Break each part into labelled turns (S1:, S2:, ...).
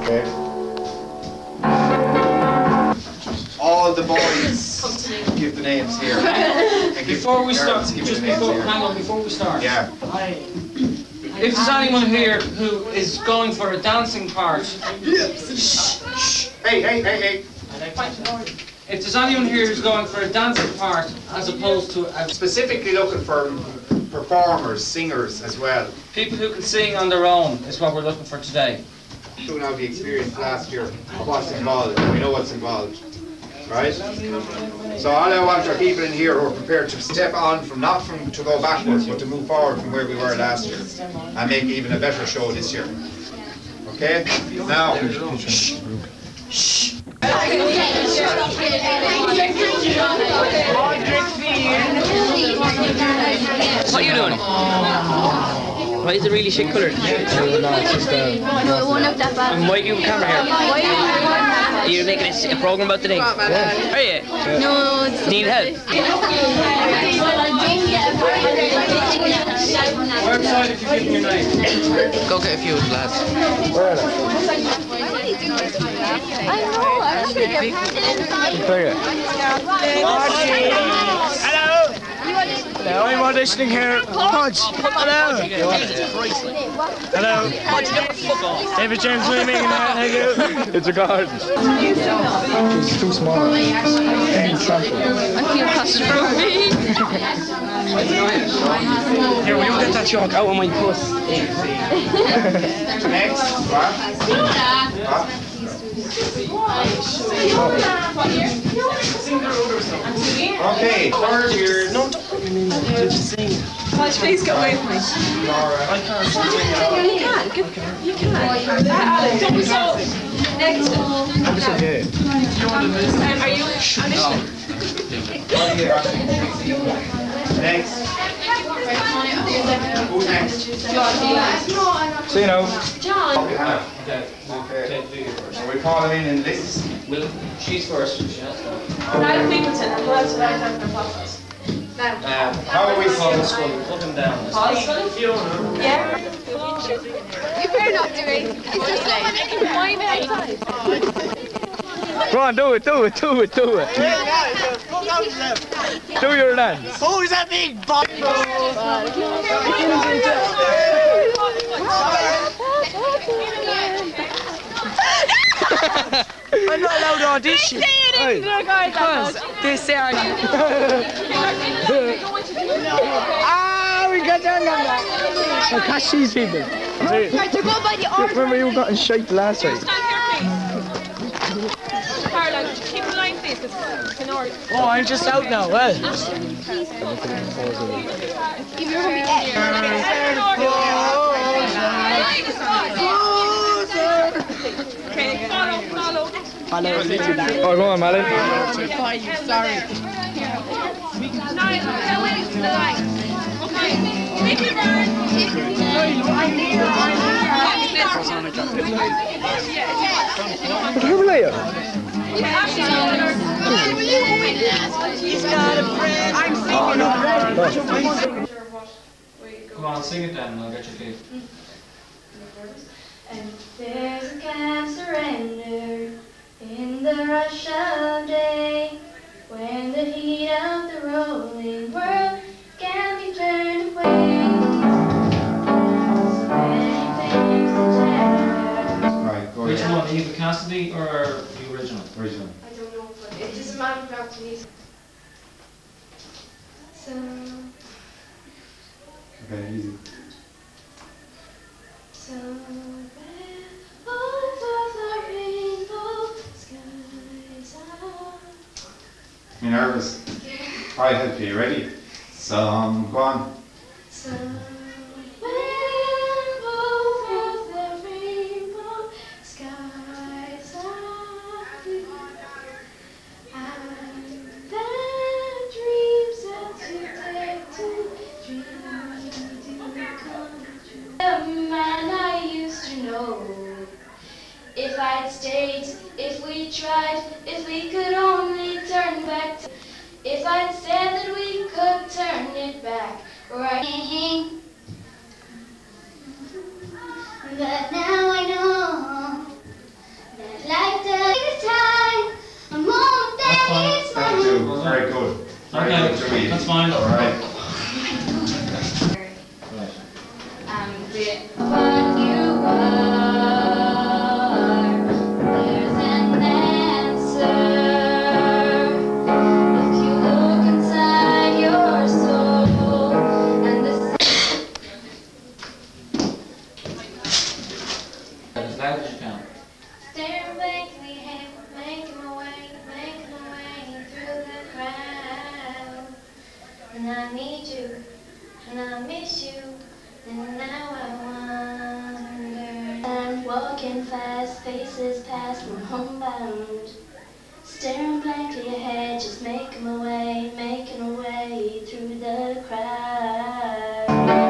S1: Okay. All the boys give the names here.
S2: Before we start, before we start.
S1: Yeah.
S2: If there's anyone here who is going for a dancing part.
S1: Hey.
S2: If there's anyone here who's going for a dancing part as opposed to a...
S1: Specifically looking for performers, singers as well.
S2: People who can sing on their own is what we're looking for today.
S1: We now the experience last year of what's involved. We know what's involved. Right? So all I want are people in here who are prepared to step on from not to go backwards, but to move forward from where we were last year and make even a better show this year. Okay? Now, shh.
S2: What are you doing? Why is it really shit coloured?
S3: No, it won't look that bad.
S2: And why do you have a camera here? Are you making a program about today? Are you?
S3: No.
S2: Need help? Where beside if you're giving your knife?
S4: Go get a few lads.
S1: Where are they?
S3: I know, I'm not going to get
S5: Hello! Hello, I'm auditioning here. Hodge! Hello! Hello! David James Swimming and thank you.
S1: It's a garden. It's too small.
S3: I feel claustrophobic.
S5: Here, will you get that chalk out of my puss?
S1: Next. What? Okay, third year.
S5: No, don't put me in there. Just sing.
S6: Please get away from me.
S5: I can't sing.
S6: You can. Alex, don't be so negative.
S5: I'm just okay.
S6: Are you auditioning?
S1: Next. Who's next?
S5: So you know.
S1: Okay. So we call them in lists.
S2: Well, she's first.
S6: Niall Peopleton and Paul Scully have their podcast.
S1: How are we
S2: Paul
S1: called?
S2: Scully, put him down.
S6: Paul Scully? Yeah.
S3: You better not do it. It's just like... Why am I outside?
S5: Go on, do it. Do your dance. Who's that big boy? I'm not allowed to audition. Because they say I... we got down on that. I'll catch these people.
S3: Right, to go by the order.
S5: Remember you got in shape last week?
S6: Caroline, keep in line, please, because it's in order.
S5: Oh, I'm just out now, well.
S3: If you're going to be Ed.
S6: Okay, follow.
S5: Oh, go on, Malin.
S6: Sorry. Niall, tell me to the line. Okay. Make it burn.
S5: Who are you?
S6: He's got a friend. I'm singing.
S2: Come on, sing it then and I'll get your cake.
S7: And there's a calm surrender in the rush of day, when the heat of the rolling world can be turned away. So many things to tell.
S1: Right, go
S2: Which
S1: ahead.
S2: one, Eva Cassidy or the original?
S1: Original.
S7: I don't know, but it doesn't matter about to me. So
S1: Okay, easy.
S7: over the rainbow skies are.
S1: You nervous? I'll help you. Ready? Go on.
S7: Over the rainbow skies are blue, and the dreams that you dare to dream do come true. The man I used to know. If I'd stayed, if we tried, if we could only turn back. If I'd said that we could turn it back, right? But now I know
S1: for me.
S2: That's fine.
S1: All right.
S7: What you are, there's an answer. If you look inside your soul, and the
S2: As loud as you can.
S7: staring blankly ahead, making my way through the crowd. And I need you, and I miss you. And now I wonder. I'm walking fast, faces past, I'm homebound. Staring blankly ahead, just making my way through the crowd.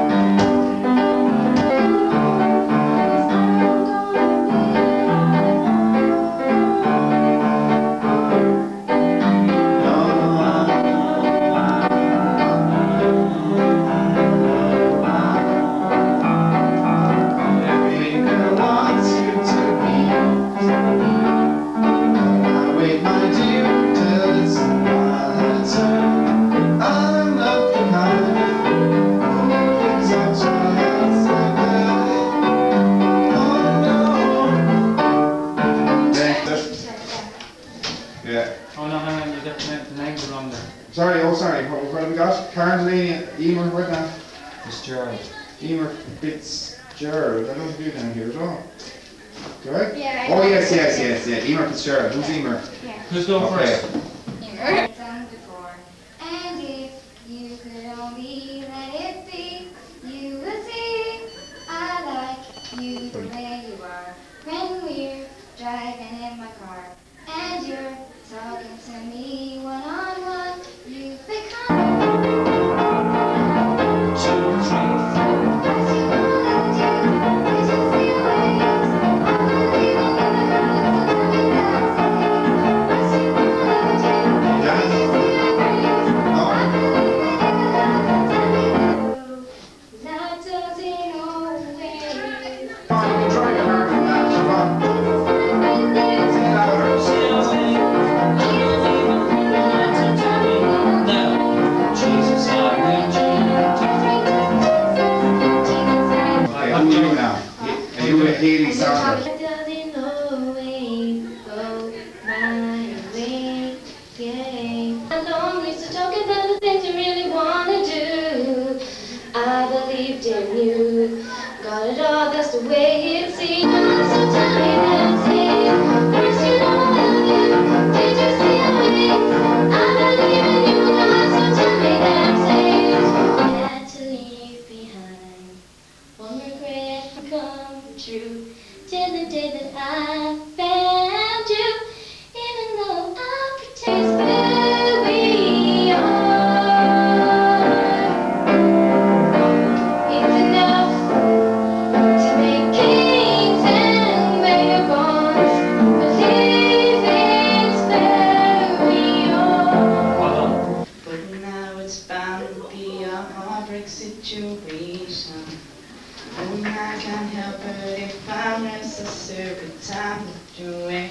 S2: Oh no, hang on, you got the names wrong there.
S1: Sorry, what have we got? Caroline, Emer, what now?
S2: Fitzgerald.
S1: Emer Fitzgerald. I don't do down here at all. Right?
S3: Yeah,
S1: Oh yes, Emer Fitzgerald. Who's Emer?
S2: Who's going
S1: Okay.
S2: first?
S7: Done before. And if you could only let it be, you would see I like you the way you are. When we're driving in my car and you're talking to me one-on-one, you become
S1: Haley Sarver.
S7: doesn't always go my way. Yeah. I'm lonely, so talking about the things you really wanna do. I believed in you, got it all, that's the way it seems. So tell me that it's it. First you know I love you, did you see how it is? I believe in you, God, so tell me that it's it. I had to leave behind one regret come true till the day that I found you. Even though I pretend where we are, it's enough to make kings and vagabonds believe it's where we are.
S8: But now it's bound to be a heartbreak situation. And I can't help it if I miss a certain time to do it.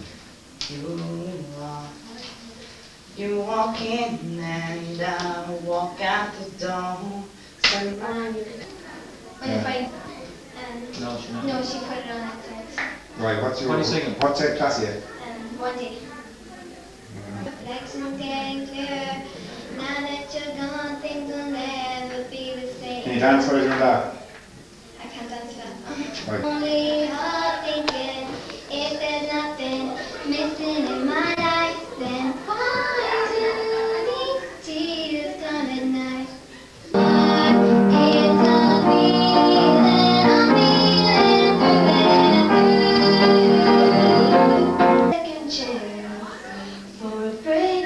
S8: You walk in and I walk out the door.
S7: When if I
S2: No, she's not.
S7: no, she put it on that text.
S1: Right, what's your
S2: What are you singing?
S1: what class are you?
S7: One day. Reflections getting clear. Now that you're gone, things will never be the same.
S1: Can you dance for us or that?
S7: I can't dance that.
S1: Right.
S7: Only heart thinking, if there's nothing missing in my life, then why do these tears come at night? But it's a feeling through. Second chance for a break.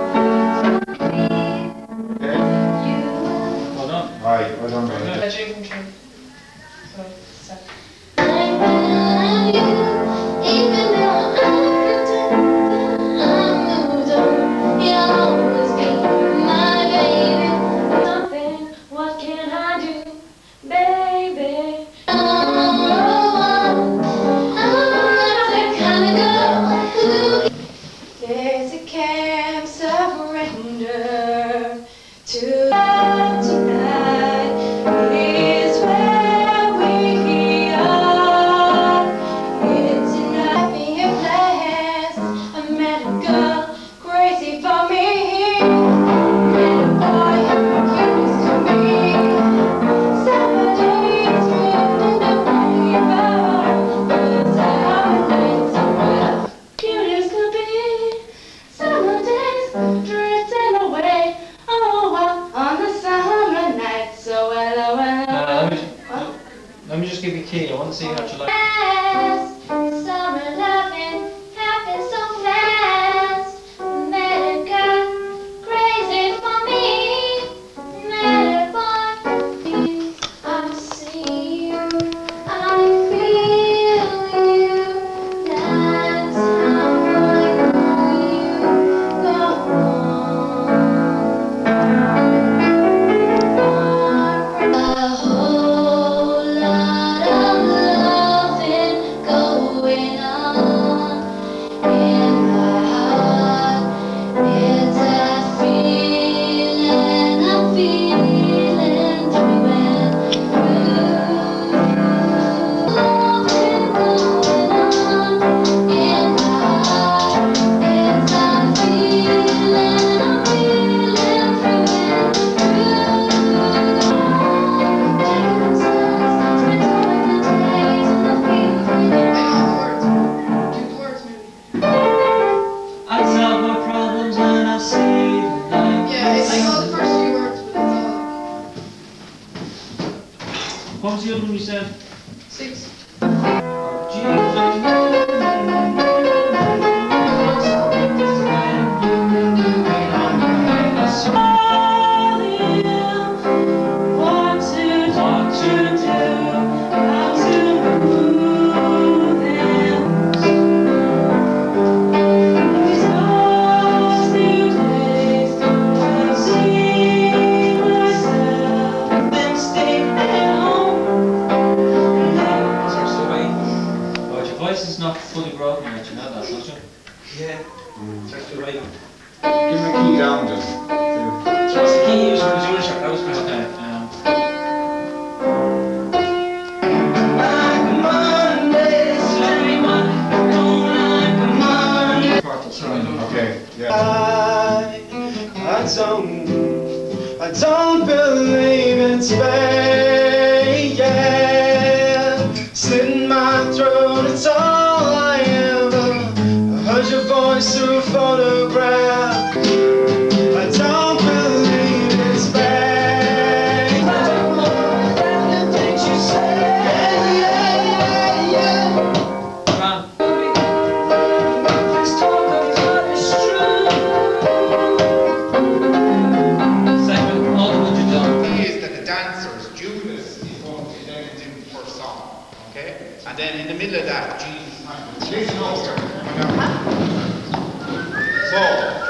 S7: You
S2: Well done.
S1: Right, well done, brother.
S2: Good.
S8: A drink from Trim. So,
S7: I'm
S2: voice is not fully broken yet, you know that, don't you?
S9: Yeah. That's the right.
S1: Give him a key down just.
S2: So what's the key you use for the Zurich? That was pretty okay.
S1: Okay, yeah.
S9: I don't believe it's fate, yeah. Slit in my throat, it's all I ever. I heard your voice through a photograph. I don't believe it's fate. The things you say, yeah, yeah.
S2: Come on.
S9: Let's talk about it's true.
S2: Segment, all the ones you've done.
S1: Is that the dancers, Judas is going to then do the first song, okay? And then in the middle of that, Jesus, listen up here. So,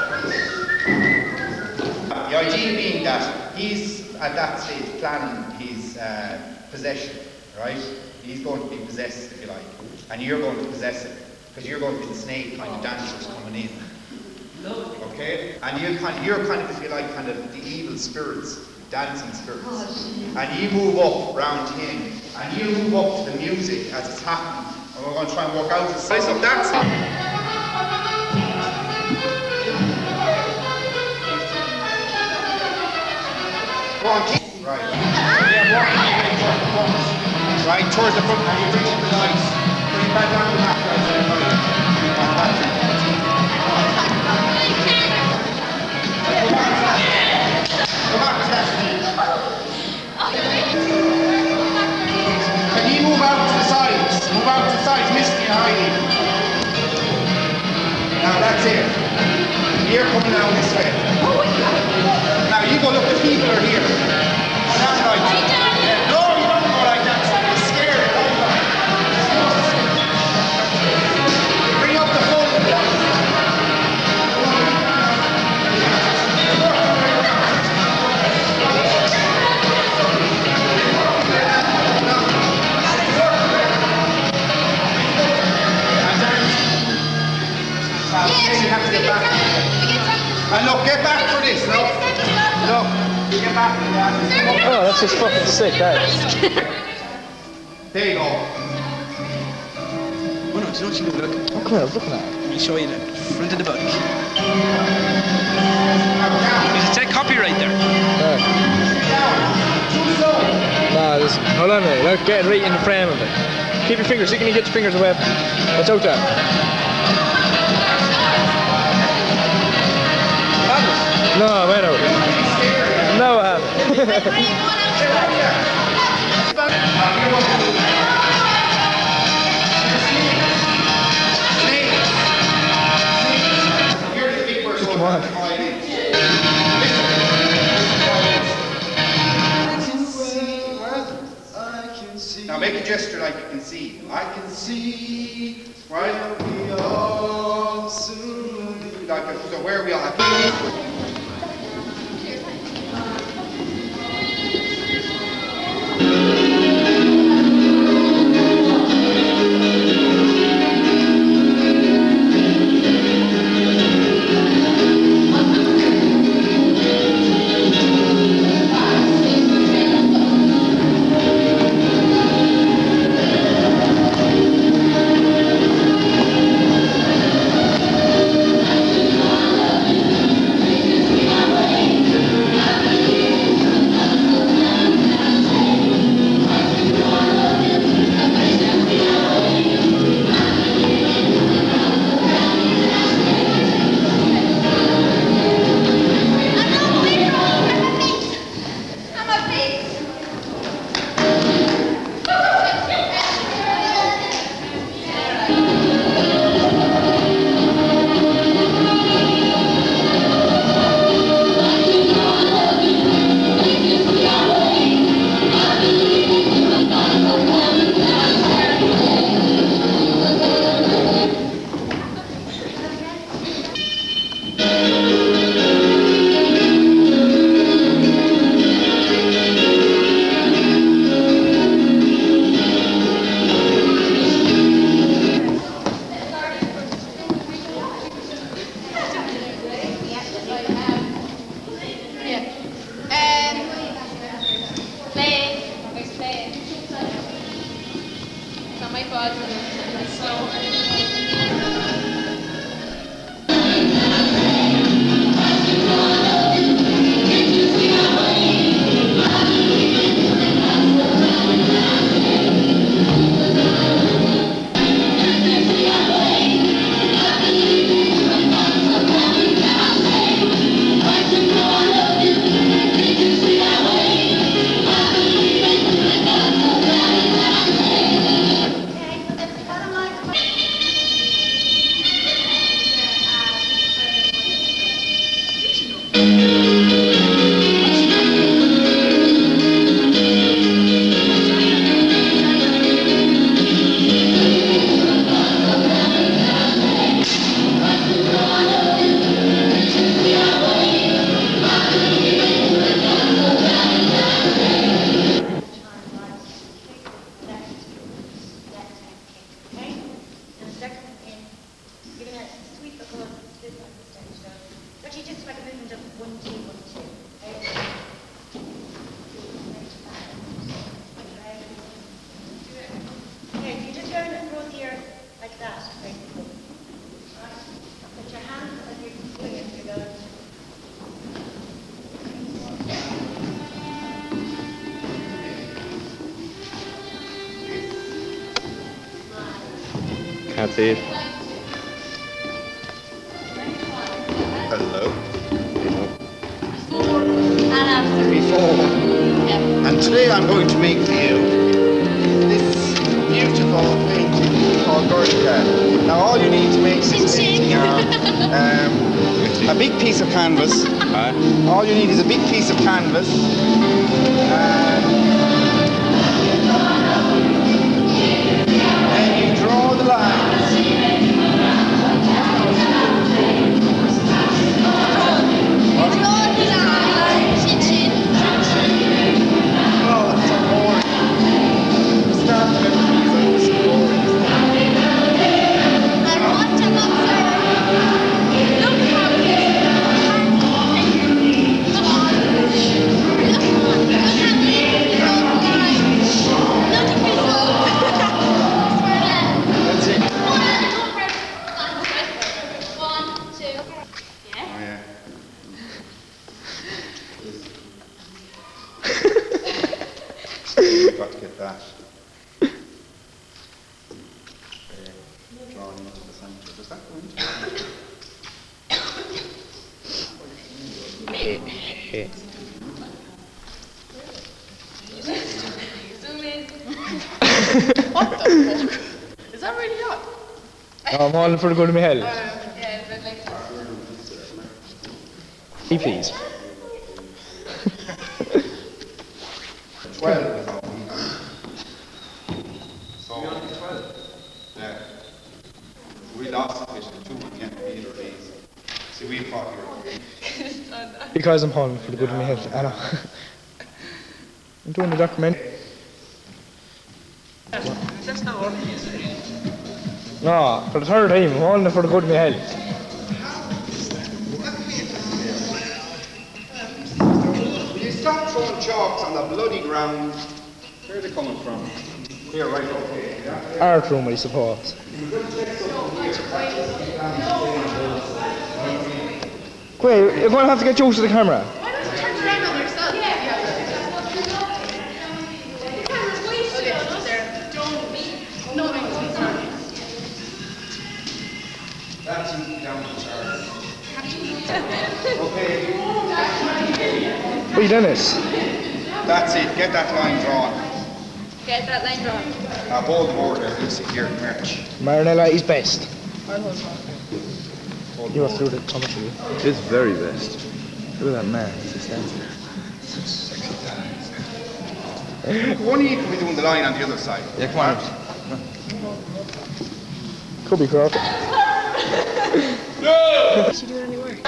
S1: the idea being that he's at that stage planning his possession, right? He's going to be possessed, if you like, and you're going to possess it, because you're going to be the snake kind of dancers coming in. Okay? And you're kind of, if you like, kind of the evil spirits, dancing spirits. And you move up round him, and you move up to the music as it's happening. And we're going to try and work out the size of that song. Go on, keep. Right. Right, towards the front, and you bring up the lights. Bring it back down the back, Can you move out to the sides? Move out to the sides, Misty and Heidi. Now that's it. You're coming down this way. Now you go look, the people are here. That's right. Yeah. No, you don't go like that. You're scared. Bring up the phone. You have to get back. And look, get back for this, look. Look, you get back for that.
S5: Oh, that's just fucking sick, that.
S1: There you go.
S9: Oh no, do you know what you do? Look.
S5: Oh, come here, I was looking at it.
S9: Let me show you the front and the back.
S1: Now down.
S9: There's a tech copyright there.
S5: There.
S1: Too slow.
S5: Nah, just, hold on a minute, look, get right in the frame of it. Keep your fingers, you can get your fingers away. Watch out there. No, wait out. No, I haven't. Come on.
S1: Now make a gesture like you can see. I can see. Right? We all soon. Like, so where are we at?
S5: That's it.
S1: Hello.
S3: And after.
S1: Before.
S3: Yeah.
S1: And today I'm going to make for you this beautiful painting called Birdie. Now all you need to make this painting are a big piece of canvas. All you need is a big piece of canvas. Then you draw the lines. Oh, it's so boring. The start of everything is so boring. That's it. Oh, yeah. You've got to get that. Drawn into the centre. Does that go into
S6: What the fuck? Is that really hot?
S5: I'm all for the good of my health.
S6: Yeah, but like.
S5: Hey, please.
S1: 12 is all we need. So, yeah. We lost the fish to 2 in the end of either of these. See, we fought here.
S5: Because I'm hauling for the good of my health. I know. I'm doing the documentary.
S9: That's not working, is it?
S5: No, for the third time, I'm hauling it for the good of my health.
S1: Will you stop throwing chalks on the bloody ground? Where are they coming from? Here, right, okay. Yeah.
S5: Art room, I suppose. Wait, you're going to have to get used to the camera.
S6: Why don't you turn it around on yourself?
S1: That's you down the chart. Okay.
S5: What you done this?
S1: That's it. Get that line drawn.
S3: Get that line drawn.
S1: Hold the board there, Lucy, here in March.
S5: Marinella is best. You have to do the commentary.
S10: It's very best. Look at that man, he just stands there.
S1: One of you can be doing the line on the other side.
S10: Yeah, come on.
S5: Could be correct.
S6: Is she doing any work?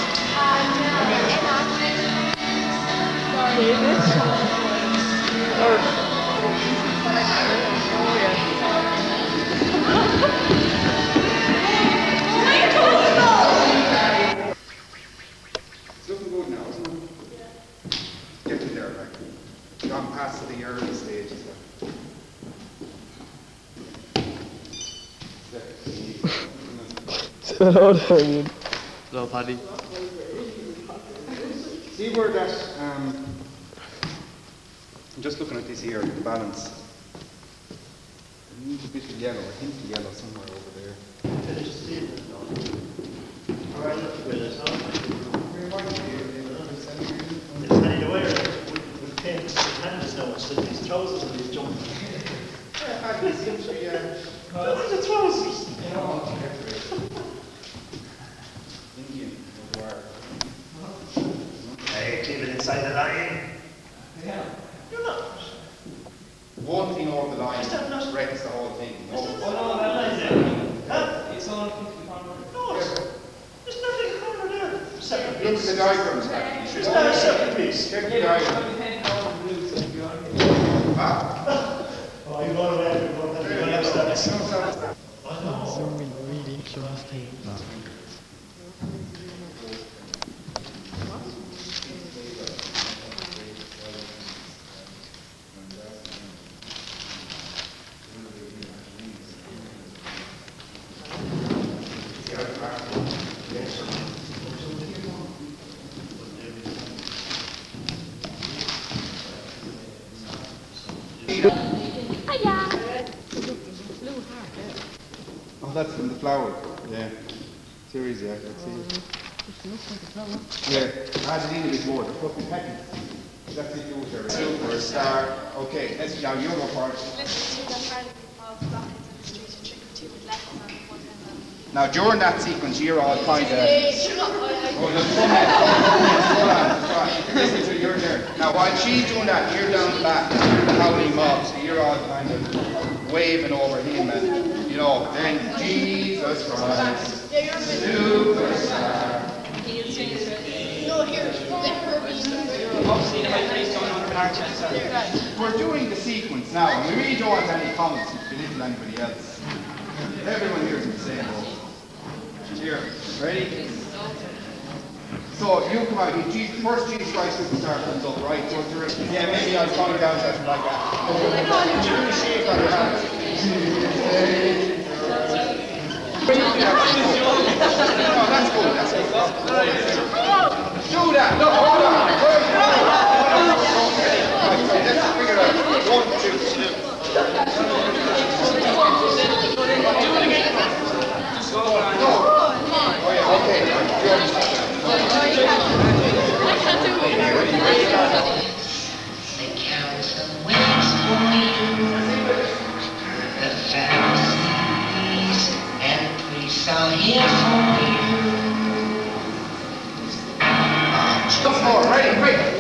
S1: It's looking good now, isn't it? Get to there, like. Gone past the early stages.
S10: Hello, Paddy.
S1: See where that, I'm just looking at this here, the balance. I need a bit of yellow, a hint of yellow somewhere over there. Indian,
S11: Hey, keep it inside the line. You're not.
S1: one thing over the line wrecks the whole thing.
S11: It's there's nothing covered there. Separate
S1: Look at
S11: piece.
S1: the diagrams, actually.
S11: It's not a separate piece.
S1: Check the diagram. Ah.
S11: Oh, you're going away. You're going to have steps. I know.
S5: Zooming really closely.
S1: Oh, that's from the flower. Yeah. Series, yeah, I can see it. Yeah, add it in a bit more. The fluffy packing. That's it, do it there. Superstar. Okay, let's now you're going for it.
S3: Let's do that part of Blockheads in the Street and Trick or Treat with lessons on the one hand.
S1: Now during that sequence, you're all kind of. Oh, there's some hold on. Listen to your turn. Now while she's doing that, you're down the back, howling mob, so you're all kind of waving over him and, you know, then Jesus Christ, superstar.
S6: No, here, let her be.
S2: Obviously, the high priest going on the march.
S1: We're doing the sequence now, and we really don't want any comments to belittle anybody else. Everyone here is in the same boat. Here, ready? So you come out, first Jesus Christ Superstar comes up, right? So yeah, maybe I'll call you down something like that. Do the shake on your hands. No, that's good, that's good. Do that, no, hold on. Okay, let's figure it out. 1, 2, 3. Oh yeah, okay.
S12: The council waits for you. The families and priests are here for you.
S1: Once more, ready, quick.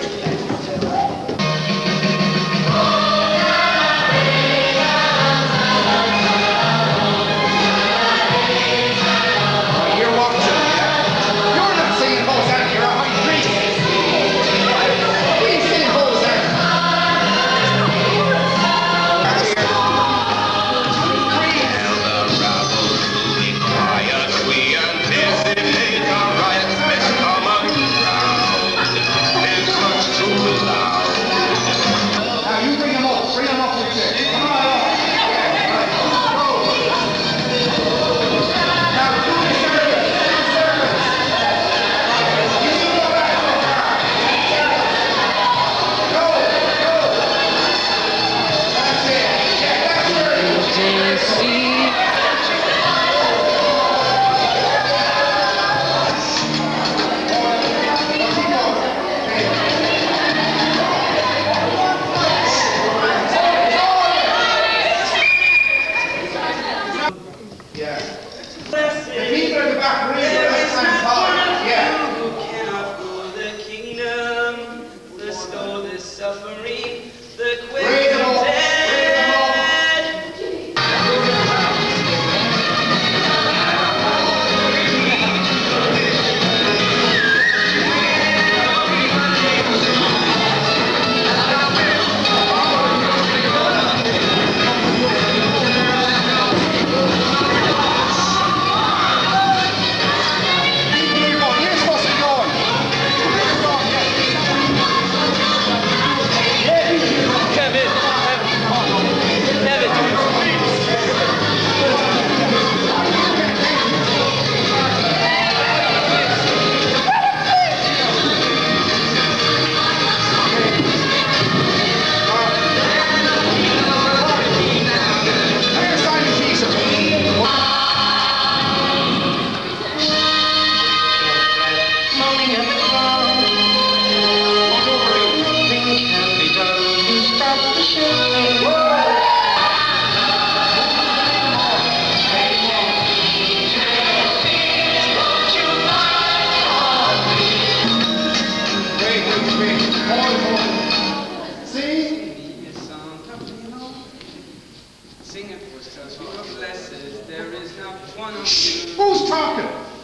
S1: Who's talking?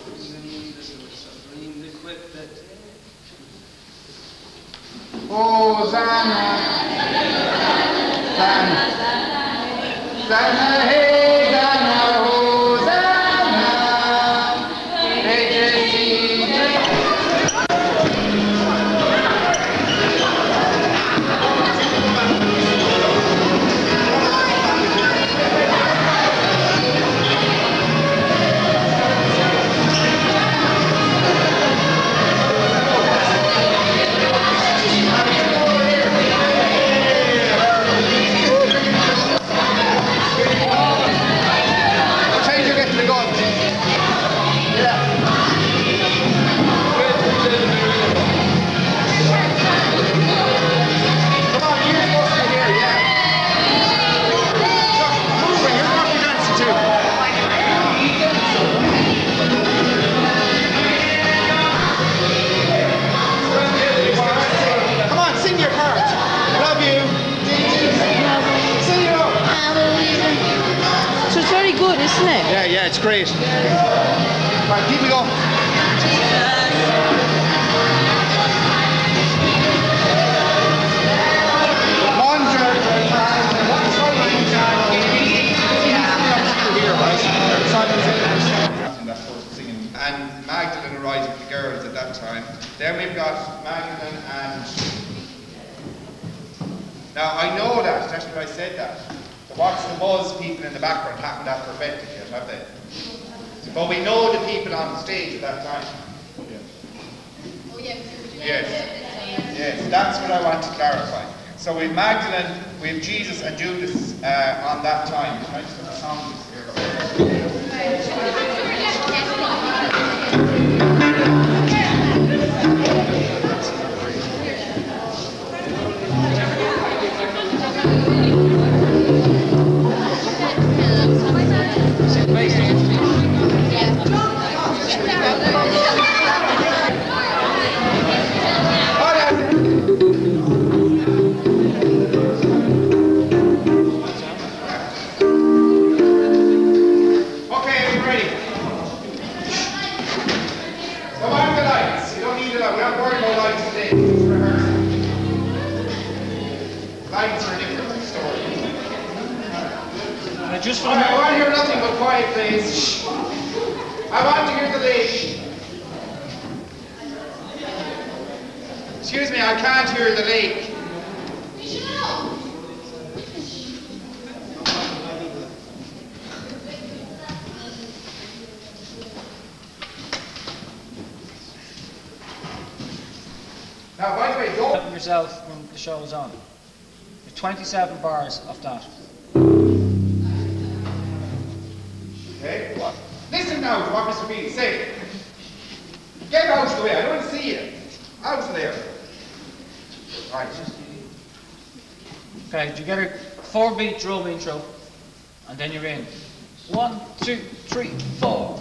S1: Hosanna, Hosanna, hey, Hosanna, Hosanna, great. Right, keep it going. And Magdalene arrived with the girls at that time. Then we've got Magdalene and... Now I know that, that's what I said that. The What's the Buzz people in the background haven't that perfected yet, have they? But we know the people on the stage at that time.
S6: Oh, yeah.
S1: Yes. Yes, that's what I want to clarify. So we've Magdalene, we've Jesus and Judas on that time. Can I just put the song here?
S2: Just
S1: I want to hear nothing but quiet, please. I want to hear the lake. Excuse me, I can't hear the lake. Now, by the way, don't
S2: yourself when the show is on. There's 27 bars of that.
S1: Okay? What? Listen now to what Mr. Beale said. Get out of the way, I don't want to see you. Out of there. Right.
S2: Okay, you get a 4-beat drum intro, and then you're in. 1, 2, 3, 4.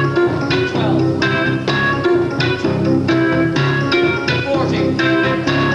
S2: 40.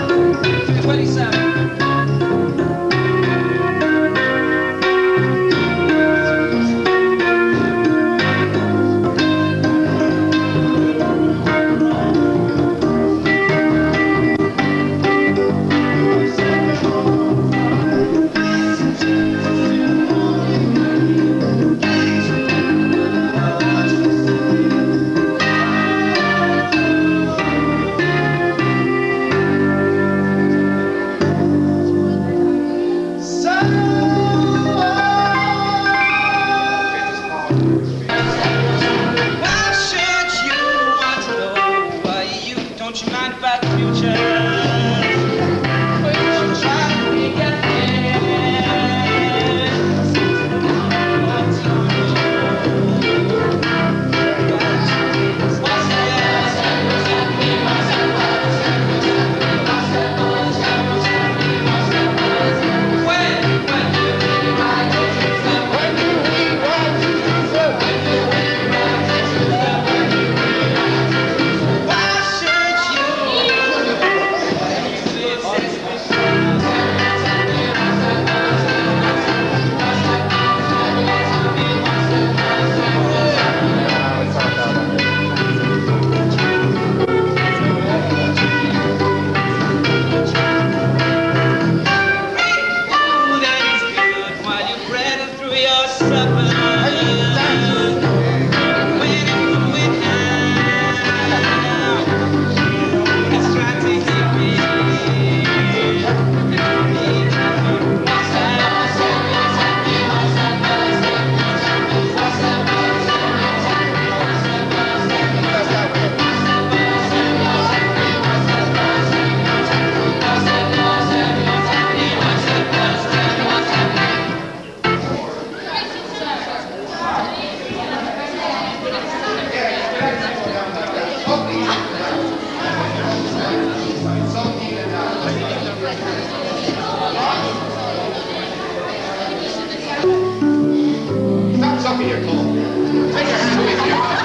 S1: Stop sucking your thumb. Take your hand away from your mouth.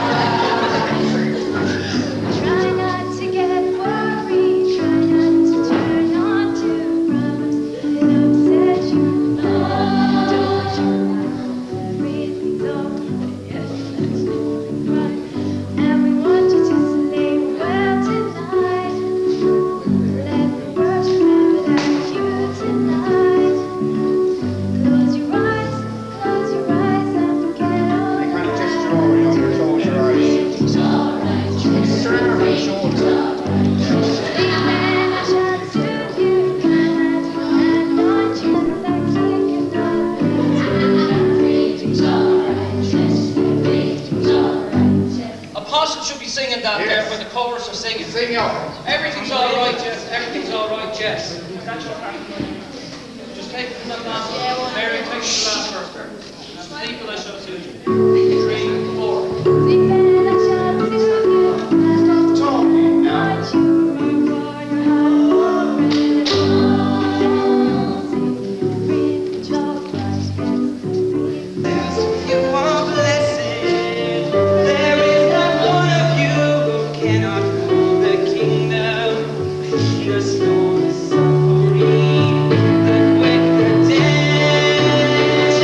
S7: Try not to get worried, try not to turn on to problems that upset you. Don't you everything's alright, yes, that's right. And we want you to sleep well tonight. Let the world remember that you tonight. Close your eyes and forget all
S1: You kind of just draw it over, close your eyes.
S7: it's alright.
S1: Put your arm on your shoulder.
S2: Apostle should be singing that there when the chorus are singing.
S1: Sing out.
S2: Everything's alright, Jess. Everything's alright, Jess. That's your part. Just take it from that last one. Mary, take it from the last verse. And people I shall to you. 3, 4.
S8: You are blessed. There is not one of you who cannot rule the kingdom. The storm is suffering, the quick, the dead.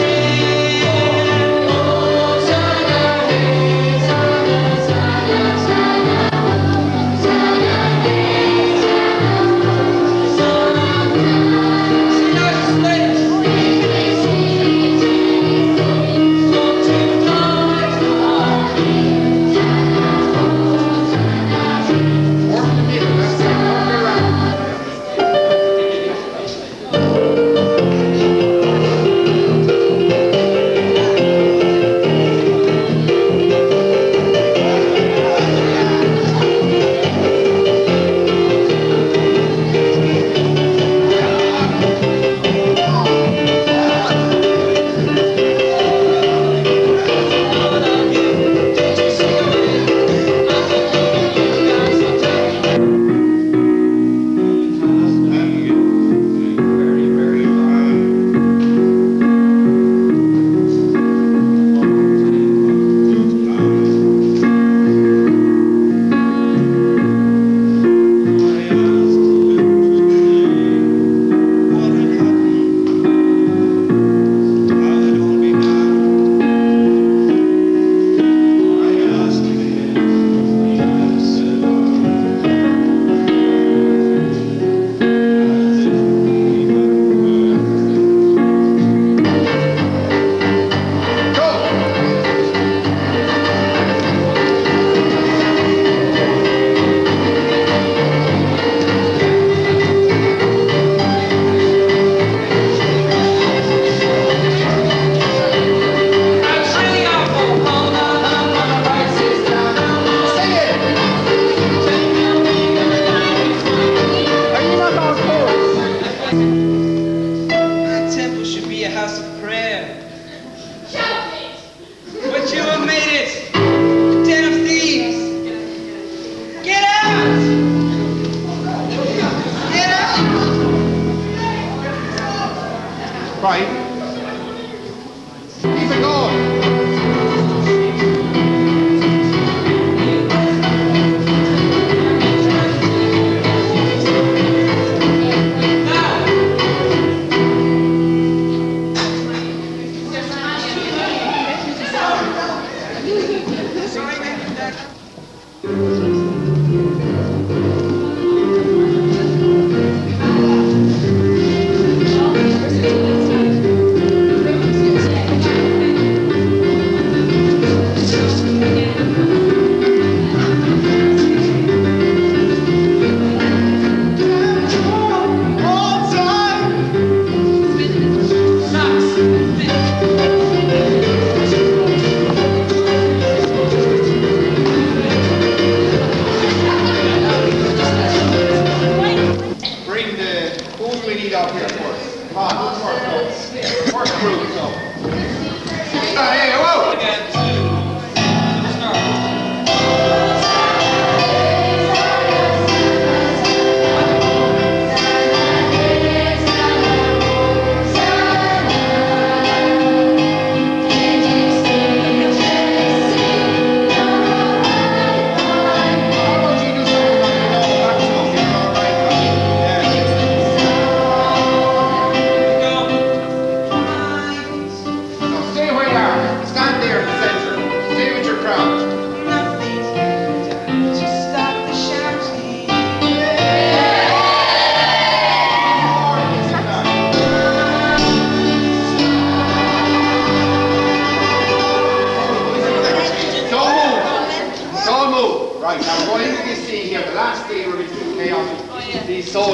S1: Right. Keep it going.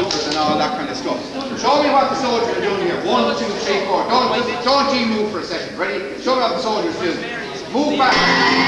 S1: soldiers and all that kind of stuff. Show me what the soldiers are doing here. 1, 2, 3, 4. Don't you move for a second. Ready? Show me what the soldiers do. Move back.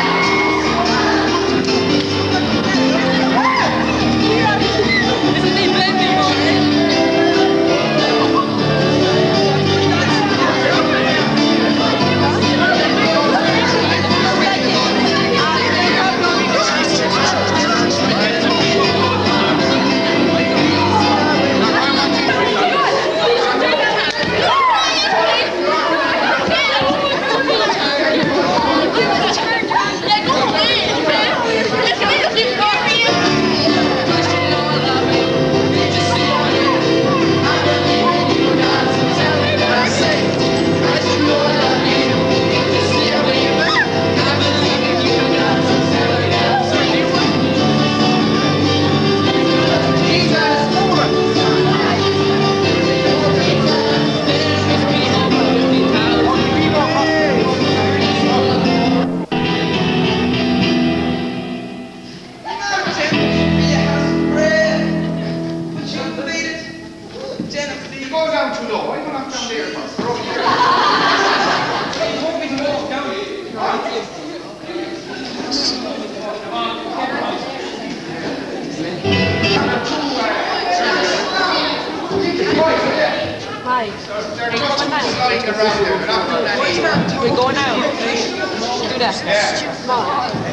S6: We're going out. Do that. Yeah.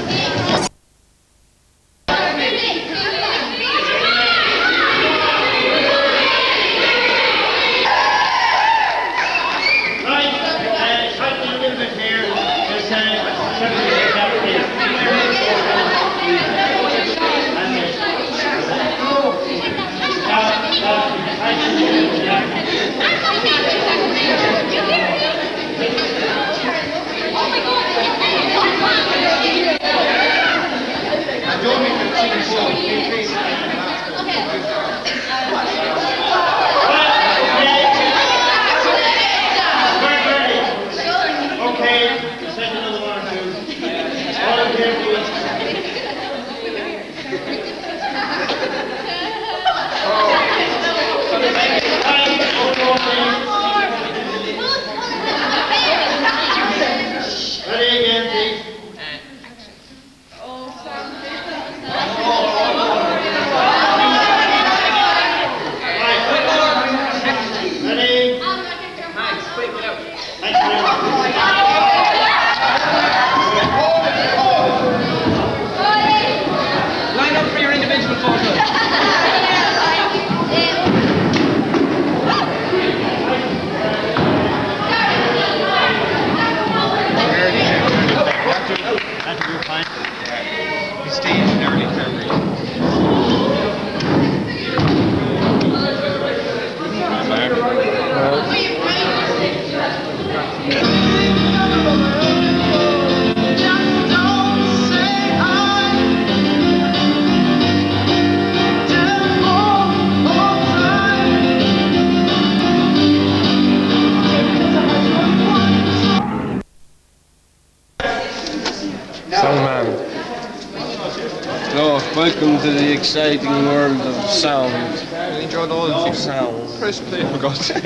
S13: Welcome to the exciting world of sound.
S5: Enjoy all
S13: sound.
S5: Press play for God's sake.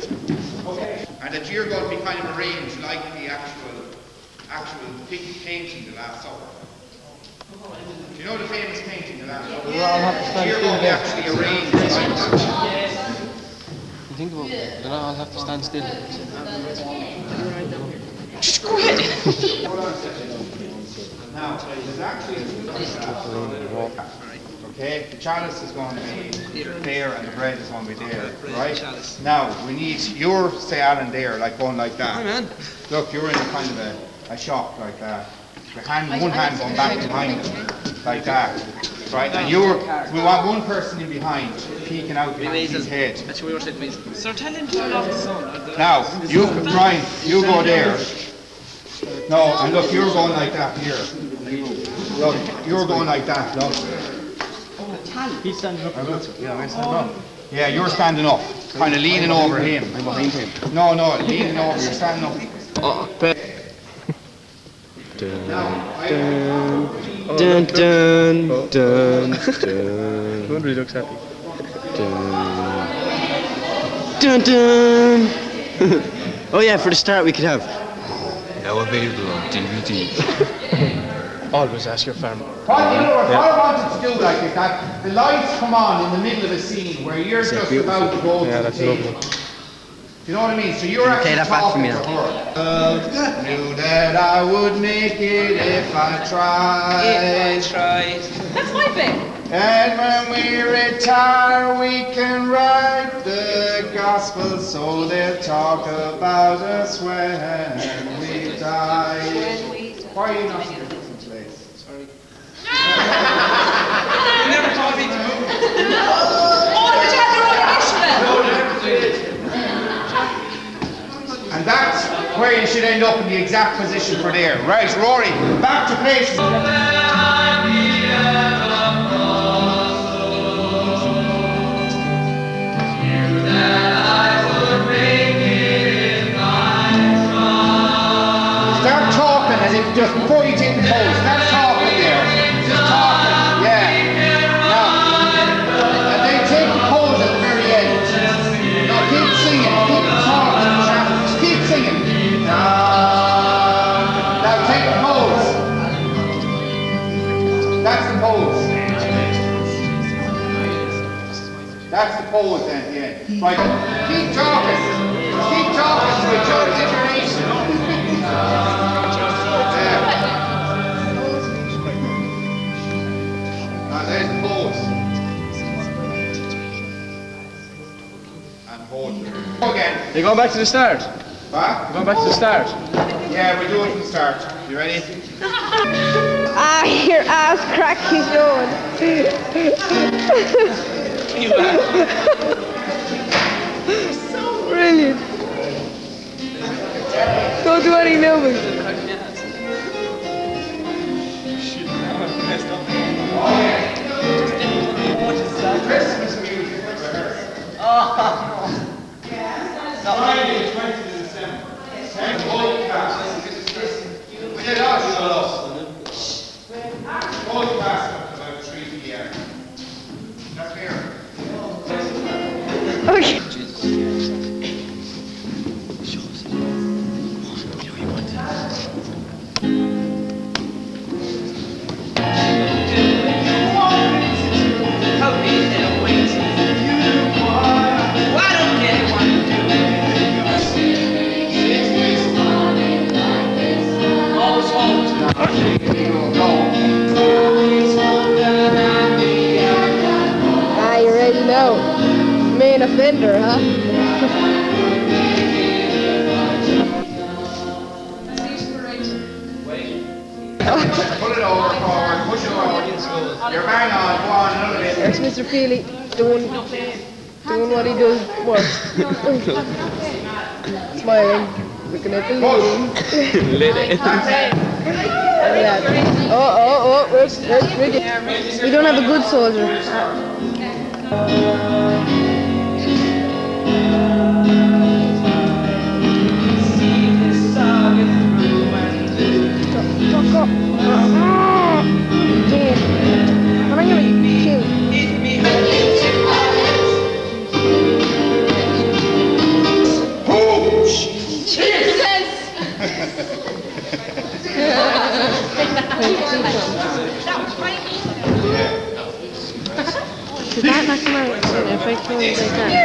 S1: And that you're going to be kind of arranged like the actual painting, The Last Supper. Do you know the famous painting, The Last Supper? You're going to be actually arranged like that.
S13: You think about it, then I'll have to stand still.
S6: Just go ahead.
S1: Hold on a second. Now, there's actually okay, the chalice is going to be there and the bread is going to be there, right? Now, we need, you're, say Alan, there, like going like that. Look, you're in a kind of a shop like that. Your hand, one hand going back behind them, like that. Right, and we want one person in behind, peeking out behind his head.
S9: That's what we were saying. So tell him to turn off the sun.
S1: Now, you, Brian, you go there. No, and look, you're going like that here. Look, you're going like that, look.
S10: He's standing up.
S1: Yeah, I'm standing up. Yeah, you're standing up, kind of leaning over him. I'm behind him. No, leaning over, you're standing up.
S13: Oh,
S10: Dun dun dun dun.
S5: Wonder he looks happy.
S14: Dun dun! Oh yeah, for the start we could have.
S10: Now available on DVD.
S5: Always ask your farmer.
S1: What I wanted to do like is that the lights come on in the middle of a scene where you're just about to go to the stage. You know what I mean? So you're actually talking to her. Knew that I would make it if I tried.
S6: That's my bit.
S1: And when we retire, we can write the gospel, so they'll talk about us when we die. Why are you not in a different place? Sorry.
S2: You never taught me to move.
S6: Oh, did you have your own instrument?
S2: No, never did.
S1: And that's where you should end up in the exact position for there. Right, Rory, back to place. Start talking as if just before you take the pose. Start talking there. Just talking, yeah. Now, and then take the pose at the very end. Now keep singing, keep talking, just keep singing. Now take the pose. That's the pose. That's the pose then, yeah. Right, keep talking. Keep talking to each other's information. Now there's the pose. And hold it. Again.
S5: You're going back to the start.
S1: What?
S5: You're going back to the start.
S1: Yeah, we'll do it from the start. You ready?
S6: Ah, your ass crack is going. So brilliant. Don't do any moving.
S1: Christmas music. Friday, 20th of December. And podcast. We did ours, you know. Podcast about 3 p.m. That's fair.
S6: Okay. Ah, you already know. Main offender, huh?
S1: Put it over, forward, push it forward. You're bang on, go on, another bit.
S6: There's Mr. Feely doing what he does worst. Smiling, looking at the lady. Where's Ricky? We don't have a good soldier. I'm gonna be cute. Did that not come out? If I told you like that.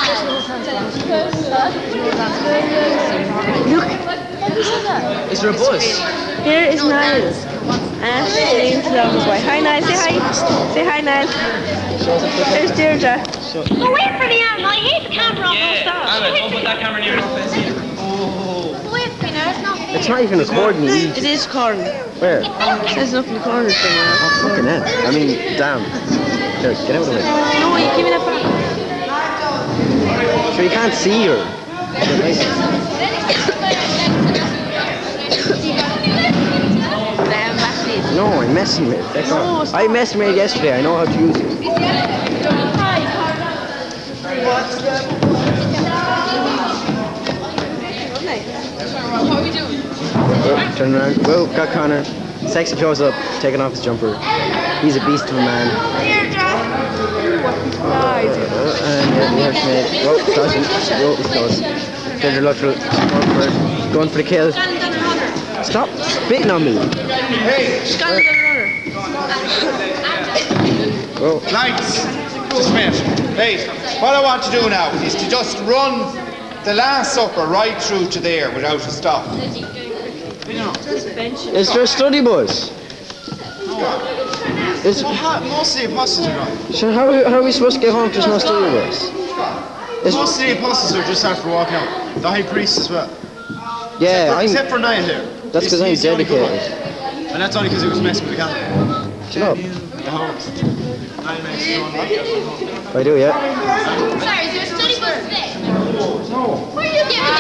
S6: Look.
S14: Is there a bus?
S6: Here is Niles. Ash named love his wife. Hi Niles, say hi. Say hi Niles. There's Deirdre.
S7: Go away from the animal. I hate the camera on both sides.
S2: Anna, don't put that camera near his face.
S7: Go away from me now. It's not fair.
S14: It's not even recording you.
S6: It is corn.
S14: Where?
S6: It says up in the corner thing.
S14: Oh, fucking hell. I mean, damn. Here, get out of it.
S6: No, you give me that back.
S14: Sure, you can't see her. No, I'm messing with it.
S6: No,
S14: I messed with it yesterday. I know how to use it.
S6: What are we doing?
S14: Turn around. Well, got Connor. Sexy close up, taking off his jumper. He's a beast of a man.
S6: I
S14: And we have to make. Oh, doesn't. Oh, it does. There's your lateral. Going for the kill. Stop spitting on me.
S1: Hey!
S14: Oh.
S1: Lights! Just a minute. Hey, what I want to do now is to just run the last supper right through to there without a stop.
S14: Is there a study bus? It's,
S10: Most of the apostles are gone.
S14: so how are we supposed to get home if there's no study bus?
S10: Most of the apostles are just after walking out. The high priest as well.
S14: Yeah,
S10: except for Niall here.
S14: That's because I'm
S10: He's the only good
S14: dedicated.
S10: one. And that's only because he was messing with the camera.
S14: Shut up.
S10: The host. Niall makes his own life.
S14: I do, yeah.
S7: Sorry, is there a study bus today? No. Where are you giving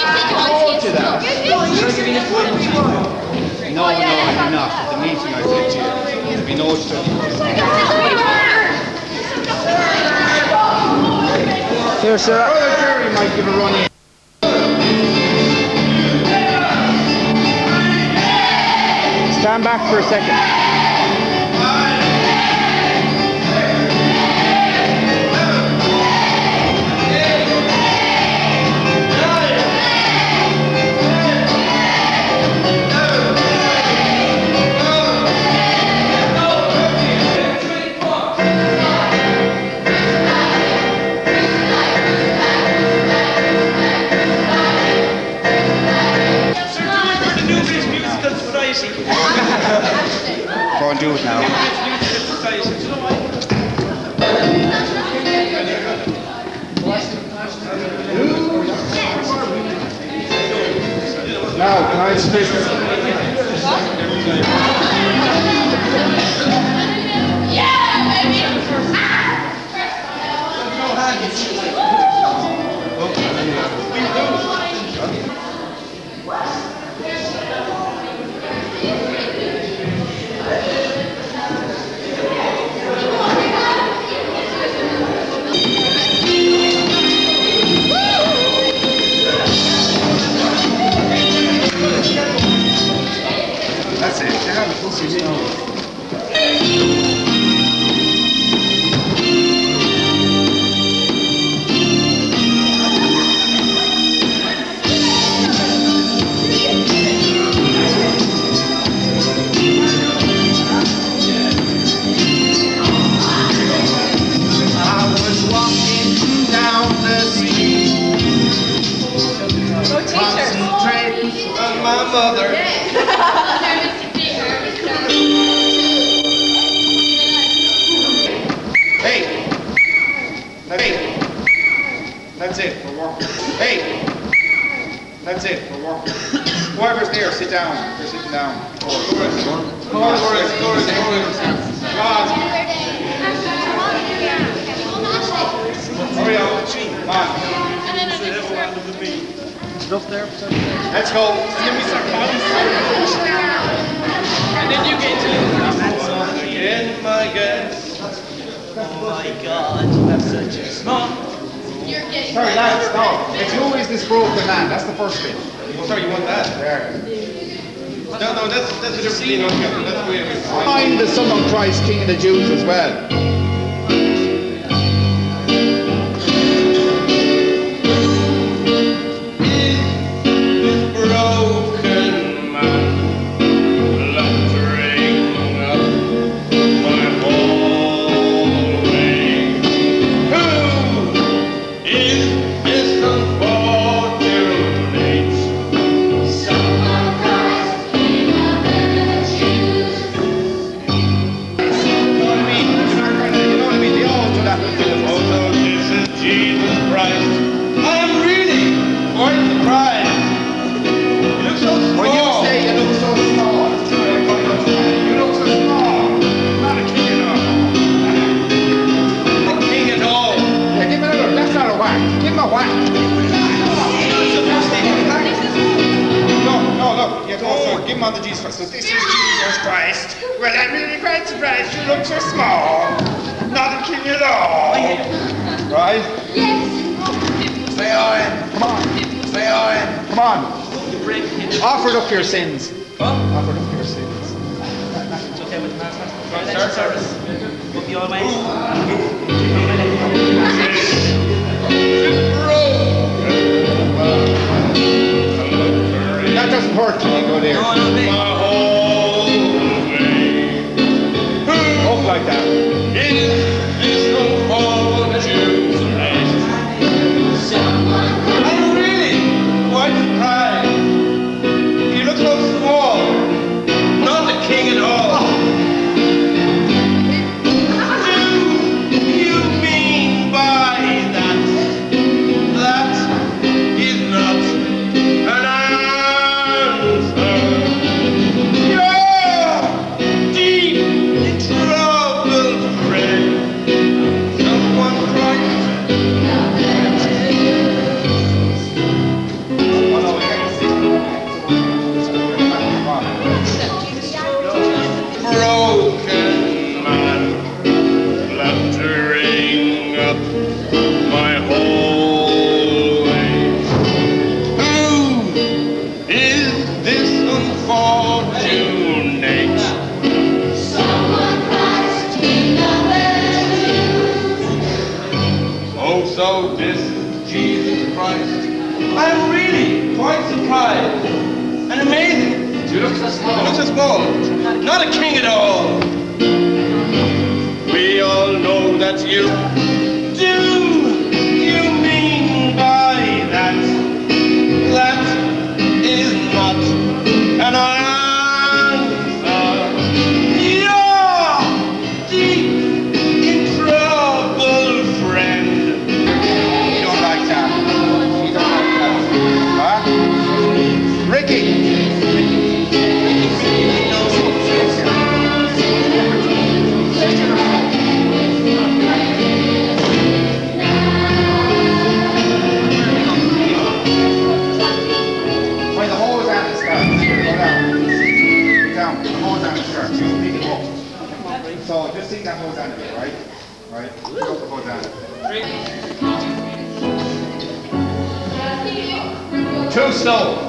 S1: No, I did not. At the meeting I said to you, there'll be no study.
S14: Here, sir.
S1: Brother Jerry might give a run in.
S5: Stand back for a second.
S1: Go and do it now. Now, can I speak?
S7: Yeah, baby!
S1: That's it. I was walking down the street, concentrating on my mother. That's it, we're walking. Hey! That's it, we're walking. Whoever's there, sit down. They're sitting down. Chorus. Come on. Hurry up. Come on. Let's go.
S2: Give me some and then you get to again, my guess. Oh my God, that's such a small.
S1: Sorry, lads, no. It's who is this broken man? That's the first bit.
S2: Oh, sorry, you want that?
S1: There.
S2: No, that's a different scene altogether. That's the way it is.
S1: Find the Son of Christ, King of the Jews as well.
S2: Broken man, fluttering up my hallway. Who is this unfortunate Son of Christ, King of the Jews?
S1: You know what I mean? They all do that.
S2: Although this is Jesus Christ, I am really quite surprised. You look so small.
S1: When you say you look so small, you look so small. Not a king at all.
S2: A king at all.
S1: Yeah, give him another. That's not a whack. Give him a whack. No, look. Yeah, go forward. Give him on the Jesus Christ. So this is Jesus Christ. Well, I'm really quite surprised. You look so small. Not a king at all. Right?
S7: Yes.
S1: Say on. Come on. Say on. Come on. Offered up your sins. Offered up your sins.
S2: It's okay with the master. Right, service. Will be all right.
S15: This is Jesus Christ. I'm really quite surprised and amazing. You look so small. You look so small. Not a king at all. We all know that's you. Do you mean by that? That is not an answer. You're deep in trouble, friend.
S1: You don't like that. You don't like that. Huh? Ricky! When the hose down the skirt, go down. Down, the hose down the skirt. You pick it up. So just take that hose down a bit, right? Right? Put the hose down. 2 slow.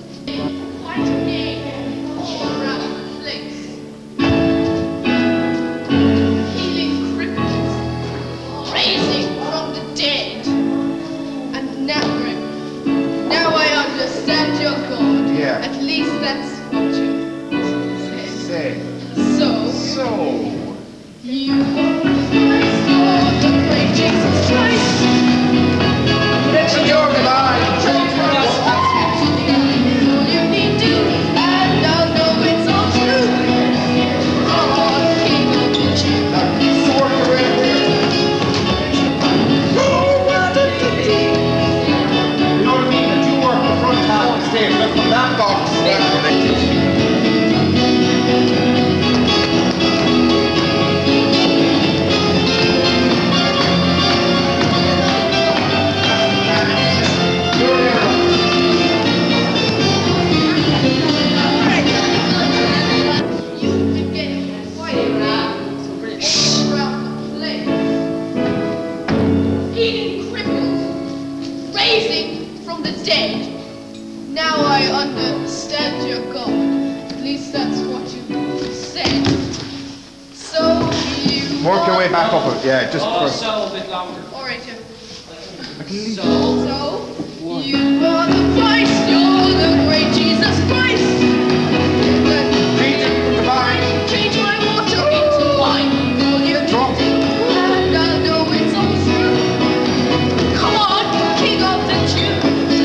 S16: Healing cripples, raising from the dead, and now I understand your God.
S1: Yeah.
S16: At least that's what you
S1: Say.
S16: So you are the great Jesus Christ.
S1: Listen, you're alive.
S16: All you need to, and I'll know it's all true. Oh, King of the Jews.
S1: Sword your way here. You know what I mean? That you work the front half of the stage. But from that box,
S16: now I understand your God. At least that's what you said. So you
S1: work your way back up it. Yeah, just
S2: Also a bit longer.
S16: Alright, So you are the Christ, you're the great Jesus Christ. Change my water into wine. All you drop. And I know it's all true. Come on, King of the Jews.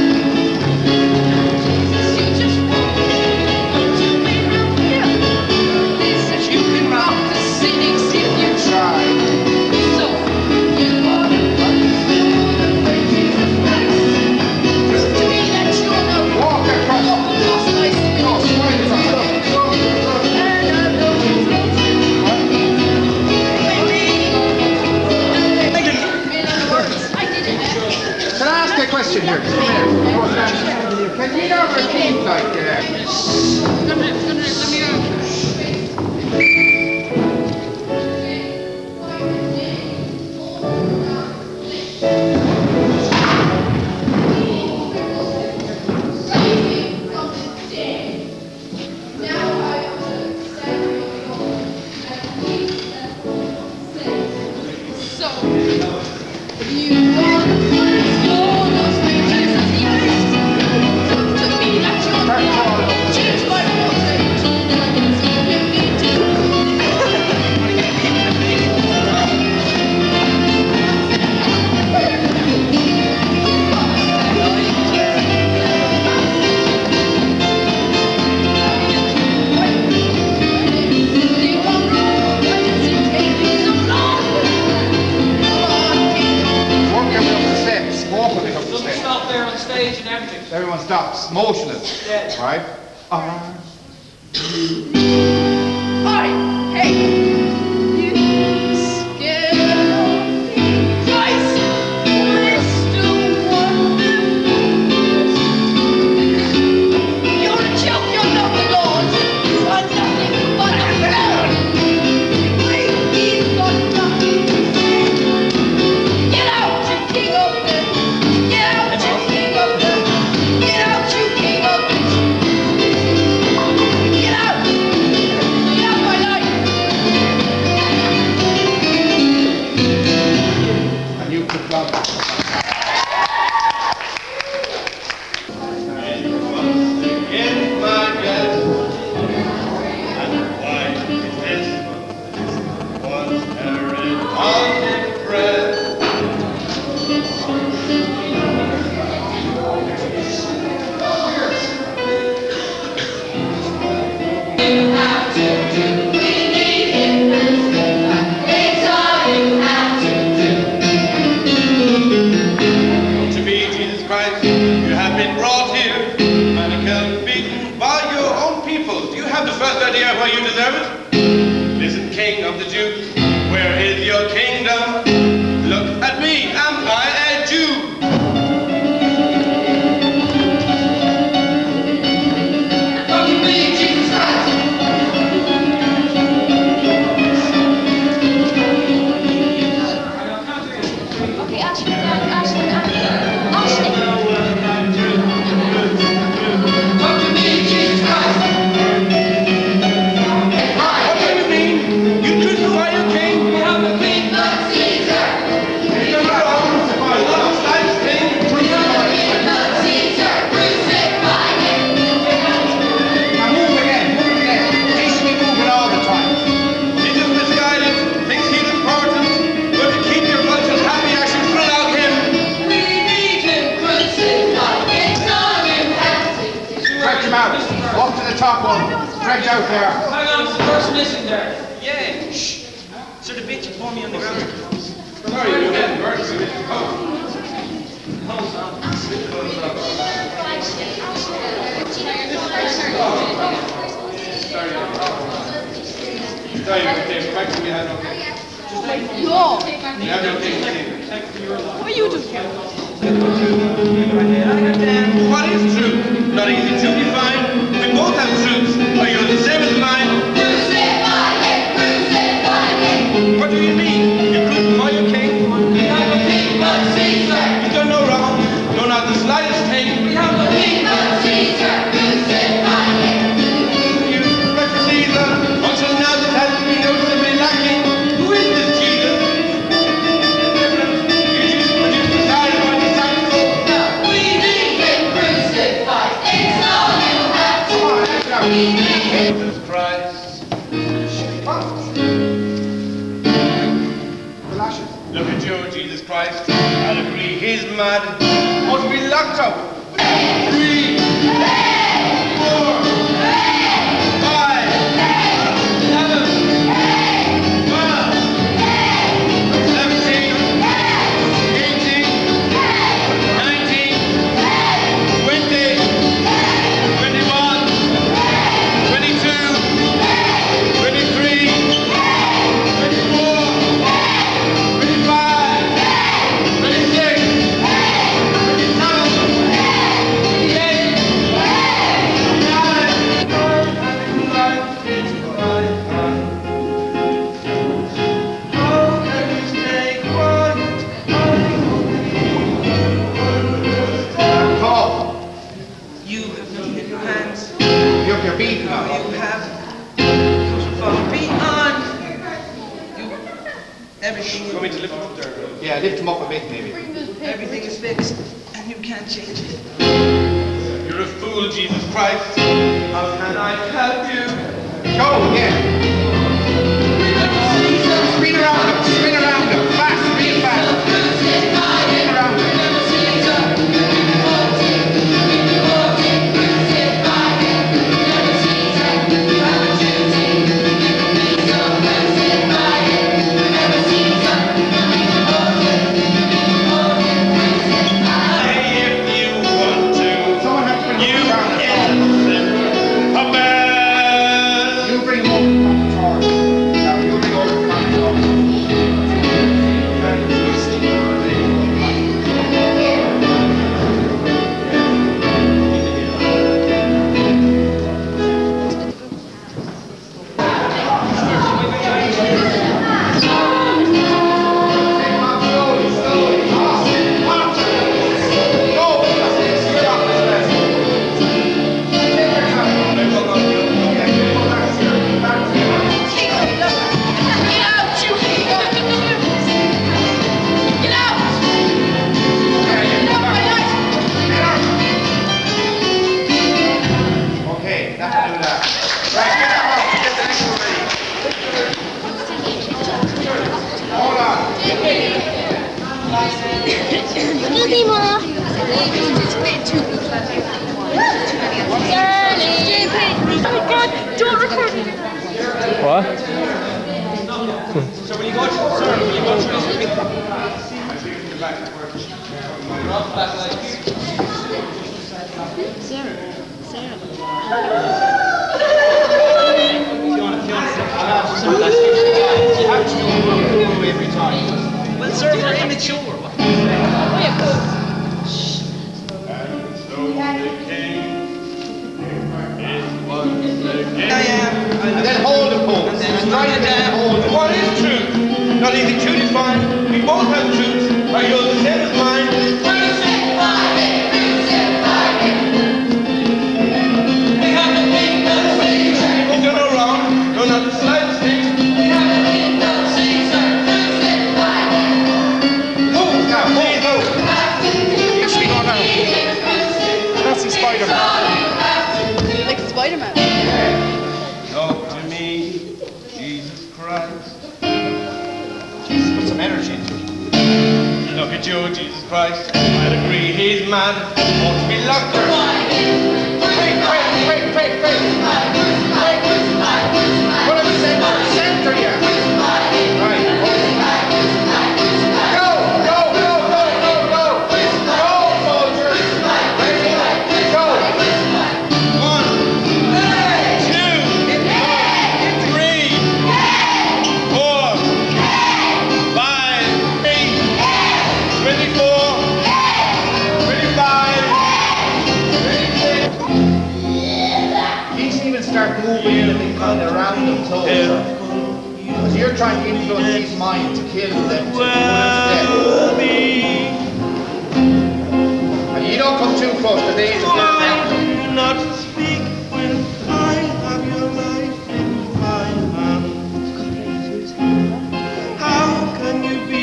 S1: Question here. Come here. Can you not repeat like everyone stops, motionless.
S2: Yeah.
S1: Right?
S16: Hey! You scared of me, Christ, Mr. Wonderful. You're a joke, you're not the Lord. You are nothing but a villain. We've got nothing to say. Get out, you king of the... Get out, you king of the... Get out, you king of the... Get out!
S15: how you deserve it? Listen, King of the Jews, where is your kingdom? Look at me, am I a Jew? Fucking me, Jesus Christ!
S7: Okay, Ashley, Ashley.
S15: Fucking me, Jesus Christ! What do you mean? You crucify your king? We have the king, not Caesar! You're not wrong. You're not the slightest thing.
S7: We have the king, not Caesar! Crucify him!
S1: Now move again. He should be moving all the time.
S15: He's just misguided, thinks he's important, but to keep your conscience happy, I should thrill out him.
S7: We need him! Crucify him! It's all you have to do.
S1: Stretch him out. Up to the top one. Stretch out there.
S2: Hang on, it's the first missing there. Yeah. Shh. So the bitch pour me on the ground.
S15: Sorry, you're getting hurt. Sorry, okay, back to me, I don't think. You have no king.
S16: What are you doing?
S15: What is truth? Not easy to define. We both have truths. Are you the same as mine?
S7: Crucify him! Crucify him!
S15: What do you mean? You crucify your king?
S7: We have a king, not Caesar!
S15: He's done no wrong. No, not the slightest thing.
S7: We have a king, not Caesar! Crucify him!
S15: You respect Caesar. Until now, this has been noticeably lacking. Who is this Jesus? You just decided on the sacrifice.
S7: We need him crucified. It's all you have to do. We need him.
S15: Jesus Christ. Look at you, Jesus Christ. I'll agree, he's mad. Ought to be locked up. 3, 4, 5, 7, 12, 17, 18, 19, 20, 21, 22, 23, 24, 25, 26, 27, 28,
S1: Paul,
S2: You have nothing in your hands.
S1: you're beaten now.
S2: You have crucified. Be on. You. Everything.
S15: Want me to lift him up there?
S1: Yeah, lift him up a bit maybe.
S2: Everything is fixed, and you can't change it.
S15: You're a fool, Jesus Christ. How can I help you?
S1: Go again. Spin around him. Spin around him. Fast, real fast. Spin around him.
S15: If you want to,
S1: Someone has to bring
S15: you
S1: him around.
S15: innocent. A man.
S1: You bring him over from the torch. Now you bring over from the torch. Okay, that'll do that. Right, get that off. Get the next one ready. Hold on.
S16: Don't record me.
S5: What?
S2: So when you go through, sorry, when you go through this big rough back legs.
S6: Sarah.
S2: You
S15: with you, Jesus Christ. I'd agree he's mad. Ought to be locked up. Wait.
S1: What am I saying? Center you. Right. Go, soldiers. Ready? Go.
S15: 1, 2, 3, 4, 5, 8, 24, 25, 26.
S1: He didn't even start moving anything kind of around them closer. Because you're trying to influence his mind to kill them, to put them to death. And you don't come too close to these.
S15: Not speak when I have your life in my hands. How can you be?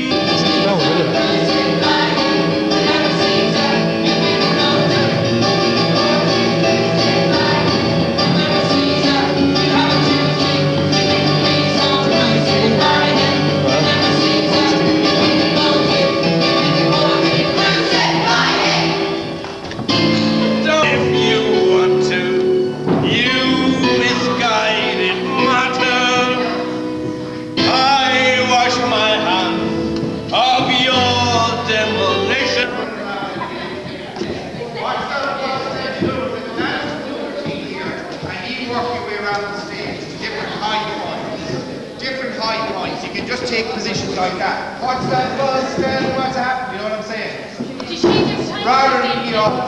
S1: Just take positions like that. What's that buzz then? What's happening? You know what I'm saying? Rather than, you know,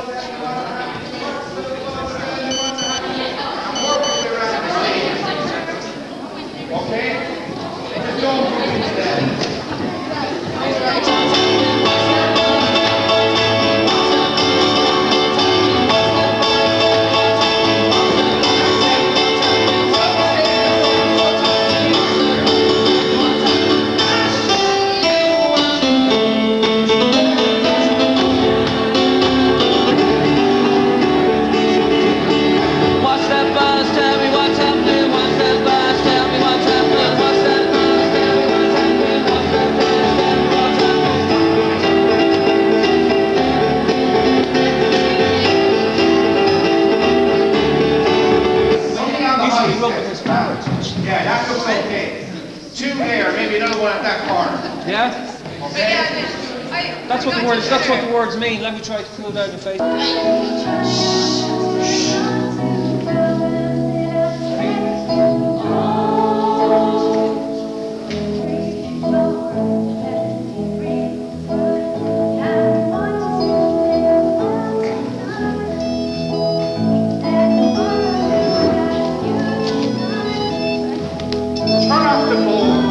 S1: I'm working way around the stage. Okay? Just don't move into that. Yeah, that looks okay. 2 there, maybe another one at that corner.
S2: Yeah?
S1: Okay?
S2: That's what the words mean. Let me try to pull down your face.
S1: Turn off the boards.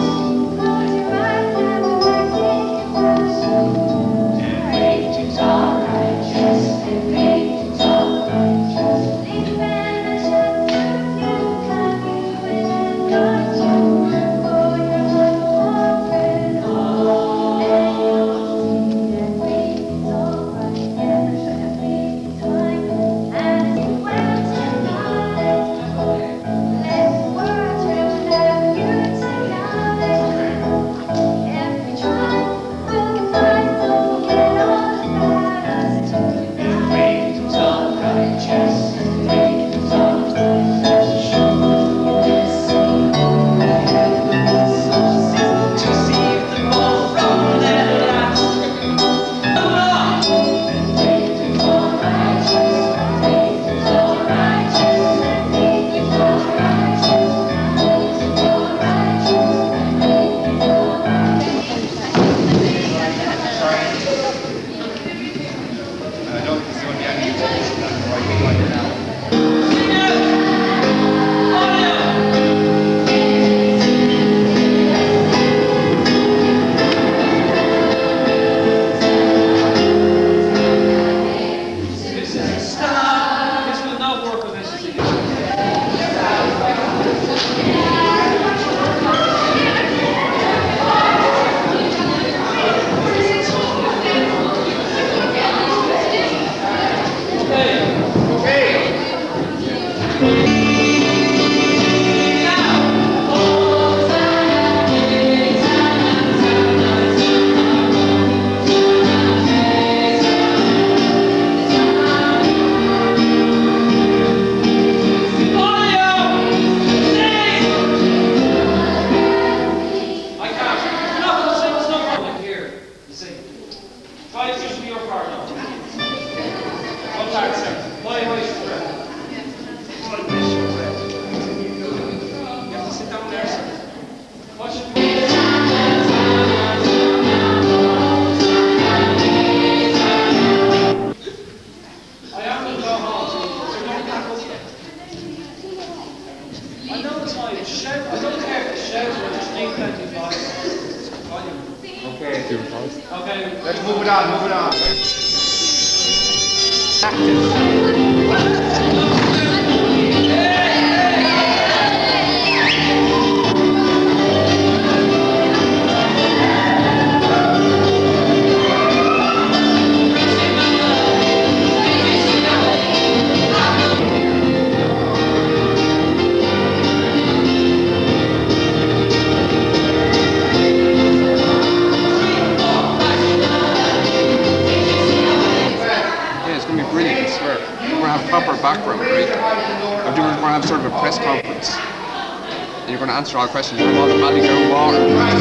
S9: Proper background, right? We're going to have sort of a press conference. And you're going to answer all questions. You're going to go water.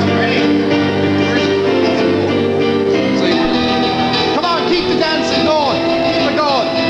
S1: Come on, keep the dancing going. Keep it going.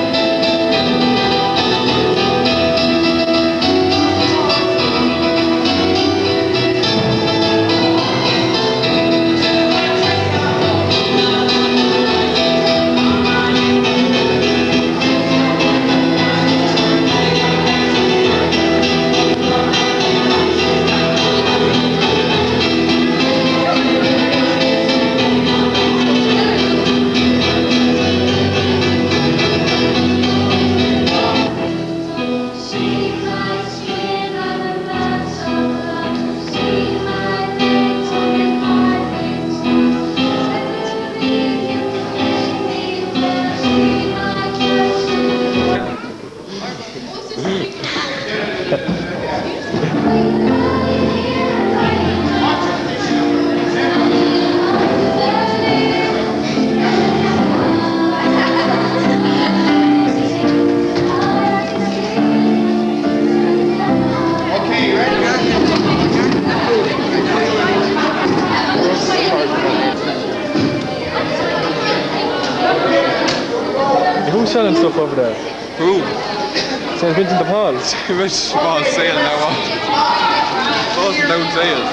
S5: Who's selling stuff over there?
S9: Who?
S5: St. Vincent de Paul.
S9: St. Vincent de Paul sale now on. Closing down sales.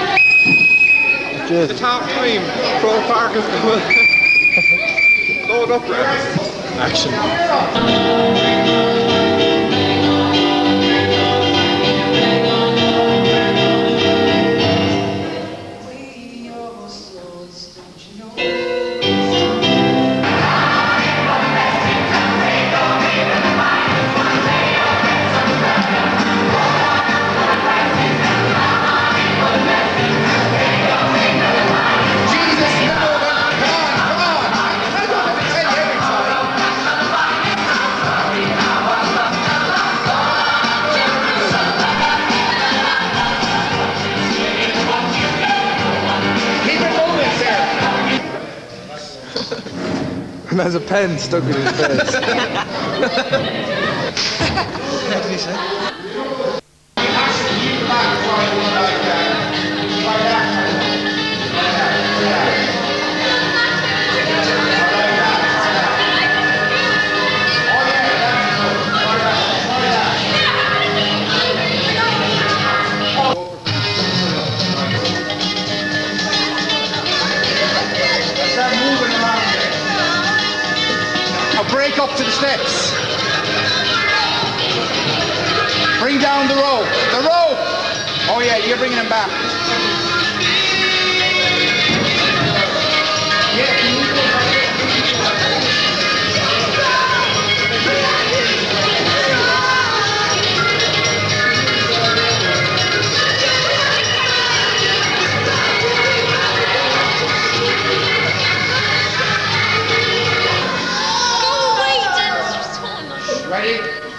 S9: The top cream. Pro Park is good. Load up there.
S5: Action. And there's a pen stuck in his face.
S10: What did he say?
S1: Break up to the steps. Bring down the rope. The rope! Oh yeah, you're bringing him back. Ready?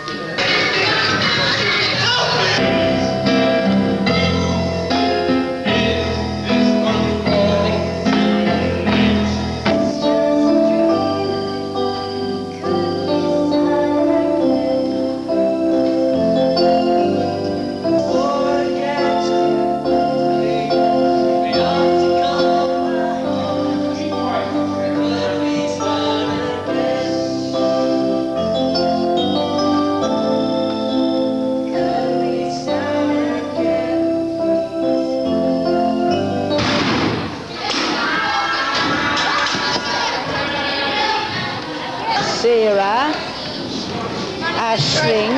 S6: Sarah, Ashling,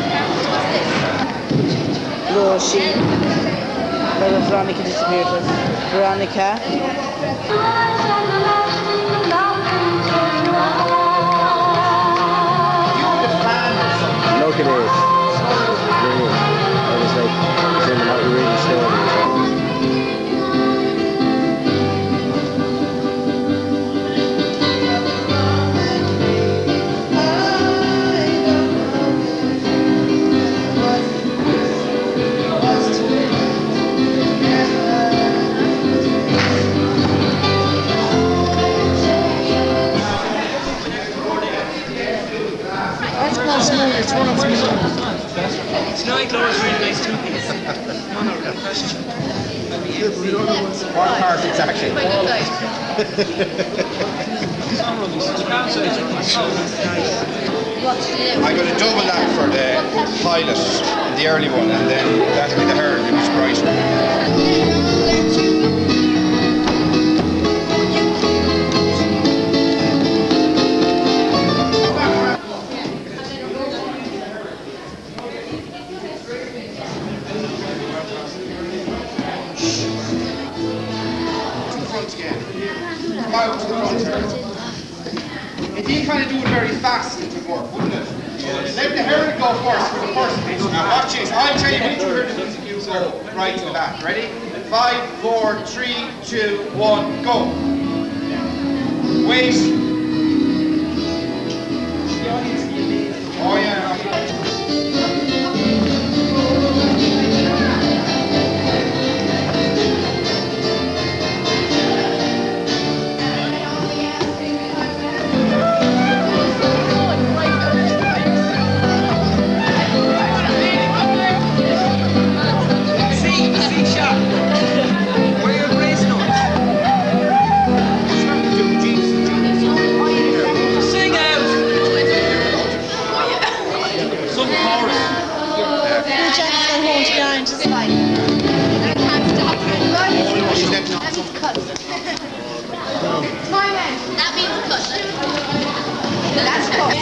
S6: Roshi, where Veronica disappeared from. Veronica.
S2: Tonight, Laura's really nice too. No, real question.
S1: What part exactly? I'm going to double that for the pilot, the early one, and then that'll be the herd, it was brighter. Out to the front. If you kind of do it very fast, it would work, wouldn't it? Yes. Let the herald go first for the first piece. Now watch this. I'll tell you when you hear the music, you go right to the back. Ready? 5, 4, 3, 2, 1, go. Wait. Oh yeah.
S16: That means cut. That's cut.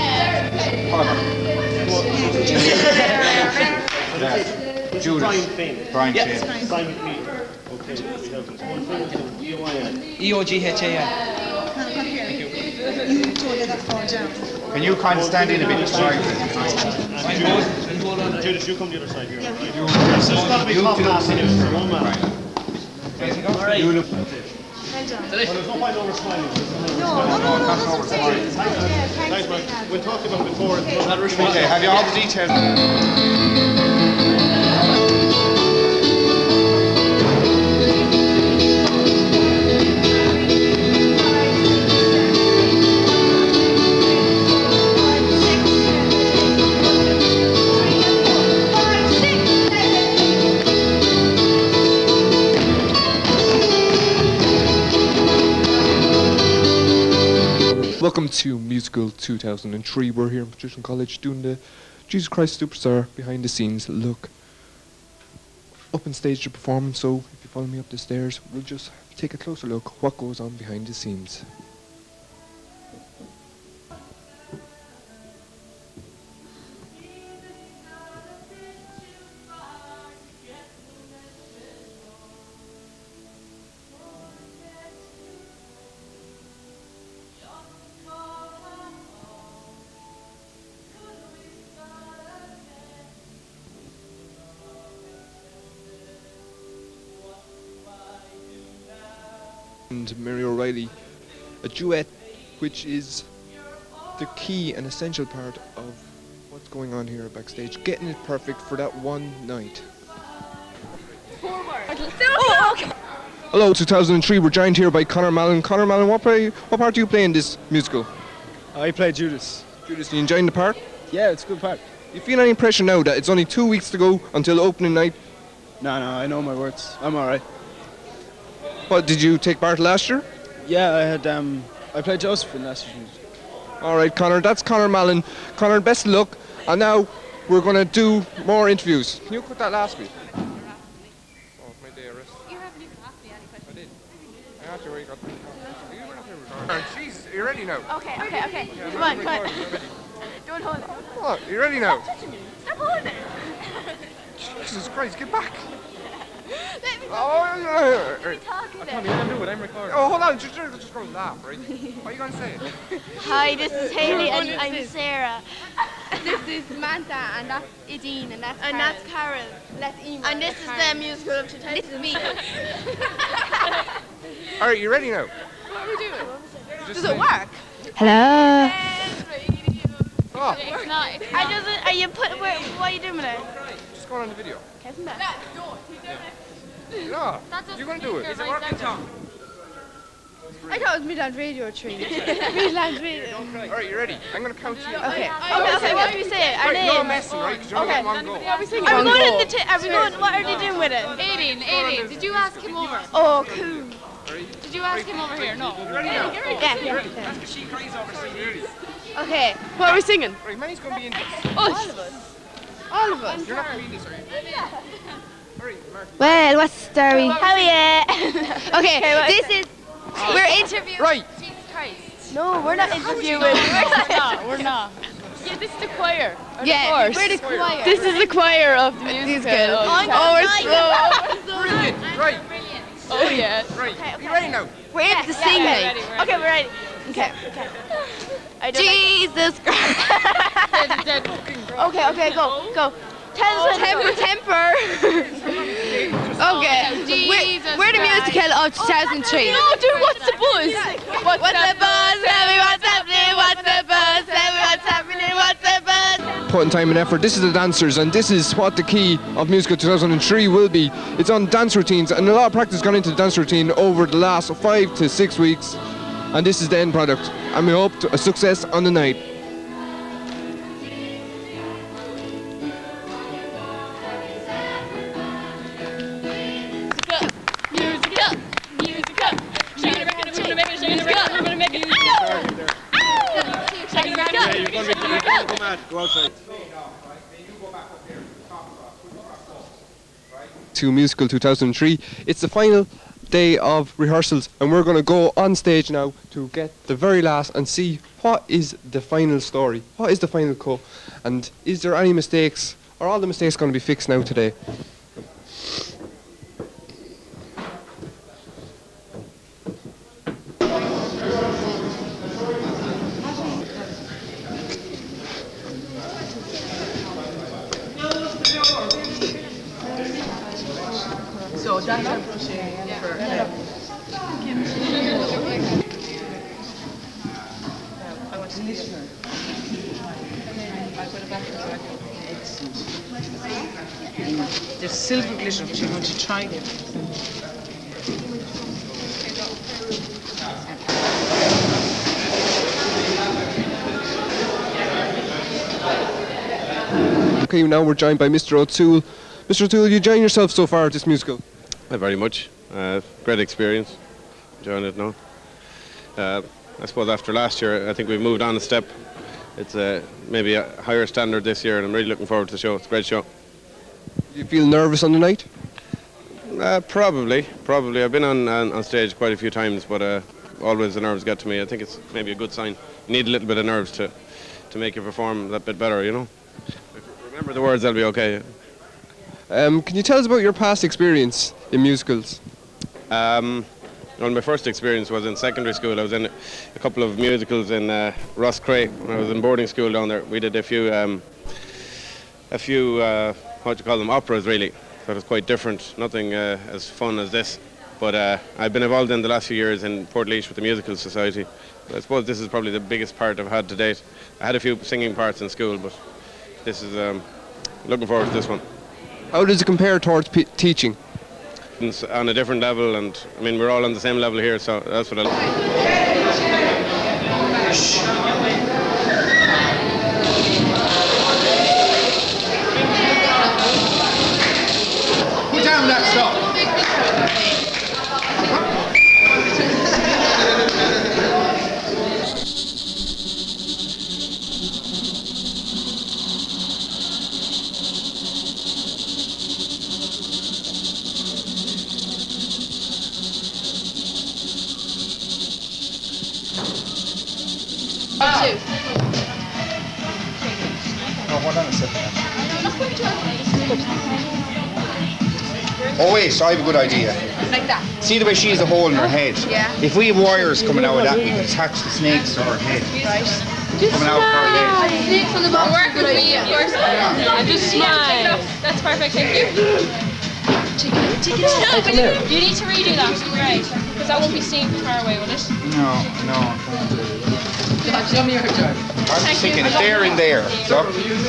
S1: Judas. Brian Finn.
S11: Simon Peter. Okay, we have one thing.
S2: E-O-G-H-A-N.
S1: Can you kind of stand in a bit to try?
S11: Judas, you come the other side here.
S16: Yeah.
S11: There's got to be top pass in it for one man. You look. Well, there's no point over smiling.
S16: No.
S11: Thanks, man. We'll talk about it before.
S1: Okay, have you all the details?
S5: Welcome to Musical 2003. We're here in Patrician College doing the Jesus Christ Superstar behind the scenes look. Up on stage the performance, so if you follow me up the stairs, we'll just take a closer look what goes on behind the scenes. And Mary O'Reilly, a duet which is the key and essential part of what's going on here backstage, getting it perfect for that one night.
S6: Oh, okay.
S5: Hello, 2003, we're joined here by Conor Mallon. Conor Mallon, what part do you play in this musical?
S10: I play Judas.
S5: Judas, are you enjoying the part?
S10: Yeah, it's a good part.
S5: Do you feel any pressure now that it's only 2 weeks to go until opening night?
S10: No, I know my words. I'm alright.
S5: What, did you take part last year?
S10: Yeah, I played Joseph in last year's.
S5: Alright, Conor, that's Conor Mallon. Conor, best of luck. And now we're going to do more interviews. Can you cut that last bit? Oh, my day of rest.
S3: You haven't even asked me any questions.
S5: I did. I asked you where you got the Jesus, are you ready now?
S3: Okay.
S5: Yeah,
S3: Come on.
S5: ready.
S3: Don't hold it.
S5: What? Are you ready now?
S3: Stop touching me. Stop holding it.
S5: Jesus Christ, get back.
S3: Let me
S5: Oh,
S3: talking then.
S5: I'm do it, I'm recording. Oh, hold on, just going to laugh, right? What are you going to say?
S3: Hi, this is Hayley and I'm Sarah.
S16: This is Samantha, and that's Idine, and that's Carol. That's Ema.
S3: And this is the musical of 2000.
S16: This is me.
S5: Alright, you ready now?
S16: What are we doing?
S5: Does
S16: it work?
S6: Hello.
S5: Oh.
S3: It's not. Are you put? What are you doing with it?
S5: Just going on the video.
S3: Okay, from there.
S5: Yeah, you're going to do it.
S3: Is it working, Tom?
S6: I thought it was Midland Radio 3. Midland Radio.
S5: Alright, you ready? I'm going to count to you.
S6: Okay, what do we say? Our
S5: Right,
S6: names?
S5: no messing, right? Because you're
S6: Okay.
S5: going to go.
S6: Are we going in the what are they doing with it?
S17: Aiden, did you ask him over?
S6: Oh, cool.
S17: Did you ask him over here? No.
S6: Yeah.
S5: She cries over CDs.
S6: Okay, what are we singing?
S5: Right, Manny's going to be in this.
S6: All of us. All of us.
S5: You're not going to be in this, are you? Alright, Mark.
S6: Well, what's the story? How are you? Okay, this is... We're interviewing...
S5: Right.
S17: Jesus Christ.
S6: No, we're not interviewing.
S17: We're not. Yeah, this is the choir.
S6: Yeah,
S17: we're the choir.
S6: This is the choir of the musical. We're so...
S5: Brilliant. Right.
S17: Oh, yeah.
S5: Right. Are you ready now?
S6: We're in the singing. Okay, we're ready. Okay. Jesus Christ. Okay, go. Tell us temper. Okay. We're the musical of 2003.
S17: No, dude, what's the buzz?
S6: What's the buzz? Tell me what's happening. What's the buzz? Tell me what's happening. What's the buzz?
S5: Putting time and effort. This is the dancers, and this is what the key of Musical 2003 will be. It's on dance routines, and a lot of practice gone into the dance routine over the last 5 to 6 weeks. And this is the end product. And we hope a success on the night. Go outside. To Musical 2003. It's the final day of rehearsals, and we're going to go on stage now to get the very last and see what is the final story, what is the final cut, and is there any mistakes, or all the mistakes going to be fixed now today.
S18: So that's our crochet for I want to listener. Excellent. There's silver glitter, which I'm going to try it.
S5: Okay, now we're joined by Mr. O'Toole. Mr. O'Toole, you enjoying yourself so far at this musical?
S19: Very much. Great experience. Enjoying it now. I suppose after last year, I think we've moved on a step. It's maybe a higher standard this year, and I'm really looking forward to the show. It's a great show.
S5: Do you feel nervous on the night?
S19: Probably. I've been on stage quite a few times, but always the nerves get to me. I think it's maybe a good sign. You need a little bit of nerves to make you perform that bit better, you know. If you remember the words, they'll be okay.
S5: Can you tell us about your past experience in musicals?
S19: Well, my first experience was in secondary school. I was in a couple of musicals in Rosscray when I was in boarding school down there. We did a few what do you call them, operas really. So it was quite different, nothing as fun as this. But I've been involved in the last few years in Portlaoise with the Musical Society. I suppose this is probably the biggest part I've had to date. I had a few singing parts in school, but this is looking forward to this one.
S5: How does it compare towards teaching?
S19: It's on a different level, and I mean we're all on the same level here, so that's what I like.
S1: Put down that stuff. Hold on a second. Oh wait, I have a good idea.
S17: Like that.
S1: See the way she has a hole in her head?
S17: Yeah.
S1: If we have wires coming out of that, we can attach the snakes to her head.
S17: Right.
S1: Coming out of her head.
S17: Snakes on the bottom. Work with me, of course. And just smile. That's perfect, thank you. You need to redo that, right? Because that won't be seen from far away, will it?
S1: No.
S18: Show me your job.
S1: I'm just thinking if they're in there. So.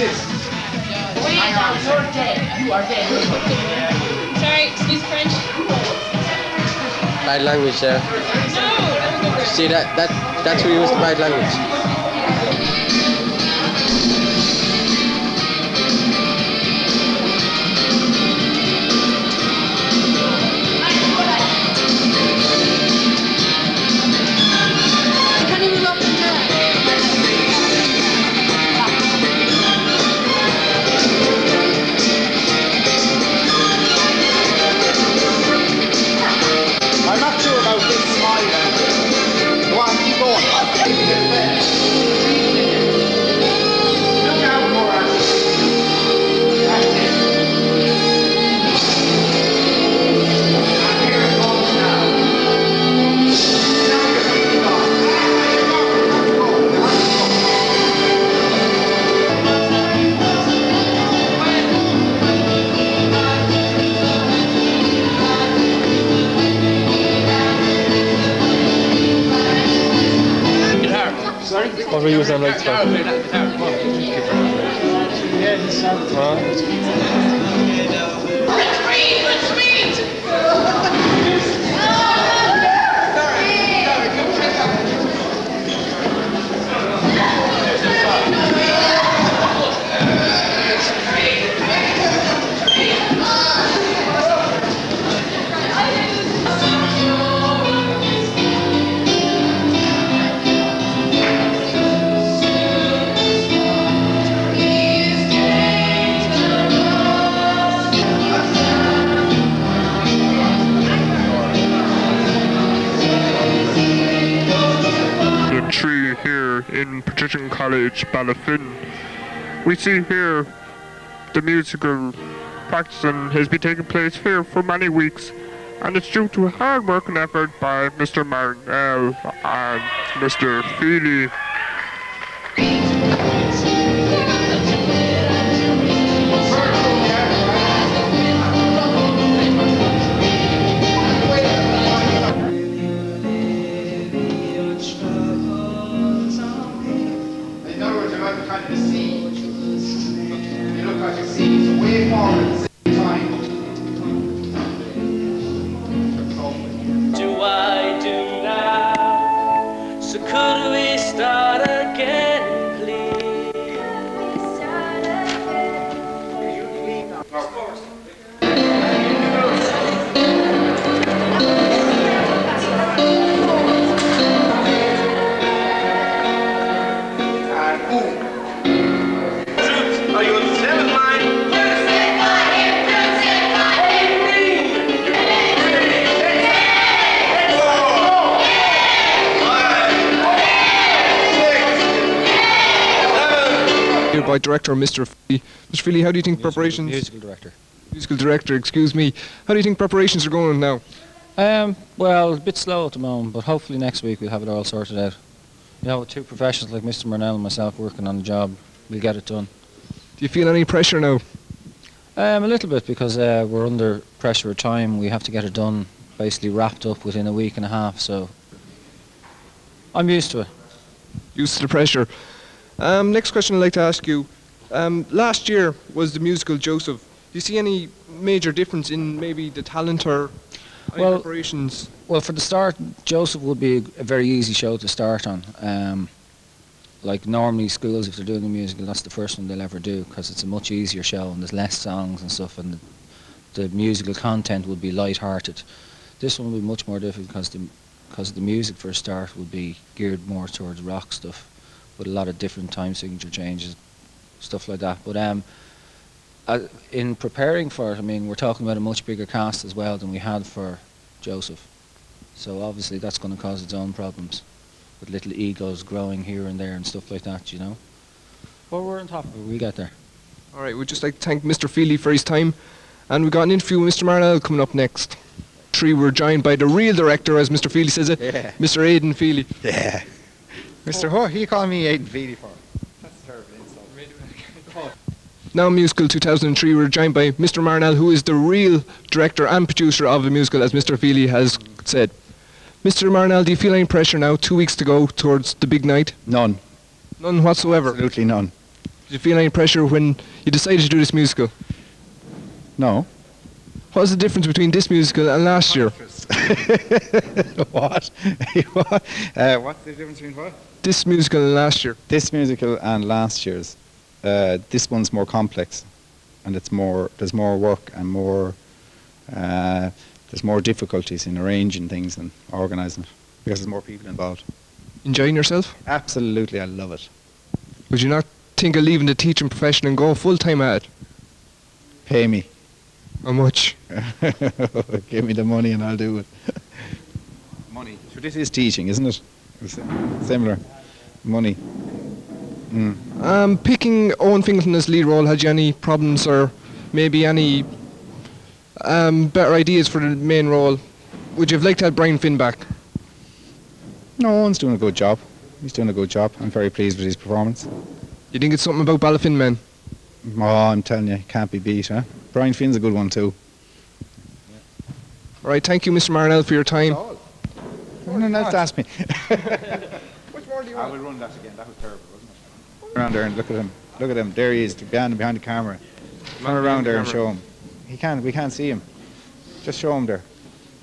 S18: You're dead. You are dead.
S17: Sorry, excuse French.
S14: Bad language there.
S17: No,
S14: See that's where you use the bad language.
S17: Can you move up and down?
S1: I'm not sure about this smile. Go on, keep going. Look out more. That's it. And here it goes now. Now you're keeping
S11: Sorry?
S5: What were you using lights for?
S11: Yeah, he sounds.
S5: Tree here in Patrician College, Ballyfin. We see here the musical practicing has been taking place here for many weeks, and it's due to hard work and effort by Mr. Marnell and Mr. Feely.
S1: In other words, you're like kind of a sea. You look like a sea. It's a way forward at the same time.
S8: Do I do now? So could we start again, please? Are you on 7 line?
S5: Here by director Mr. Feely. Mr. Feely, how do you think preparations?
S14: Musical director.
S5: Musical director, excuse me. How do you think preparations are going now?
S13: Well, a bit slow at the moment, but hopefully next week we'll have it all sorted out. You know, with two professionals like Mr. Marnell and myself working on the job, we'll get it done.
S5: Do you feel any pressure now?
S13: A little bit, because we're under pressure of time. We have to get it done, basically wrapped up within a week and a half, so I'm used to it.
S5: Used to the pressure. Next question I'd like to ask you. Last year was the musical Joseph. Do you see any major difference in maybe the talent or any preparations?
S13: Well, for the start, Joseph would be a very easy show to start on. Like normally schools, if they're doing a musical, that's the first one they'll ever do, because it's a much easier show and there's less songs and stuff, and the musical content would be light-hearted. This one will be much more difficult because the music for a start would be geared more towards rock stuff, with a lot of different time signature changes, stuff like that. But in preparing for it, I mean, we're talking about a much bigger cast as well than we had for Joseph. So obviously that's going to cause its own problems, with little egos growing here and there and stuff like that, you know. But we're on top of it, we'll get there.
S5: All right, we'd just like to thank Mr. Feely for his time, and we've got an interview with Mr. Marnell coming up next. We're joined by the real director, as Mr. Feely says it, Mr. Aidan Feely.
S20: Yeah. Mr. Who are you calling me Aidan Feely for? That's a terrible insult.
S5: Now Musical 2003, we're joined by Mr. Marnell, who is the real director and producer of the musical, as Mr. Feely has said. Mr. Marnell, do you feel any pressure now, 2 weeks to go towards the big night?
S20: None.
S5: None whatsoever?
S20: Absolutely none.
S5: Did you feel any pressure when you decided to do this musical?
S20: No.
S5: What was the difference between this musical and last year?
S20: What? What? What's the difference between what?
S5: This musical and last year.
S20: This musical and last year's. This one's more complex, and there's more work and more there's more difficulties in arranging things and organising it because there's more people involved.
S5: Enjoying yourself?
S20: Absolutely, I love it.
S5: Would you not think of leaving the teaching profession and go full time at it?
S20: Pay me.
S5: How much?
S20: Give me the money and I'll do it. Money. So this is teaching, isn't it? Similar. Money.
S5: Picking Owen Fingleton as lead role, had you any problems or maybe any better ideas for the main role? Would you have liked to have Brian Finn back?
S20: No, Owen's doing a good job. He's doing a good job. I'm very pleased with his performance.
S5: You think it's something about Ballyfin men?
S20: Oh, I'm telling you, can't be beat, huh? Brian Finn's a good one too.
S5: All right, thank you, Mr. Marinell, for your time.
S20: No one else asked me.
S5: Which more do you want?
S20: I will run that again. That was terrible, wasn't it? Around there and look at him. Look at him. There he is, behind the camera. Turn around there and show him. We can't see him. Just show him there.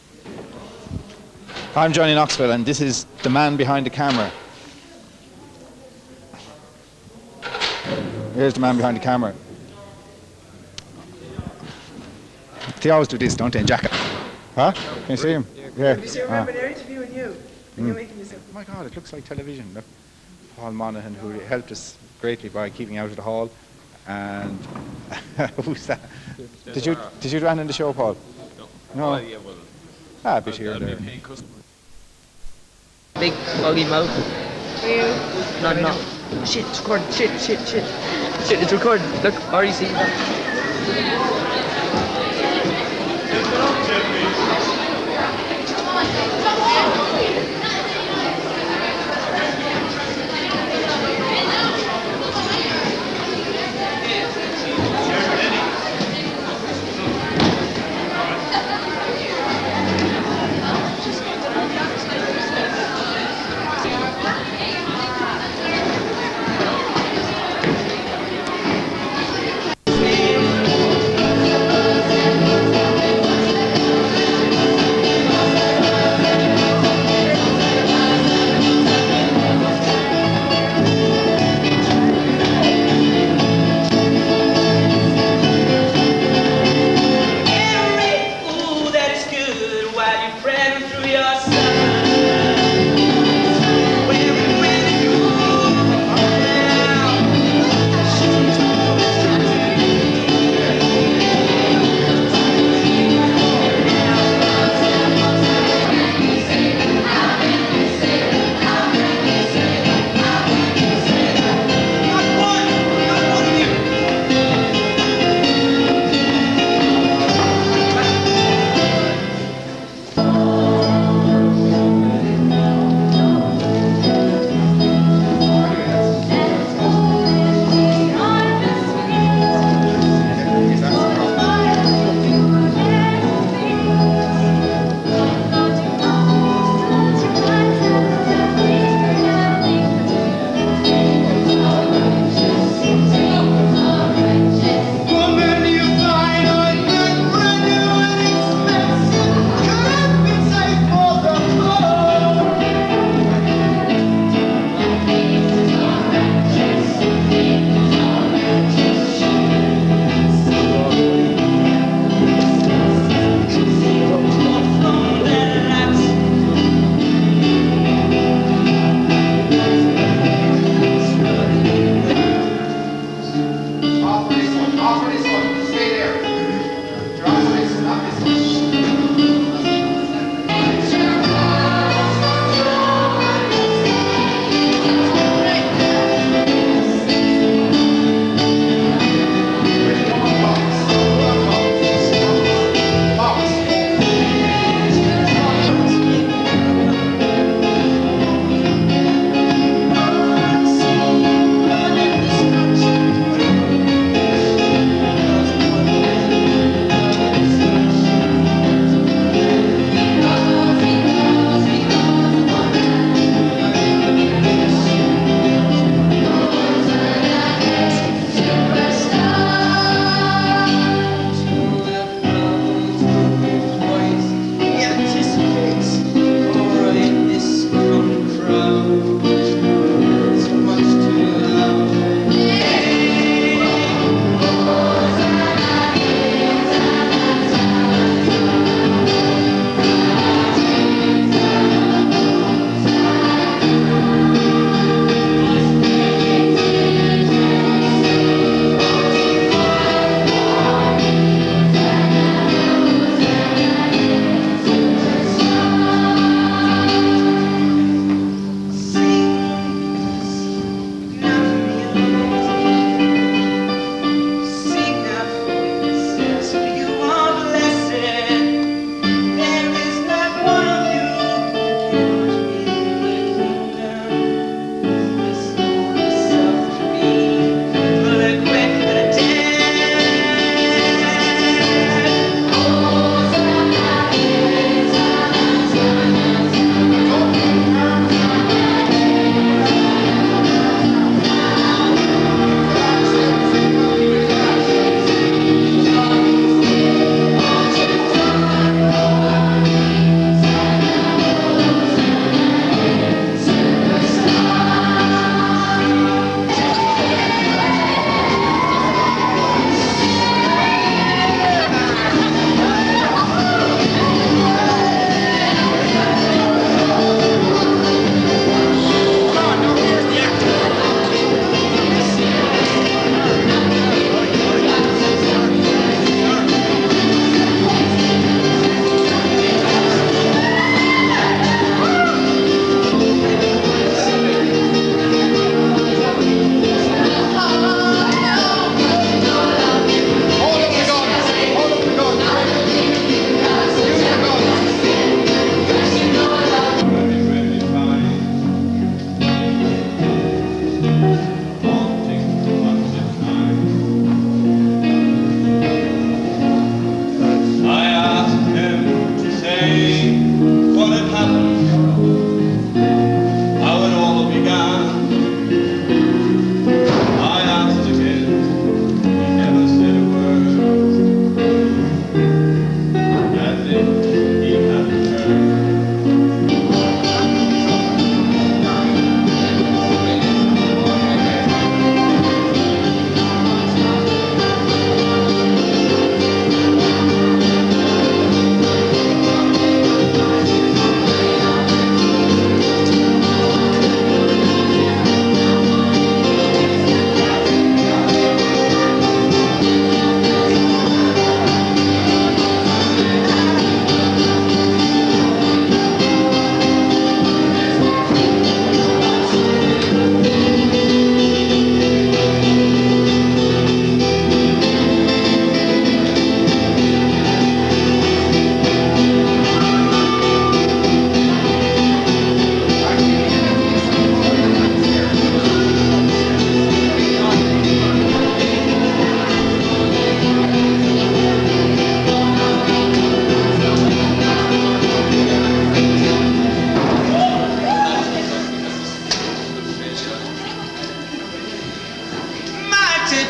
S20: I'm Johnny Knoxville, and this is the man behind the camera. Here's the man behind the camera. They always do this, don't they, in Jacket? Huh? Can you see him? Yeah.
S18: Did you remember they're interviewing you? And you're making yourself.
S20: Oh my God, it looks like television. Look. Paul Monaghan, who helped us greatly by keeping out of the hall. And who's that? Did you do anything in the show, Paul? No. A bit here and there.
S18: Big buggy mouth.
S6: For you?
S18: No. Shit, it's recording. Shit, it's recording. Look, REC.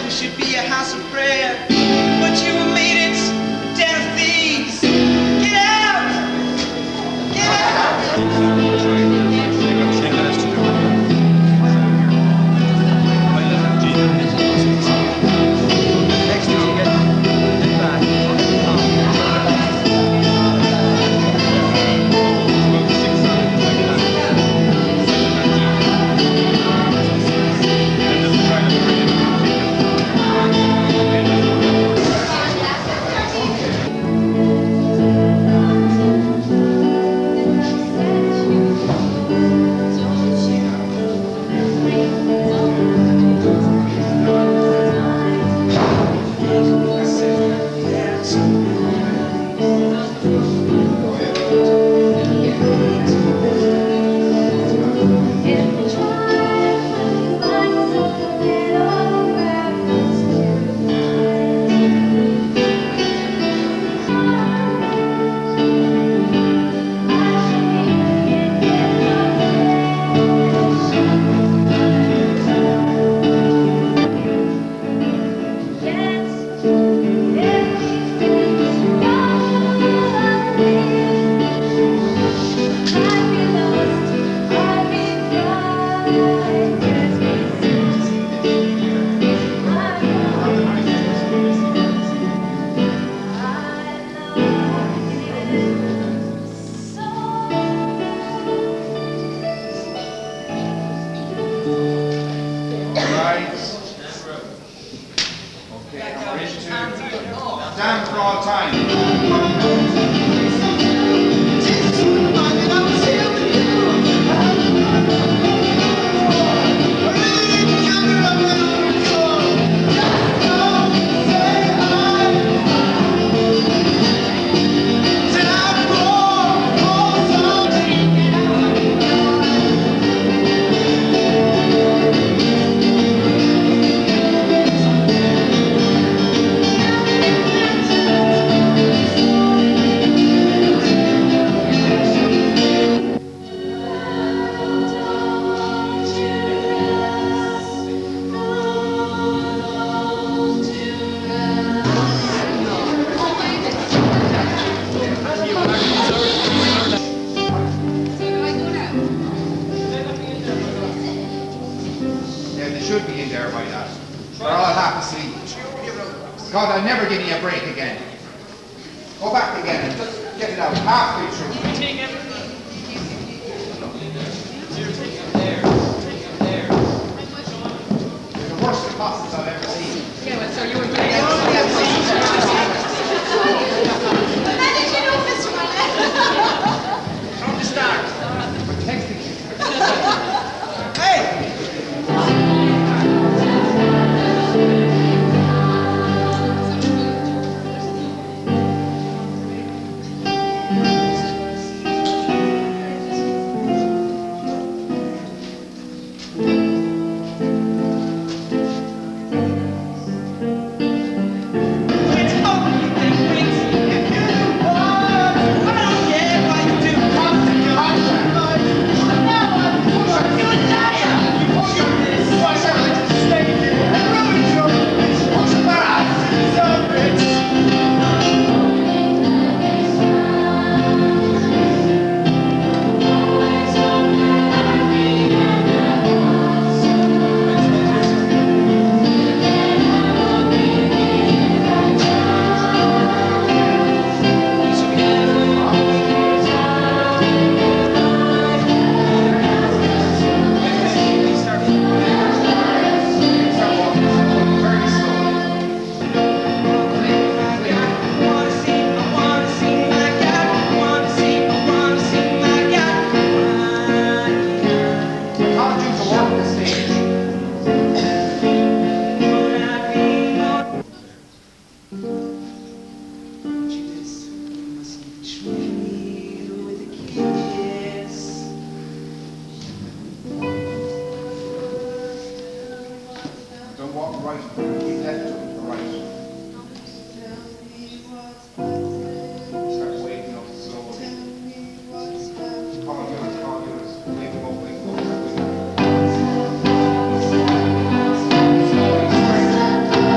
S8: temple should be a house of prayer, but you have made it a den of thieves. Get out! Get out!
S1: Stand for all time. Should be in there by that. They're all half asleep. God, I'll never give you a break again. Go back again and just get it out halfway through.
S2: Take everything.
S1: The worst apostles I've ever seen.
S17: Yeah, well, so you were doing
S16: How did you know this one?
S2: From the start.
S1: But technically.
S8: Hey!
S1: Don't walk right, keep left to the right. Start waking up slowly. Call units, wake them up, wake them up.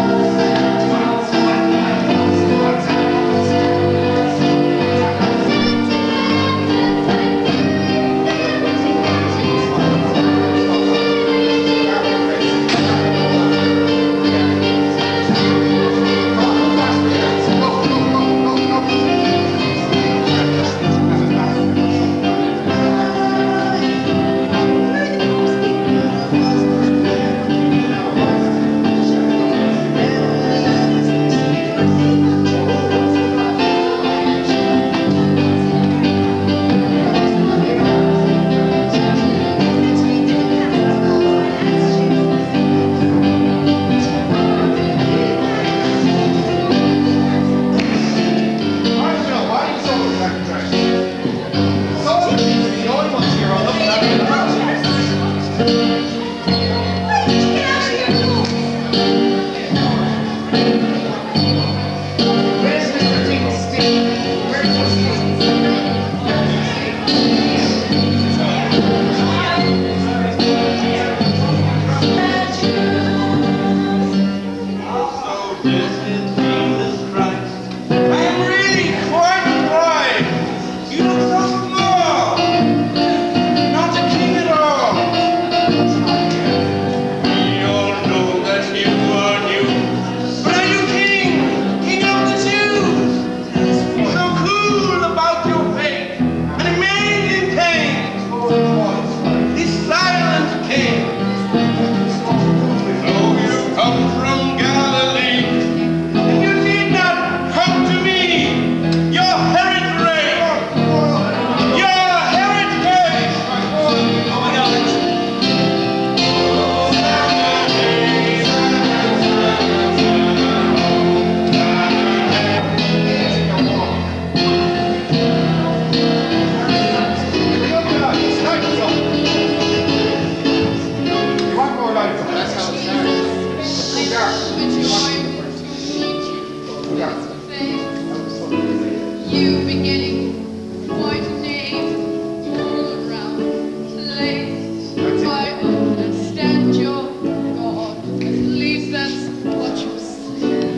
S16: You've been getting quite a name all around the place. I understand you're gone. At least that's what you said.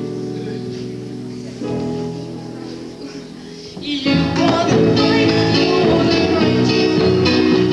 S16: You want to fight for the right.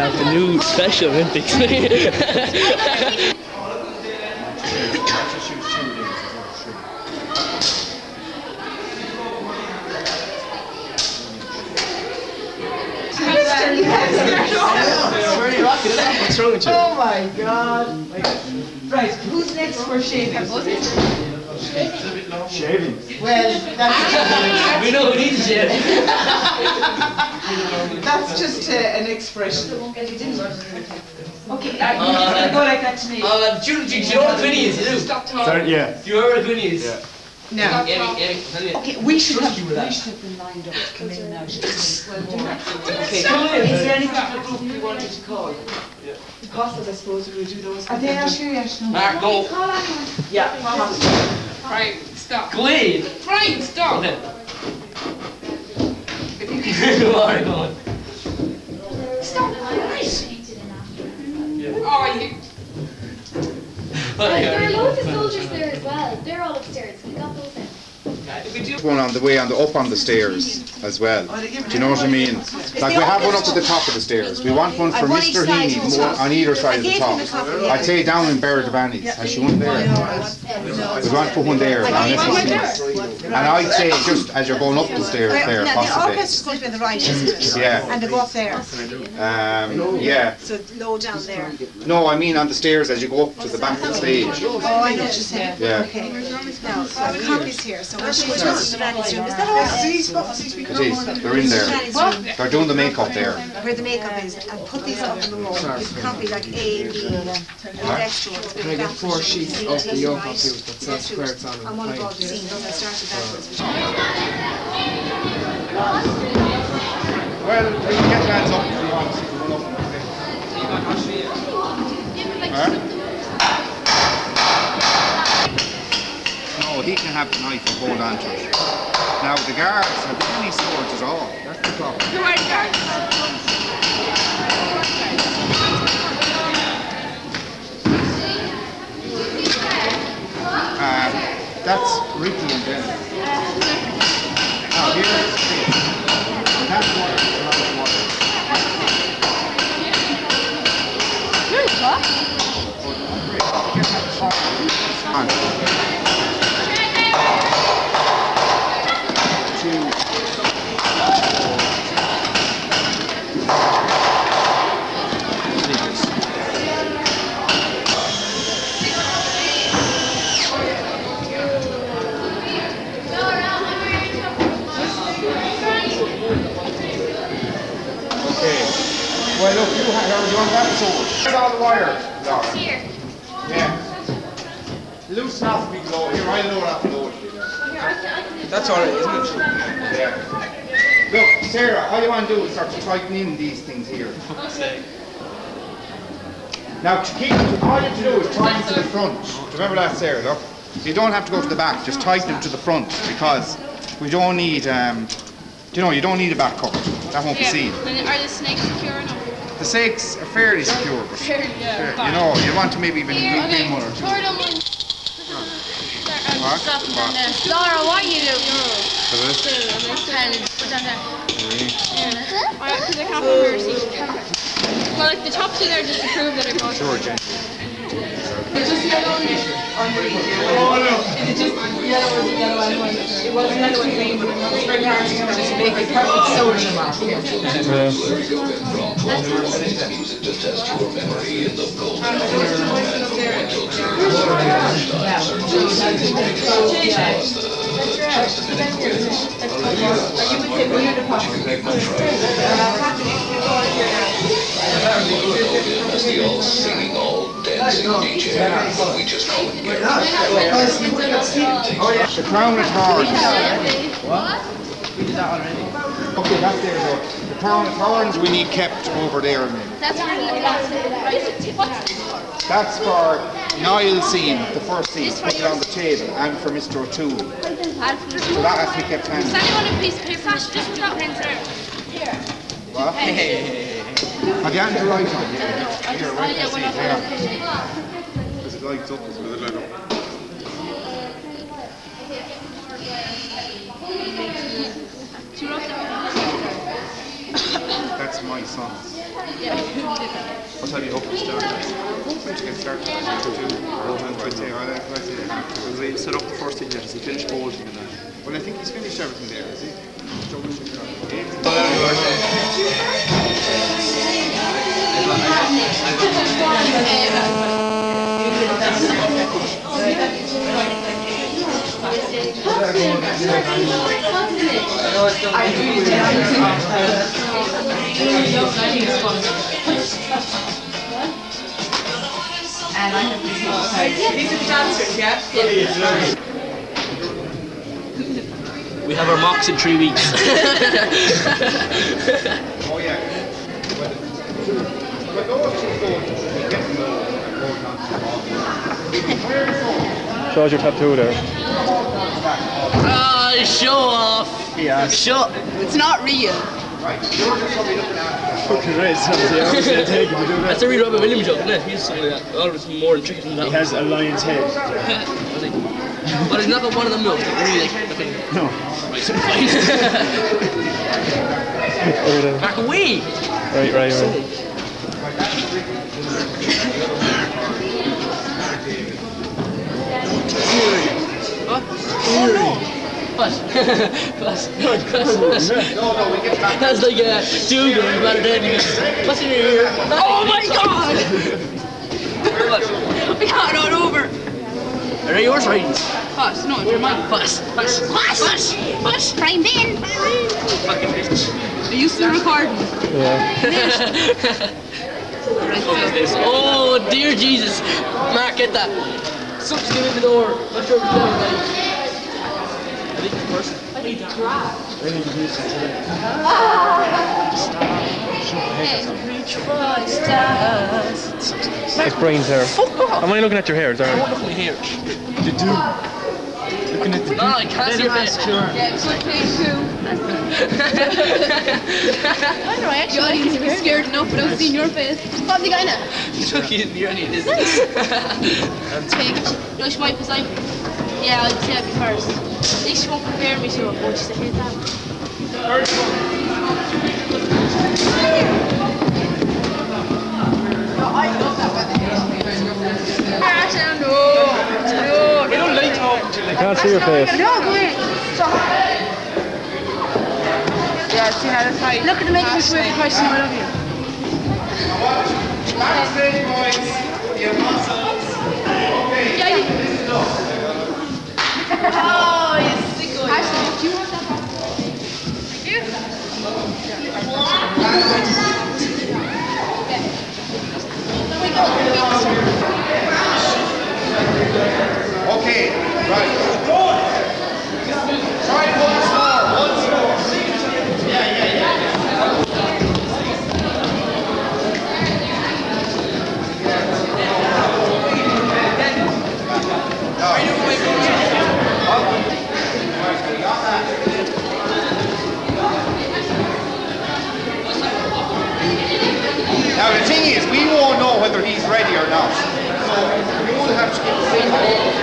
S18: start the new Special Olympics.
S11: What's wrong with you?
S16: Oh my God. Right, who's next for shaving?
S11: Shaving.
S16: Well, that's
S18: We know who needs it.
S16: that's just an expression. Okay, you just go like that to me.
S18: Do you know what a quinny is? You do?
S16: Stop talking.
S11: Sorry, yeah.
S18: Do you know what a quinny is?
S11: Yeah.
S16: No.
S18: Okay,
S16: we should have
S18: you with that.
S16: been lined up to come in now.
S18: Okay.
S16: Is there any particular group you wanted to call? The Apostles, I suppose, we do those. Are they not here yet? No.
S18: Mark, go.
S16: Yeah, Apostles.
S17: Right, stop.
S18: Go in.
S17: Right, stop.
S18: Okay. Alright, go on.
S17: Stop. Alright.
S7: There are loads of soldiers there as well. They're all upstairs. We got those in.
S1: One on the way up the stairs as well. Do you know what I mean? Like we have one up at the top of the stairs. We want one for Mr. Heaney more on either side of the top. I'd say down in Berrigavannies. Has she one there? We want to put one there. And I'd say just as you're going up the stairs there,
S6: The
S1: possibly.
S6: orchestra's going to be on the right, isn't it?
S1: Yeah.
S6: And they go up there.
S1: Yeah.
S6: So low down there.
S1: No, I mean on the stairs as you go up to the back of the stage.
S6: Oh, I know what you're saying.
S1: Yeah.
S6: Okay. Now, so the copies here. So which one's the Granny's room? Is that all?
S1: It is. They're in there. They're doing the makeup there.
S6: Where the makeup is, and put these up on the wall. You can copy like A, B, and the extra ones.
S5: Can I get 4 sheets of the yoga copy that says where it's on
S6: I'm one of all the scenes. I started backwards.
S1: Well, you can get lads up if you want. No, he can have the knife and hold on to it. Now the guards have any swords at all. That's the problem.
S17: Who are the guards?
S1: That's Ricky and Ben. Now here is Chris. That's water. That's water. On. 2. Okay. Well, look, you want that sword. Here's all the wires, Laura.
S7: Here.
S1: Yeah. Loosen off the big load. Here, I load off the load.
S18: That's alright, isn't it?
S1: Yeah. Look, Sarah, all you want to do is start to tighten in these things here. Now, to keep all you have to do is tighten to the front. Remember that, Sarah, look. You don't have to go to the back, just tighten them to the front because we don't need, you don't need a back cover. That won't be seen.
S17: And are the snakes secure or no?
S1: The snakes are fairly secure, but you want to maybe even loop in one or two. What?
S17: Laura, what are you doing?
S1: For this?
S17: And put down there. Because I can't remember your seat. Well, like the top two there just to prove that I got it.
S1: Sure, Jen.
S16: It's just yellow underneath. Oh no! It's just yellow and yellow and white. It was yellow and green, but it was very hard to just make it perfect soldier mark here.
S21: Music to test your memory in the golden the all singing, all dancing DJ. We just call it Gary.
S1: The crown of thorns.
S18: What? We did that already.
S1: Okay, that's there though. The crown of thorns we need kept over there.
S17: That's
S1: That's for Niall scene, the first scene, put it on the table, and for Mr. O'Toole. So that has to be kept handy.
S17: Does anyone have a piece of paper? Just put that pen there. Here.
S1: What? Have you had to write on? Yeah. Here, write that scene. Yeah. Because it lights up, it's with it lit up.
S20: That's my son.
S17: Yeah.
S20: What time do you hope to start? I'm hoping to get started at 2.
S11: Because they set up the first thing there. Does he finish bolting and that?
S20: Well, I think he's finished everything there, is he?
S18: These are the dancers, yeah? We have our mocks in 3 weeks.
S1: Oh yeah. But those two goals, we get them
S11: Shows your tattoo there.
S18: Ah, show off.
S11: Yeah.
S18: Show. It's not real.
S1: Right, you're just probably looking after that.
S11: Fucking right,
S18: That's a real Robin Williams joke, isn't it? He's something like that. Always more intricate than that.
S11: He has a lion's head.
S18: But he's not got one of them milk. Really, like, looking.
S11: No.
S18: Right, so fine. Back away.
S11: Right.
S18: What? Oh no! What?
S1: No, we get back.
S18: That's like Dougal in Planet Dead. What's in your ear? Oh my god! What?
S17: I got it all over.
S18: Are they yours, right?
S17: Pass, no, it's mine.
S18: Pass.
S17: Prime bin.
S18: Fucking bitch.
S17: Are you still recording?
S18: Oh dear Jesus. Mark, get that. Something's getting in the door. Not sure what's going on. I think it's worse.
S17: I need to grab. Reach for the stars.
S11: Nice brains there. Am I looking at your hair? Is that
S18: I
S11: right?
S18: won't look at my hair.
S11: You do. Looking at the
S18: No, I can't see your face.
S17: Yeah, it's like playing too. I don't know, I actually like to be scared enough without seeing your face. What's the guy now?
S18: Look, you nearly did.
S17: Take it. No, she might, because yeah, I'd say I'd be first. At least she won't compare me to a boy. She said, here's that.
S11: We don't like talking to you. I can't see your face.
S17: No, go in. Yeah, see how that's right. Look at the makeup this weird question. I love you.
S1: Backstage, boys. Your muscles. Okay.
S17: Oh, you sicko. Ashley, do you want that back?
S1: Okay, right. Try once more. Yeah. Now the thing is, we won't know whether he's ready or not. So we will have to get the same.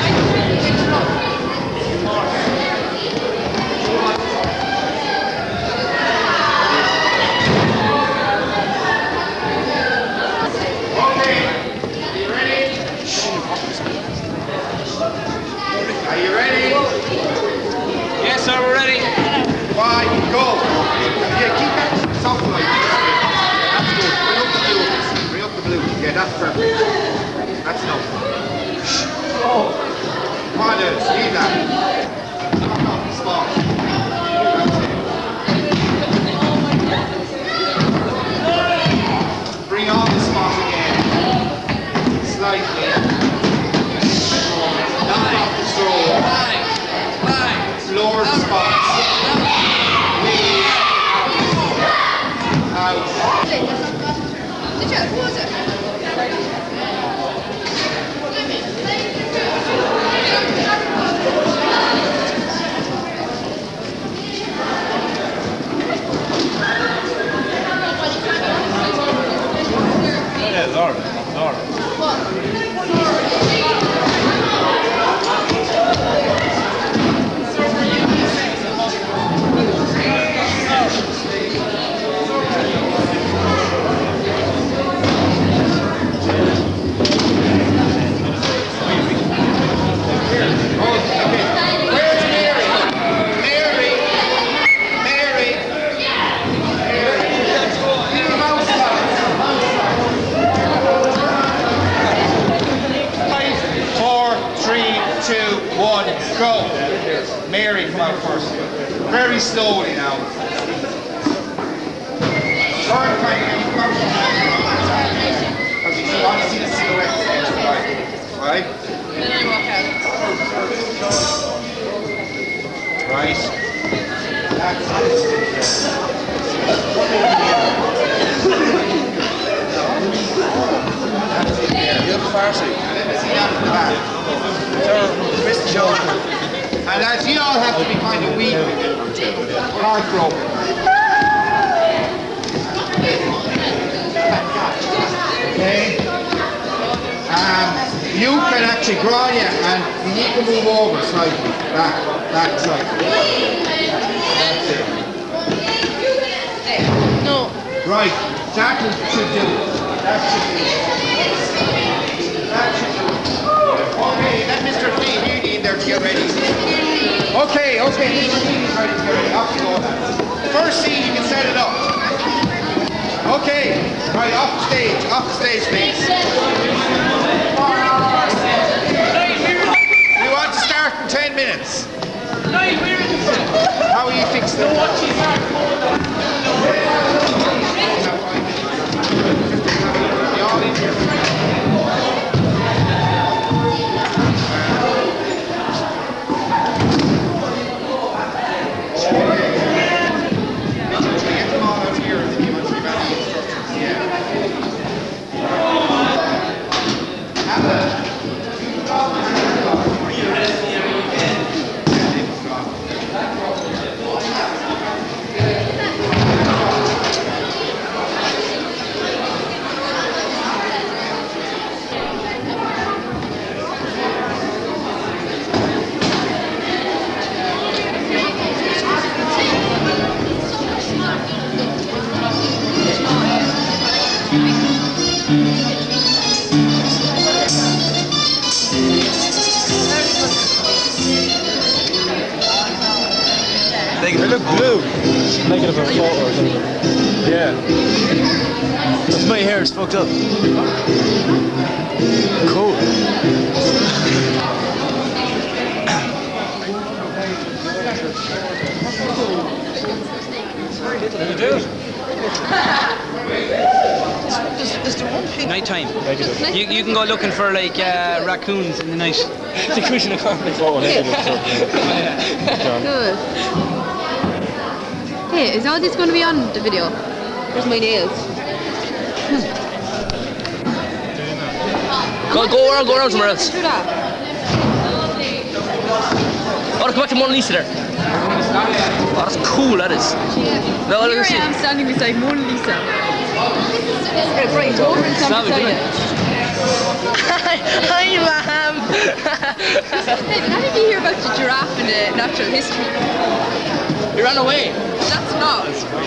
S1: Are you ready?
S2: Yes, sir, we're ready.
S1: 5, go. Yeah, keep that soft like this. That's good. Bring up the blue. Yeah, that's perfect. That's enough. Come on, dude. Leave that. Knock off the spot. That's it. Bring on the spot again. Slightly. Knock off the stroke. Lower the spots. Out.
S17: Did you? Who was it?
S11: Yeah, Zara.
S1: 1, go. Mary, come out first. Very slowly now. Turn kind of, you come out. Because you want to see the silhouette. Right?
S17: Then I walk out.
S1: Right. And lads, you all have to be kind of weak. Heartbroken. Okay. You can actually grow you, and you need to move over slightly. Back slightly. That's it.
S17: No.
S1: Right. That should do it. That should do it. That should do it. Okay, let Mr. Fleet in there to get ready. Okay, Mr. Fleet is ready to get ready. Off you go, lads. First scene, you can set it up. Okay, right, off the stage, please. We want to start in 10 minutes. How are you fixing it?
S11: They look blue. Negative a photo or something. Yeah. That's my hair is fucked up. Cool.
S2: Nighttime. You can go looking for like raccoons in the night. The cushion of
S17: Good. Hey, is all this going to be on the video? Where's my nails?
S18: Go around somewhere else.
S17: Do that.
S18: Oh, come back to Mona Lisa there. Oh, that's cool, that is. No,
S17: Here I am standing beside Mona Lisa. Right, over and stand beside it.
S18: Hi, ma'am.
S17: Hey, how did you hear about the giraffe in the natural history?
S18: He ran away.
S17: That's not.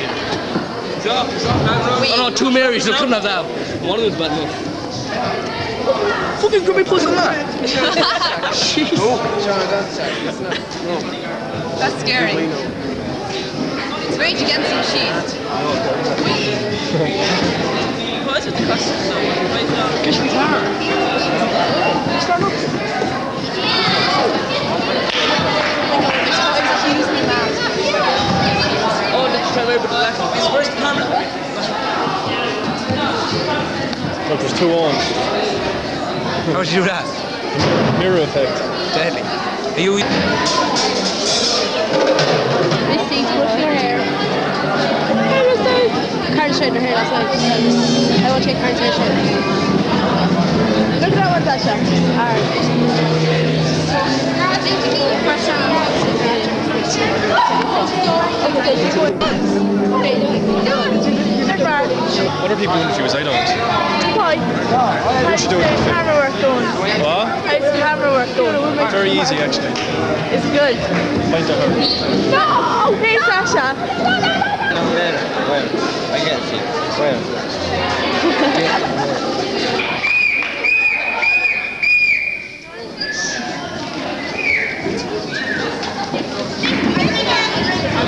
S18: Oh no, two Marys, they couldn't have that. One of them's bad enough. Fucking grubby puss on that.
S17: That's scary. It's Rage Against the Machine. What's with the costume though?
S18: Guess we are. Stand up. Oh, let's try over to the left. Where's the camera?
S11: Look, there's two on.
S2: How would you do that?
S11: Mirror effect.
S2: Deadly. Are you...
S17: Missy, what's your hair? Cardi straightened her hair last night. I want to take Cardi straightened her hair. Look at that one, Sasha. Alright.
S11: Other people interviews, I don't.
S6: Why?
S11: You should do it.
S6: Camera work done.
S11: What?
S6: How's the camera work done?
S11: Very easy, actually.
S6: It's good.
S11: Find to her.
S6: No! Hey, Sasha.
S11: Where? I can't see. Where?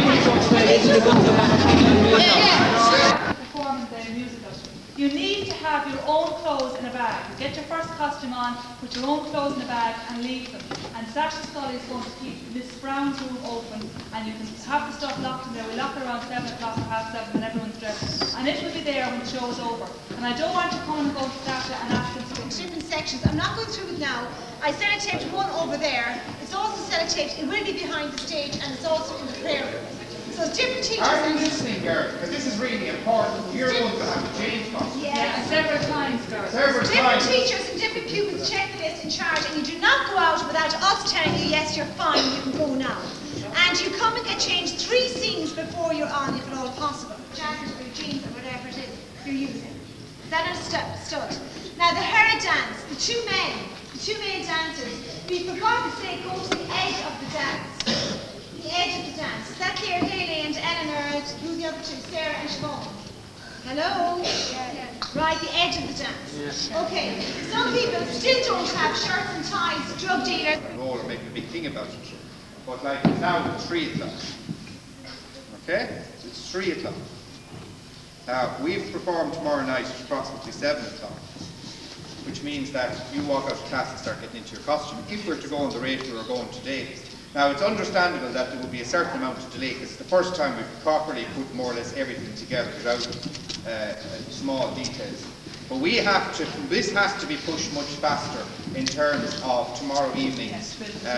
S3: You need to have have your own clothes in a bag. You get your first costume on, put your own clothes in a bag and leave them. And Sasha Scully is going to keep Miss Brown's room open and you can have the stuff locked in there. We lock it around 7 o'clock or half 7 when everyone's dressed. And it will be there when the show is over. And I don't want to come and go to Sasha and ask them to go.
S4: Different sections. I'm not going through it now. I sellotaped one over there. It's also sellotaped. It will be behind the stage and it's also in the prayer room. So it's different teachers.
S1: Are you listening, girls? Because this is really important. You're going to have to change costumes.
S3: Yeah, several times, girls.
S1: Several
S4: Different
S1: times.
S4: teachers and different pupils checklist in charge, and you do not go out without us telling you, yes, you're fine, you can go now. And you come and get changed 3 scenes before you're on, if at all possible. Jackets or jeans or whatever it is you're using. Is that understood? Now the Hera dance, the two male dancers, we forgot to say go to the edge of the dance. The edge of the dance. Is that clear? Haley and Eleanor, who the other two? Sarah and Siobhan. Hello? Yeah. Right, the edge of the dance.
S1: Yes.
S4: Okay. Some people still don't have shirts and ties, drug dealers.
S1: Role or making a big thing about it. But like now it's 3 o'clock. Okay? It's 3 o'clock. Now we've performed tomorrow night at approximately 7 o'clock. Which means that you walk out of class and start getting into your costume. If we're to go on the radio or going today. Now it's understandable that there will be a certain amount of delay because it's the first time we've properly put more or less everything together without small details. But we have to, this has to be pushed much faster in terms of tomorrow evening's.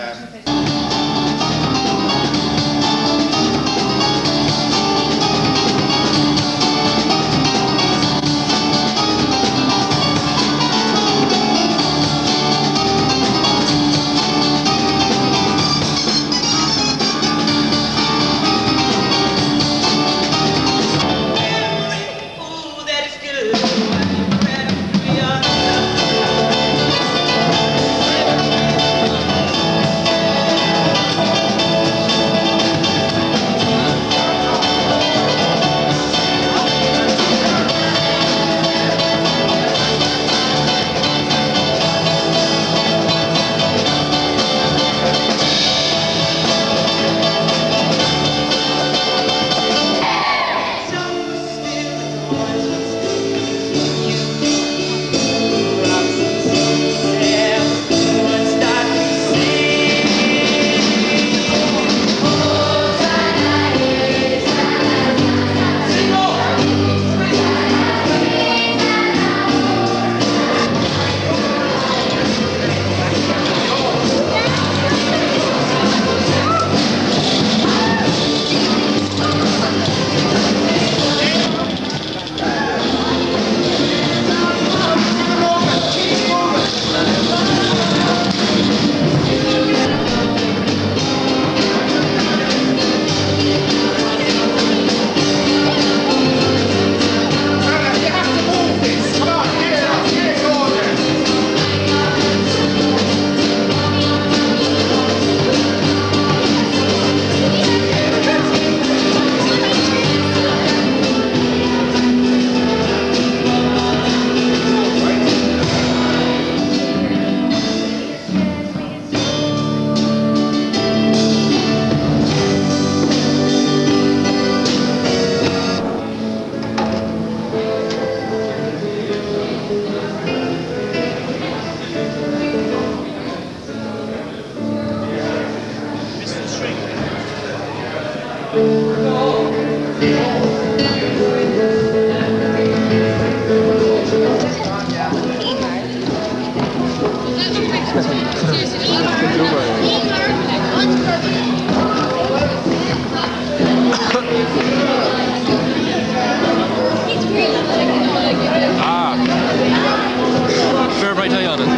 S11: Fair bright eye on it.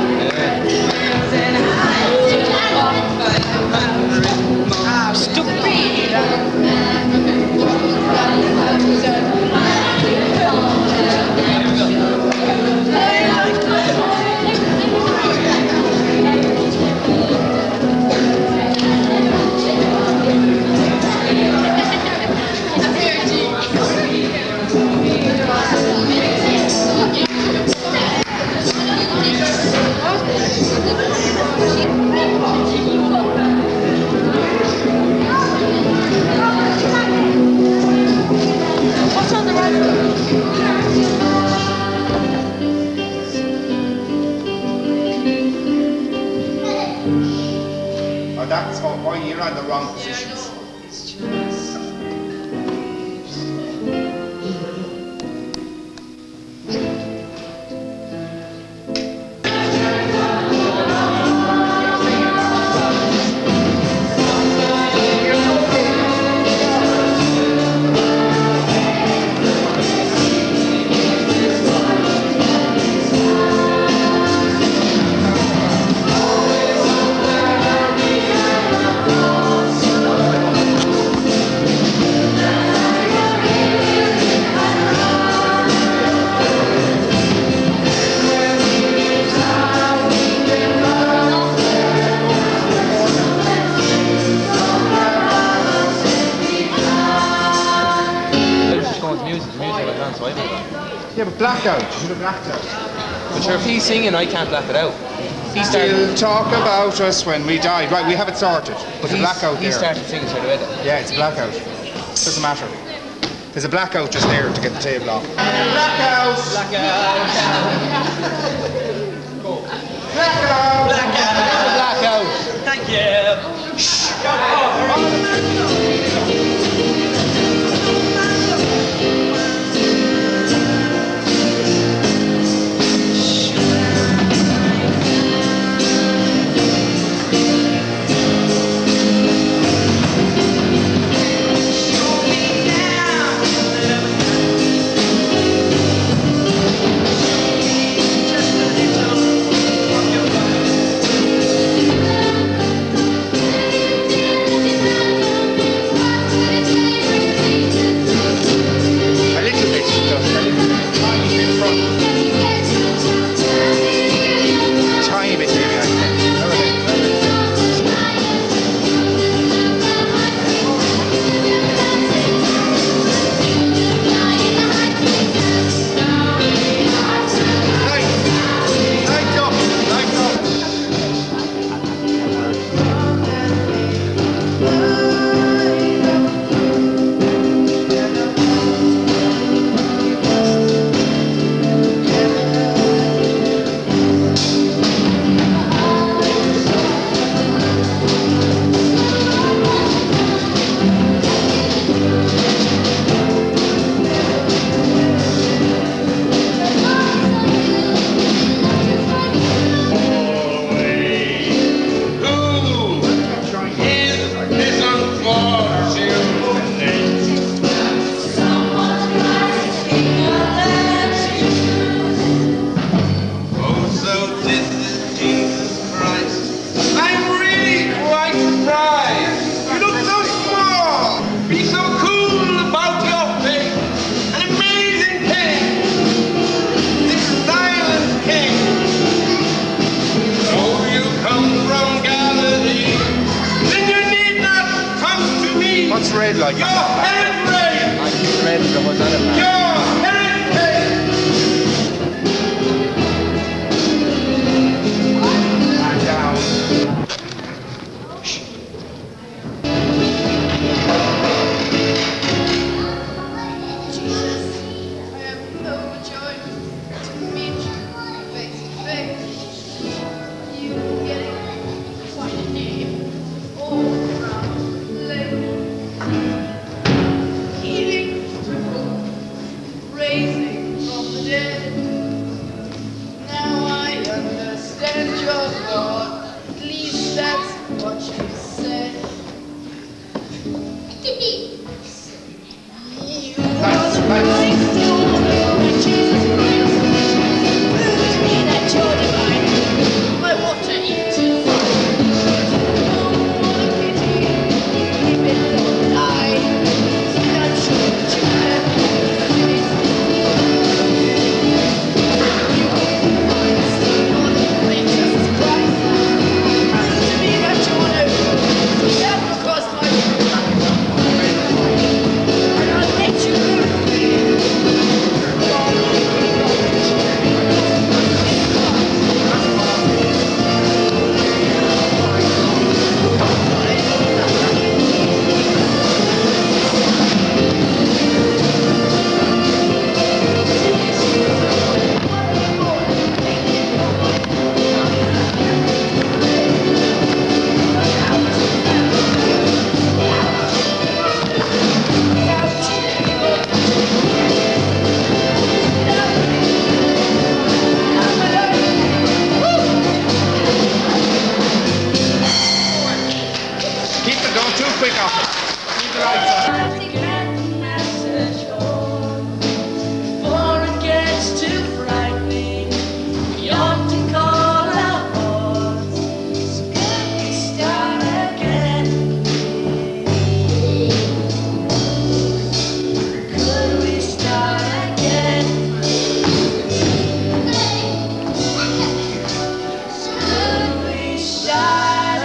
S1: but that's why you're in the wrong positions. Yeah, but blackout. You should have blacked out.
S18: But sure, if he's singing, I can't black it out.
S1: He'll talk about us when we die. Right, we have it sorted. But the blackout there.
S18: He started singing straight away.
S1: Yeah, it's blackout. Doesn't matter. There's a blackout just there to get the table off. Blackout!
S18: Blackout!
S1: Blackout!
S18: Blackout!
S1: Blackout!
S18: Thank you!
S1: What's red like?
S18: Your head red!
S14: Red is the Hosanna man.
S18: Your head red!
S1: And down.
S16: Jesus, I am overjoyed to meet you face to face. You getting quite a name all around the label. Healing triple Before it gets too frightening, you ought to call our boss. Could we start again? Could we start again? Could we start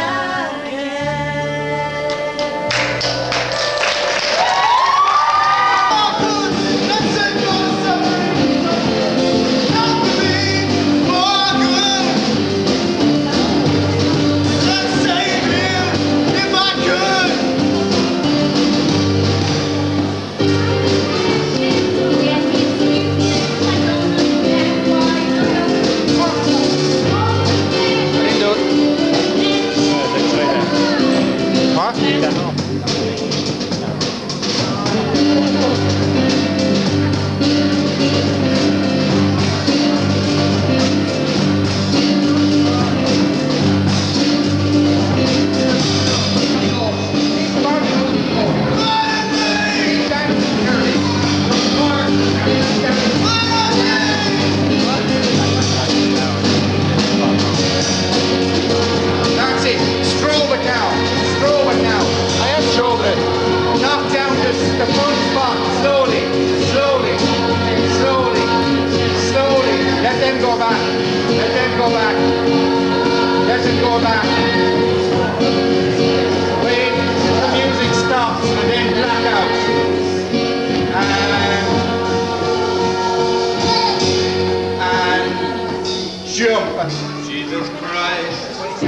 S1: That's it. Strobe it now. Strobe it now. I am strobing it. Knock down the front spot. Slowly. Slowly. Slowly. Slowly. Let them go back. Let them go back. Let them go back. Wait. The music stops and then black out. And jump.
S15: Jesus Christ.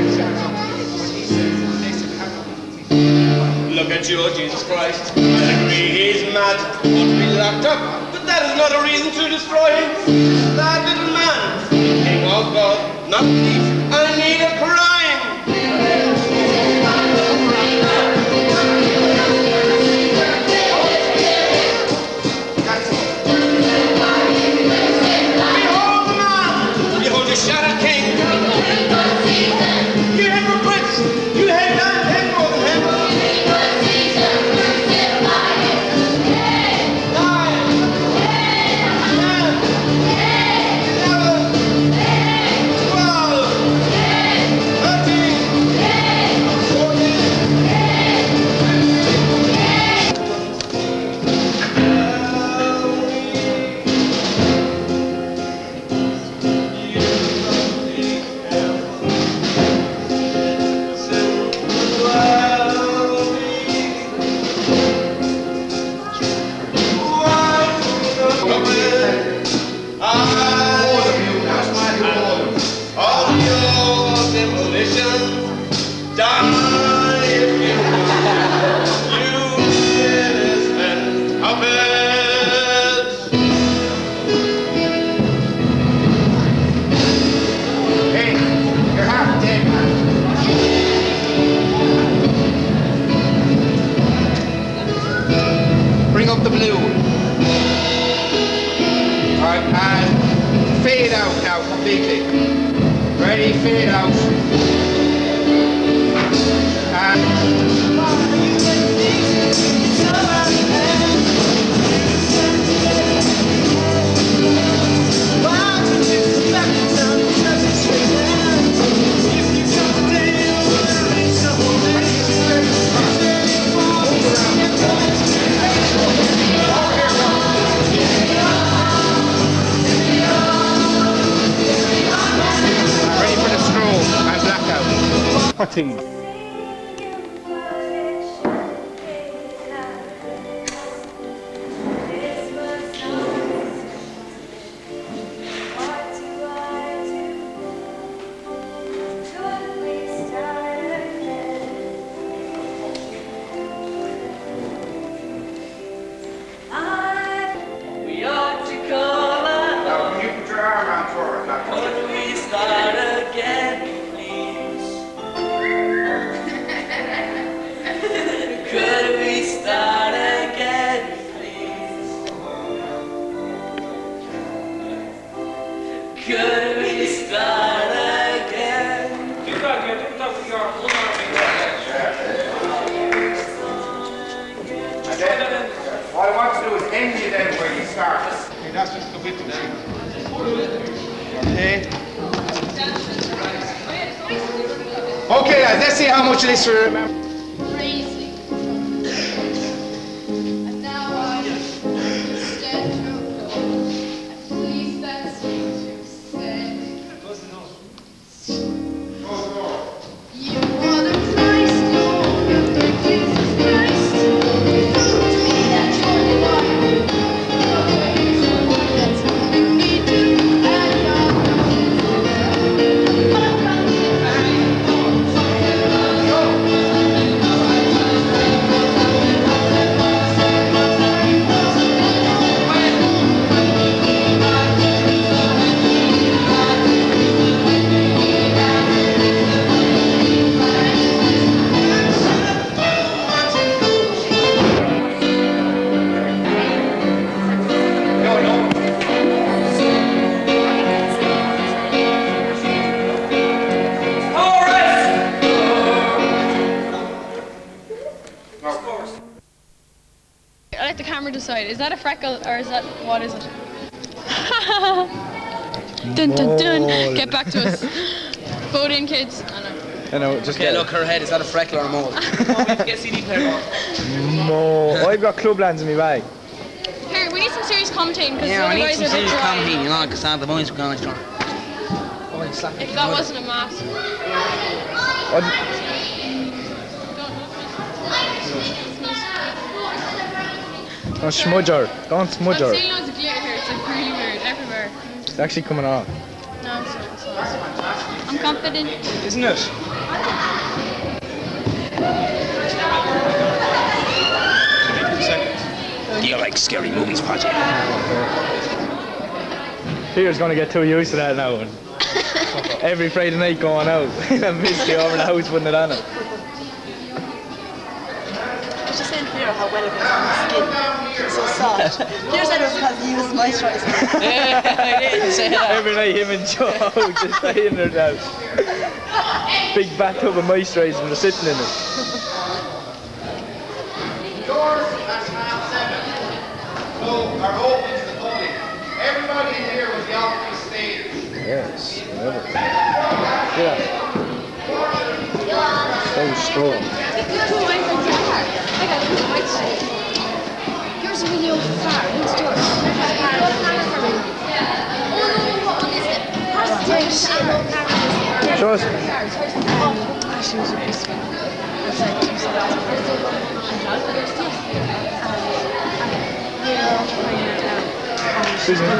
S15: Look at you, Jesus Christ. I agree he's mad, ought to be locked up, but that is not a reason to destroy him. That little man, king of God, not thief. I need a crime. Behold the man! Behold your shattered king! You hypocrites! You hate that head more than him!
S1: Bring up the blue. Alright, and fade out now completely. Ready, fade out.
S20: Cutting.
S16: We ought to call her.
S1: Now, you put your arm around for it. Like,
S16: could we start again? Could we start again, please? Could we start again?
S2: Do that again, do that with your one arm.
S1: to do is end you then where you start. Okay, that's just the width of it. Okay. Okay, guys, let's see how much of this we remember.
S7: And now I stand to go. Please, that's me to say. You are the Christ, Jesus Christ. To me, that's what you are. That's all you need to, and
S17: I let the camera decide. Is that a freckle or is that, what is it? Dun dun dun. Get back to us. Vote in, kids.
S11: I know, just
S18: okay, look, her head, is that a freckle or a mole? Get CD player.
S11: Mole. I've got clublands in my bag.
S17: Here, we need some serious commentating because
S18: Yeah,
S17: the
S18: I
S17: other
S18: need
S17: guys
S18: some
S17: are a bit
S18: serious
S17: dry.
S18: commentating, you know, because the boys are going to try.
S17: If that wasn't a mask.
S11: Don't smudge her. Don't smudge her.
S17: I'm seeing loads of glitter here. It's like really weird everywhere.
S11: It's actually coming off.
S17: No, it's not. It's not. I'm confident.
S11: Isn't it?
S18: Do you like scary movies, Project?
S11: Peter's going to get too used to that now. Every Friday night going out. And Misty over the house putting it on him.
S12: I was just saying to Peter how well it was on the skin. It's so soft. Peter said it was because he used moisturiser.
S18: Yeah, I didn't say that.
S11: Every night him and Joe just staying in their house. Big bathtub of moisturiser and they're sitting in it.
S1: Doors at 7:30. So are open to the public. Everybody in here will be off the stage.
S11: Yes, whatever. Yeah. So strong.
S7: Yours are really over far. Who's yours?
S11: Show us.
S12: She was with this one. It's like 2 seconds.
S11: Susan.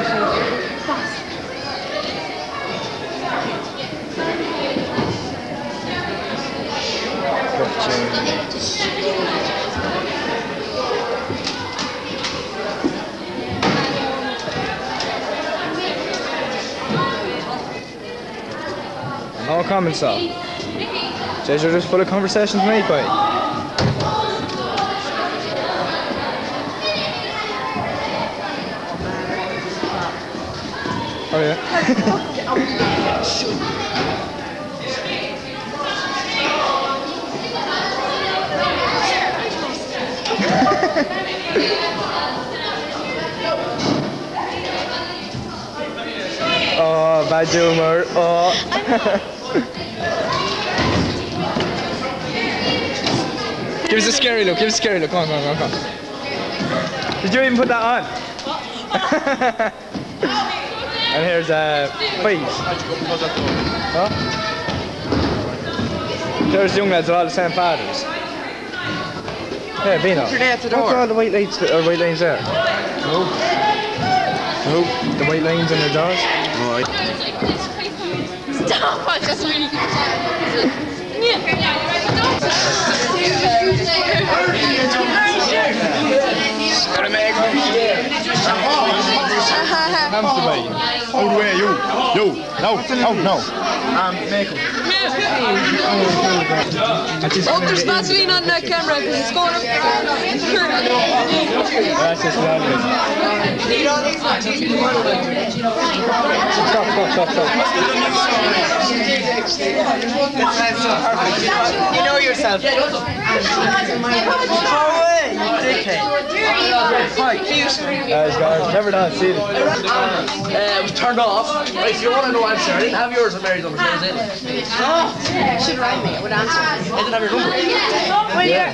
S11: No comments, sir. Jez, you're just full of conversations made by. Oh yeah. Oh, bad humor. Oh. Give us a scary look. Give us a scary look. Come on, come on, come on. Did you even put that on? And here's please. Huh? There's young lads of all the same fathers. Yeah, Bino. Look at all the white lights white lines there. No. No. The white lines in their jaws.
S18: Alright.
S17: Stop! I just really.
S10: Comes to me. Out the way, you. You. No. No. Michael.
S17: Oh, there's Vaseline on that camera because it's going up.
S11: That's just lovely. Stop.
S18: You know you're
S12: yourself. Go away, you dickhead. Hi, cute.
S11: Never done, see it.
S18: It was turned off. Right, if you want to know answer, I didn't have yours on Mary's number, so I was in.
S12: Oh, you should write me. I would answer.
S18: I didn't have your number.
S12: Well,
S18: Yeah.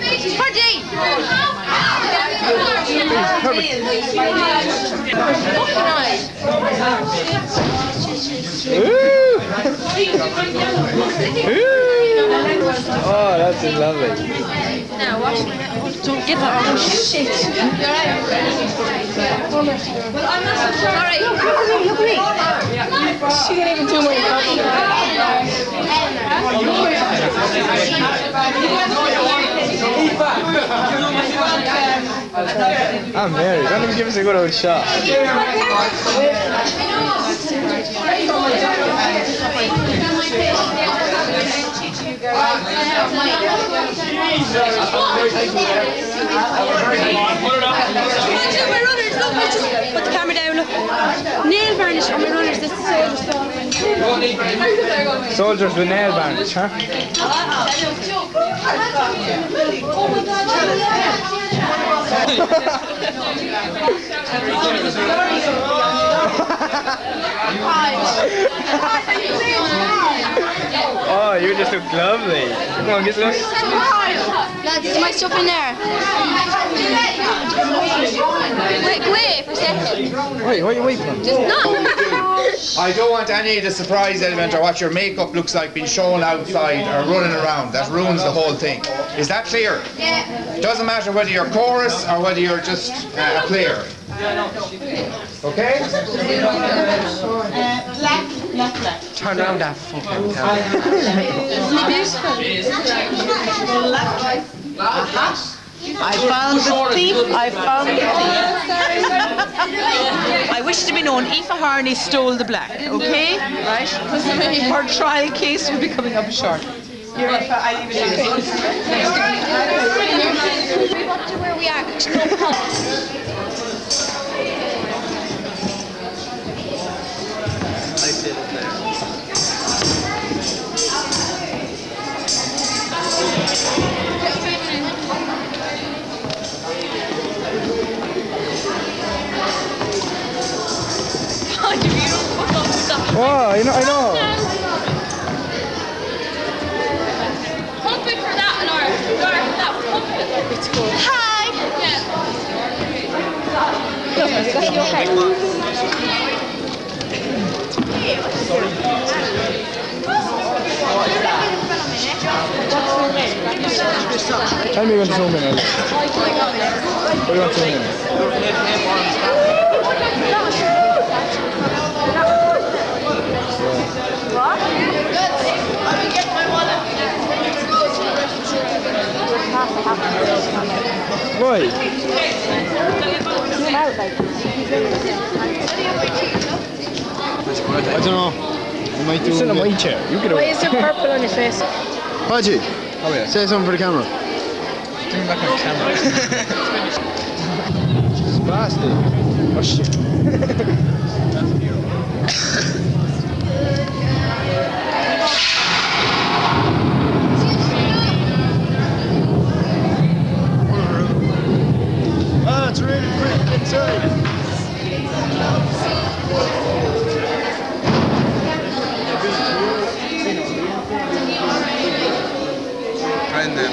S11: Oh, that's lovely.
S17: Now, watch my
S12: don't get that. Oh, shit.
S17: Alright.
S12: Look at me. She didn't even do my
S11: I'm Mary. Don't even give us a good old shot.
S12: Put the camera down, look. Nail varnish on my runners, this is soldier.
S11: Soldiers with nail varnish, huh? Oh, you just look lovely. Come on, get look.
S17: Lads, is my stuff in there? Wait for a second.
S11: Wait, what are you waiting for?
S17: Just not.
S1: I don't want any of the surprise element or what your makeup looks like being shown outside or running around. That ruins the whole thing. Is that clear?
S17: Yeah.
S1: It doesn't matter whether you're chorus or whether you're just a player. Okay?
S12: Black.
S11: Turn around that fucking camera.
S12: I found the thief. I found the thief. I wish to be known, Aoife Harney stole the black, okay? Right? Her trial case will be coming up short. Here, Aoife, I leave it here.
S17: Up to where we are. No pumps.
S11: Oh, I know.
S17: Pump it for that, Laura. Laura, that was pump it. It's cool. Hi.
S11: Tell me when to zoom in. What do you want to zoom in? Why? I don't know. You might do. Sit in my chair. You get away.
S12: Why is there purple on your face?
S10: Haji, say something for the camera.
S11: Bring back my camera. Bastard. Oh shit.
S10: Oh, it's really quick inside.
S11: And then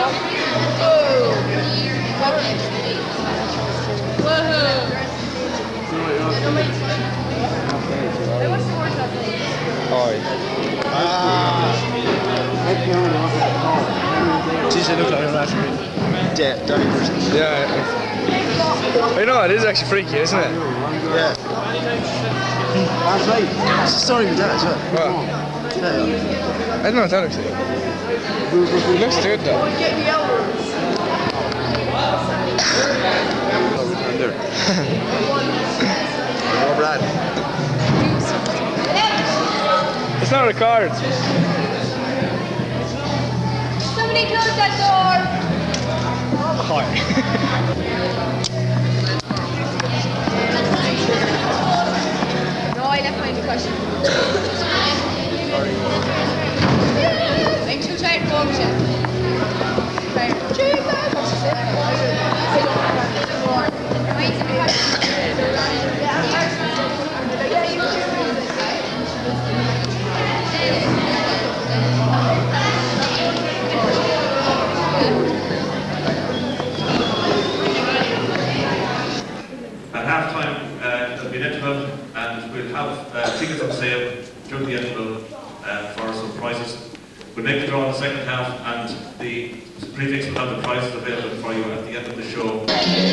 S10: Geez, they look like an athlete.
S11: yeah. I know, it is actually freaky, isn't it?
S10: Yeah. That's right. It's a story with that as well.
S11: What? I don't know what that looks like. It looks good though.
S10: More Brad.
S11: It's not recorded.
S17: Somebody close that door.
S11: Hi.
S17: No, I left mine in the question. I'm too tired to go over to.
S9: tickets on sale through the envelope for some prizes. We'll make the draw in the second half, and the prefix will have the prizes available for you at the end of the show.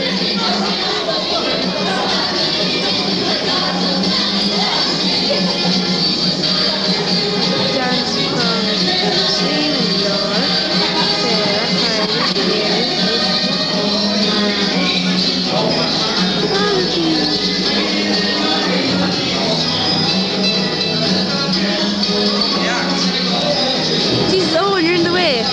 S6: Jesus, oh, you're in the way.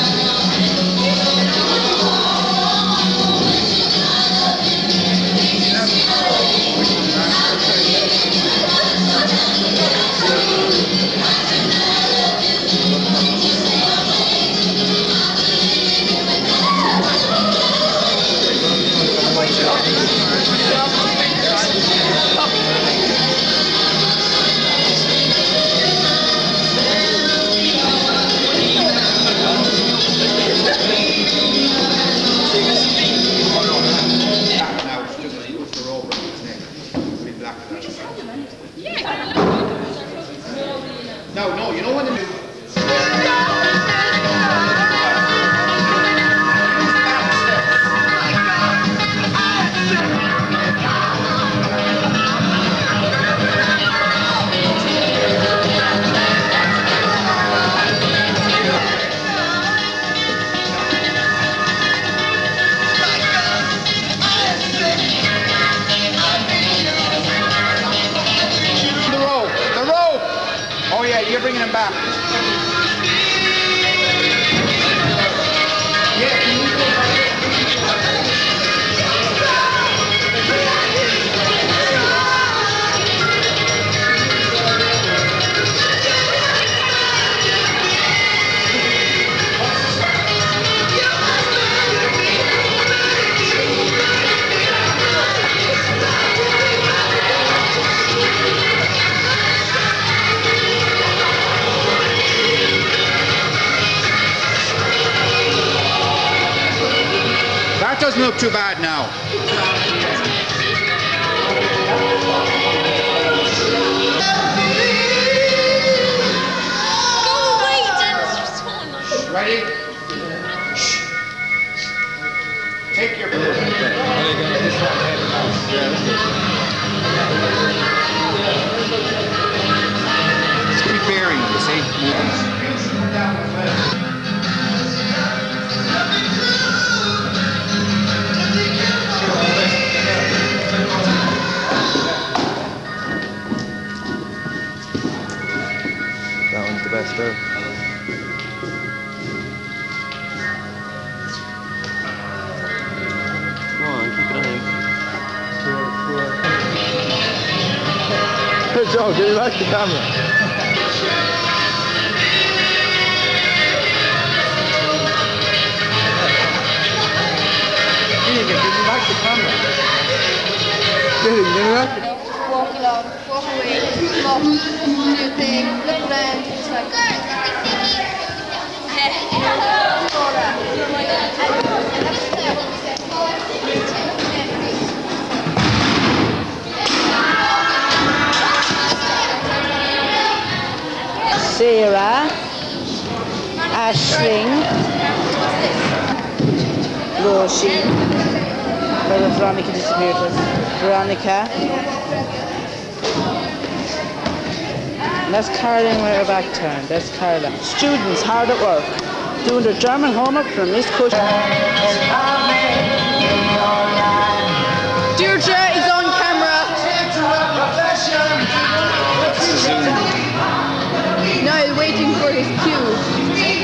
S1: No, you know when the rope. Oh yeah, you're bringing him back. That doesn't look too bad now. Ready? Take your Just keep bearing, you see?
S11: That one's the best there.
S18: Come on, keep it on him.
S11: Hey Joe, get back the camera. Give me back the camera. Give me back the camera.
S7: Walk along, walk away, come up, do your thing, look around, it's like,
S6: Sarah, Ashling, Roshi, where Veronica disappeared was. Veronica. And that's Caroline with her back turned. That's Carla. Students hard at work, doing their German homework from Miss Cush.
S12: Deirdre is on camera. Niall waiting for his cue.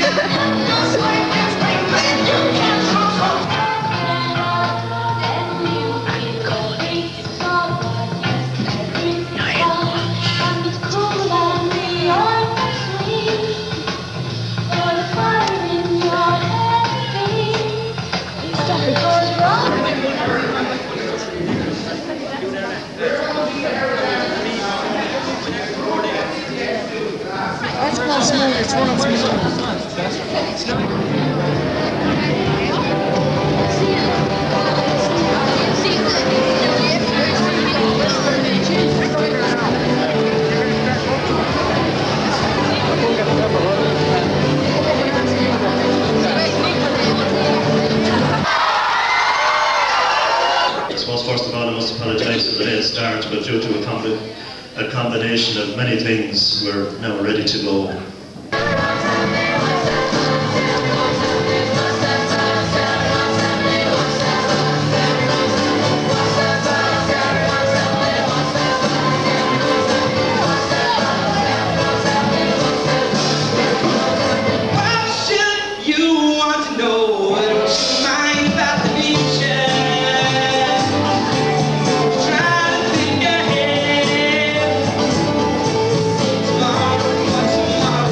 S18: That's not smooth, it's running smooth.
S19: a combination of many things. We're now ready to go.
S8: Tomorrow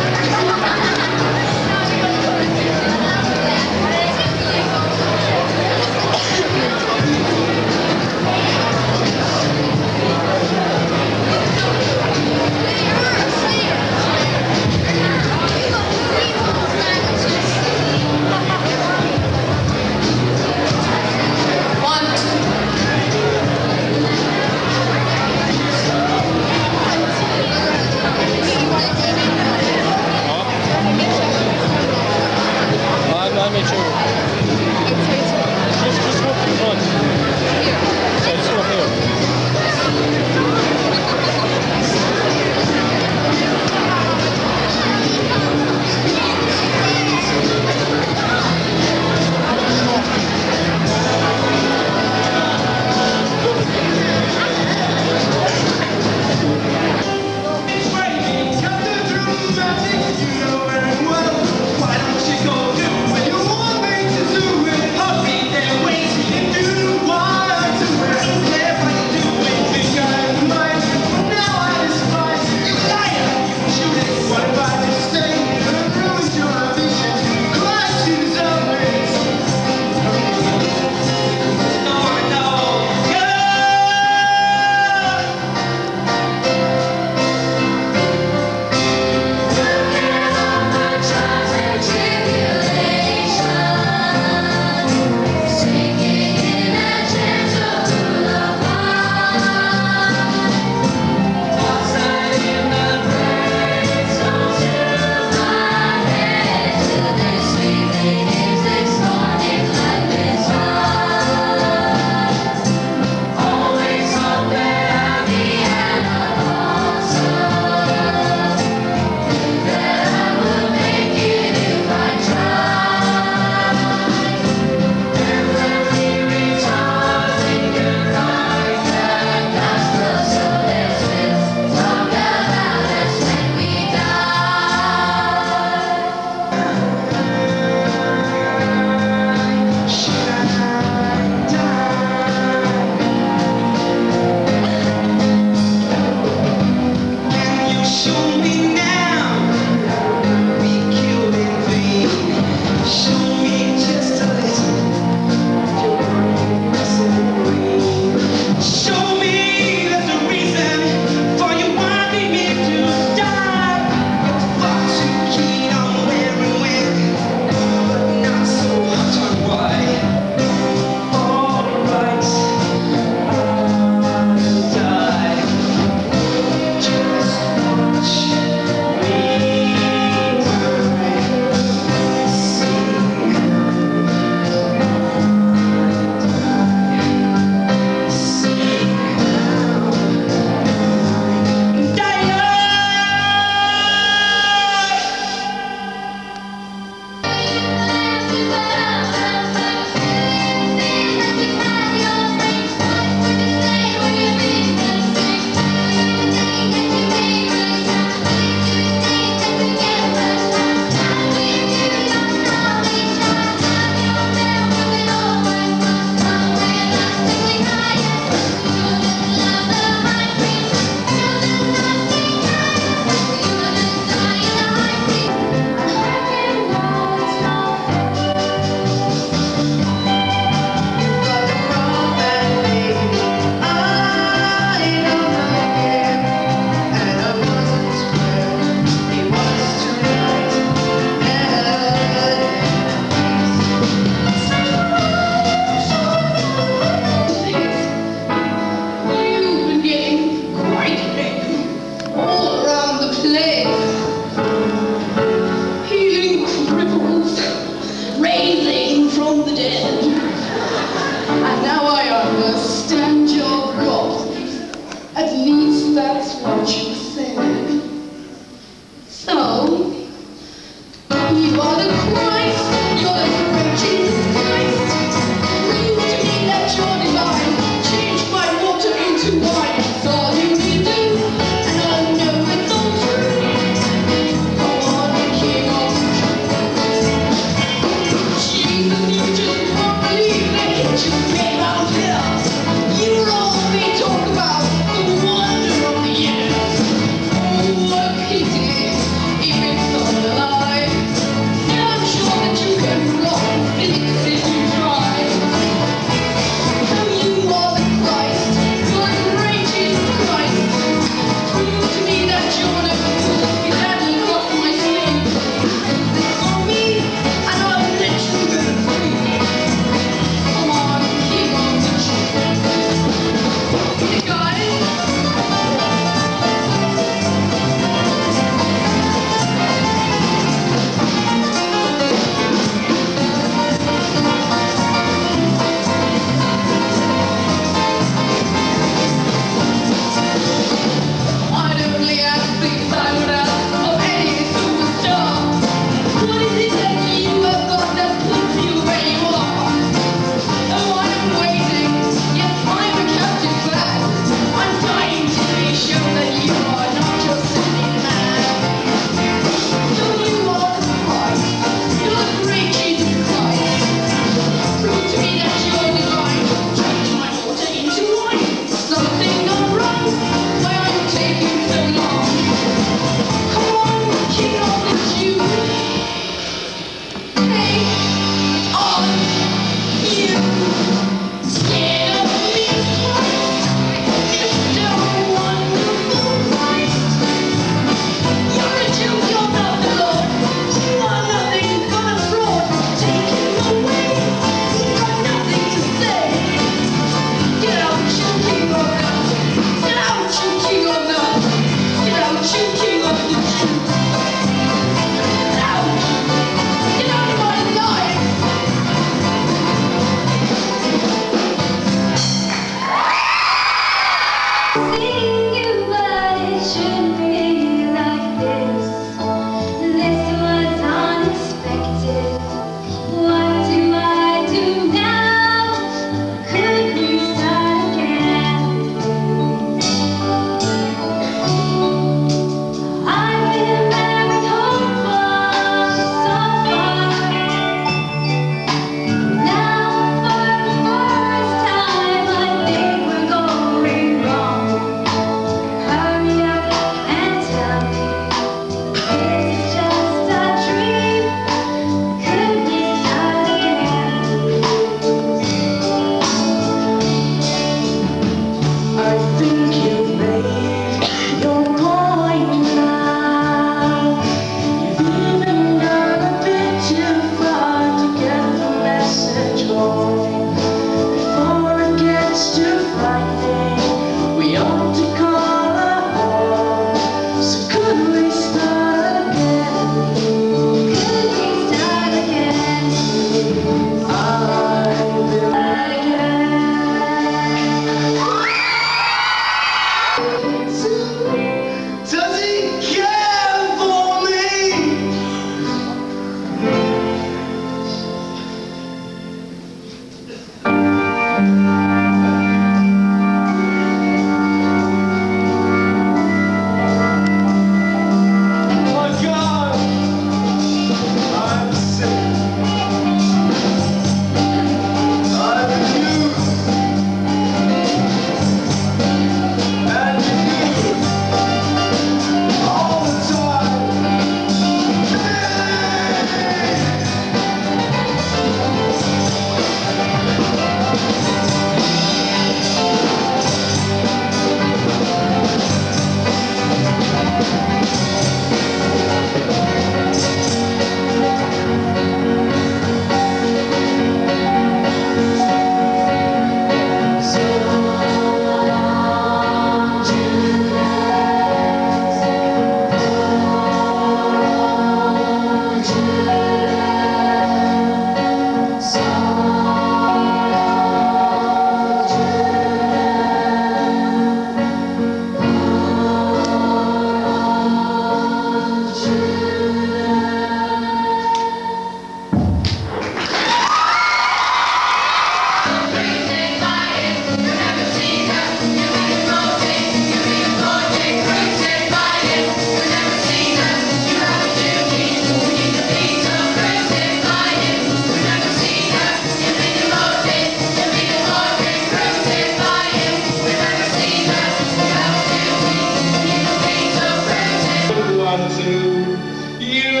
S15: come to you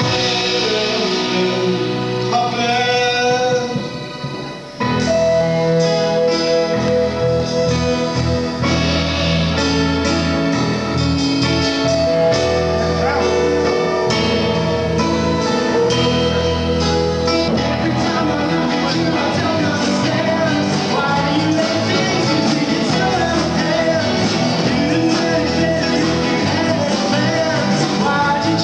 S15: puppet.
S16: Why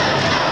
S1: Thank you.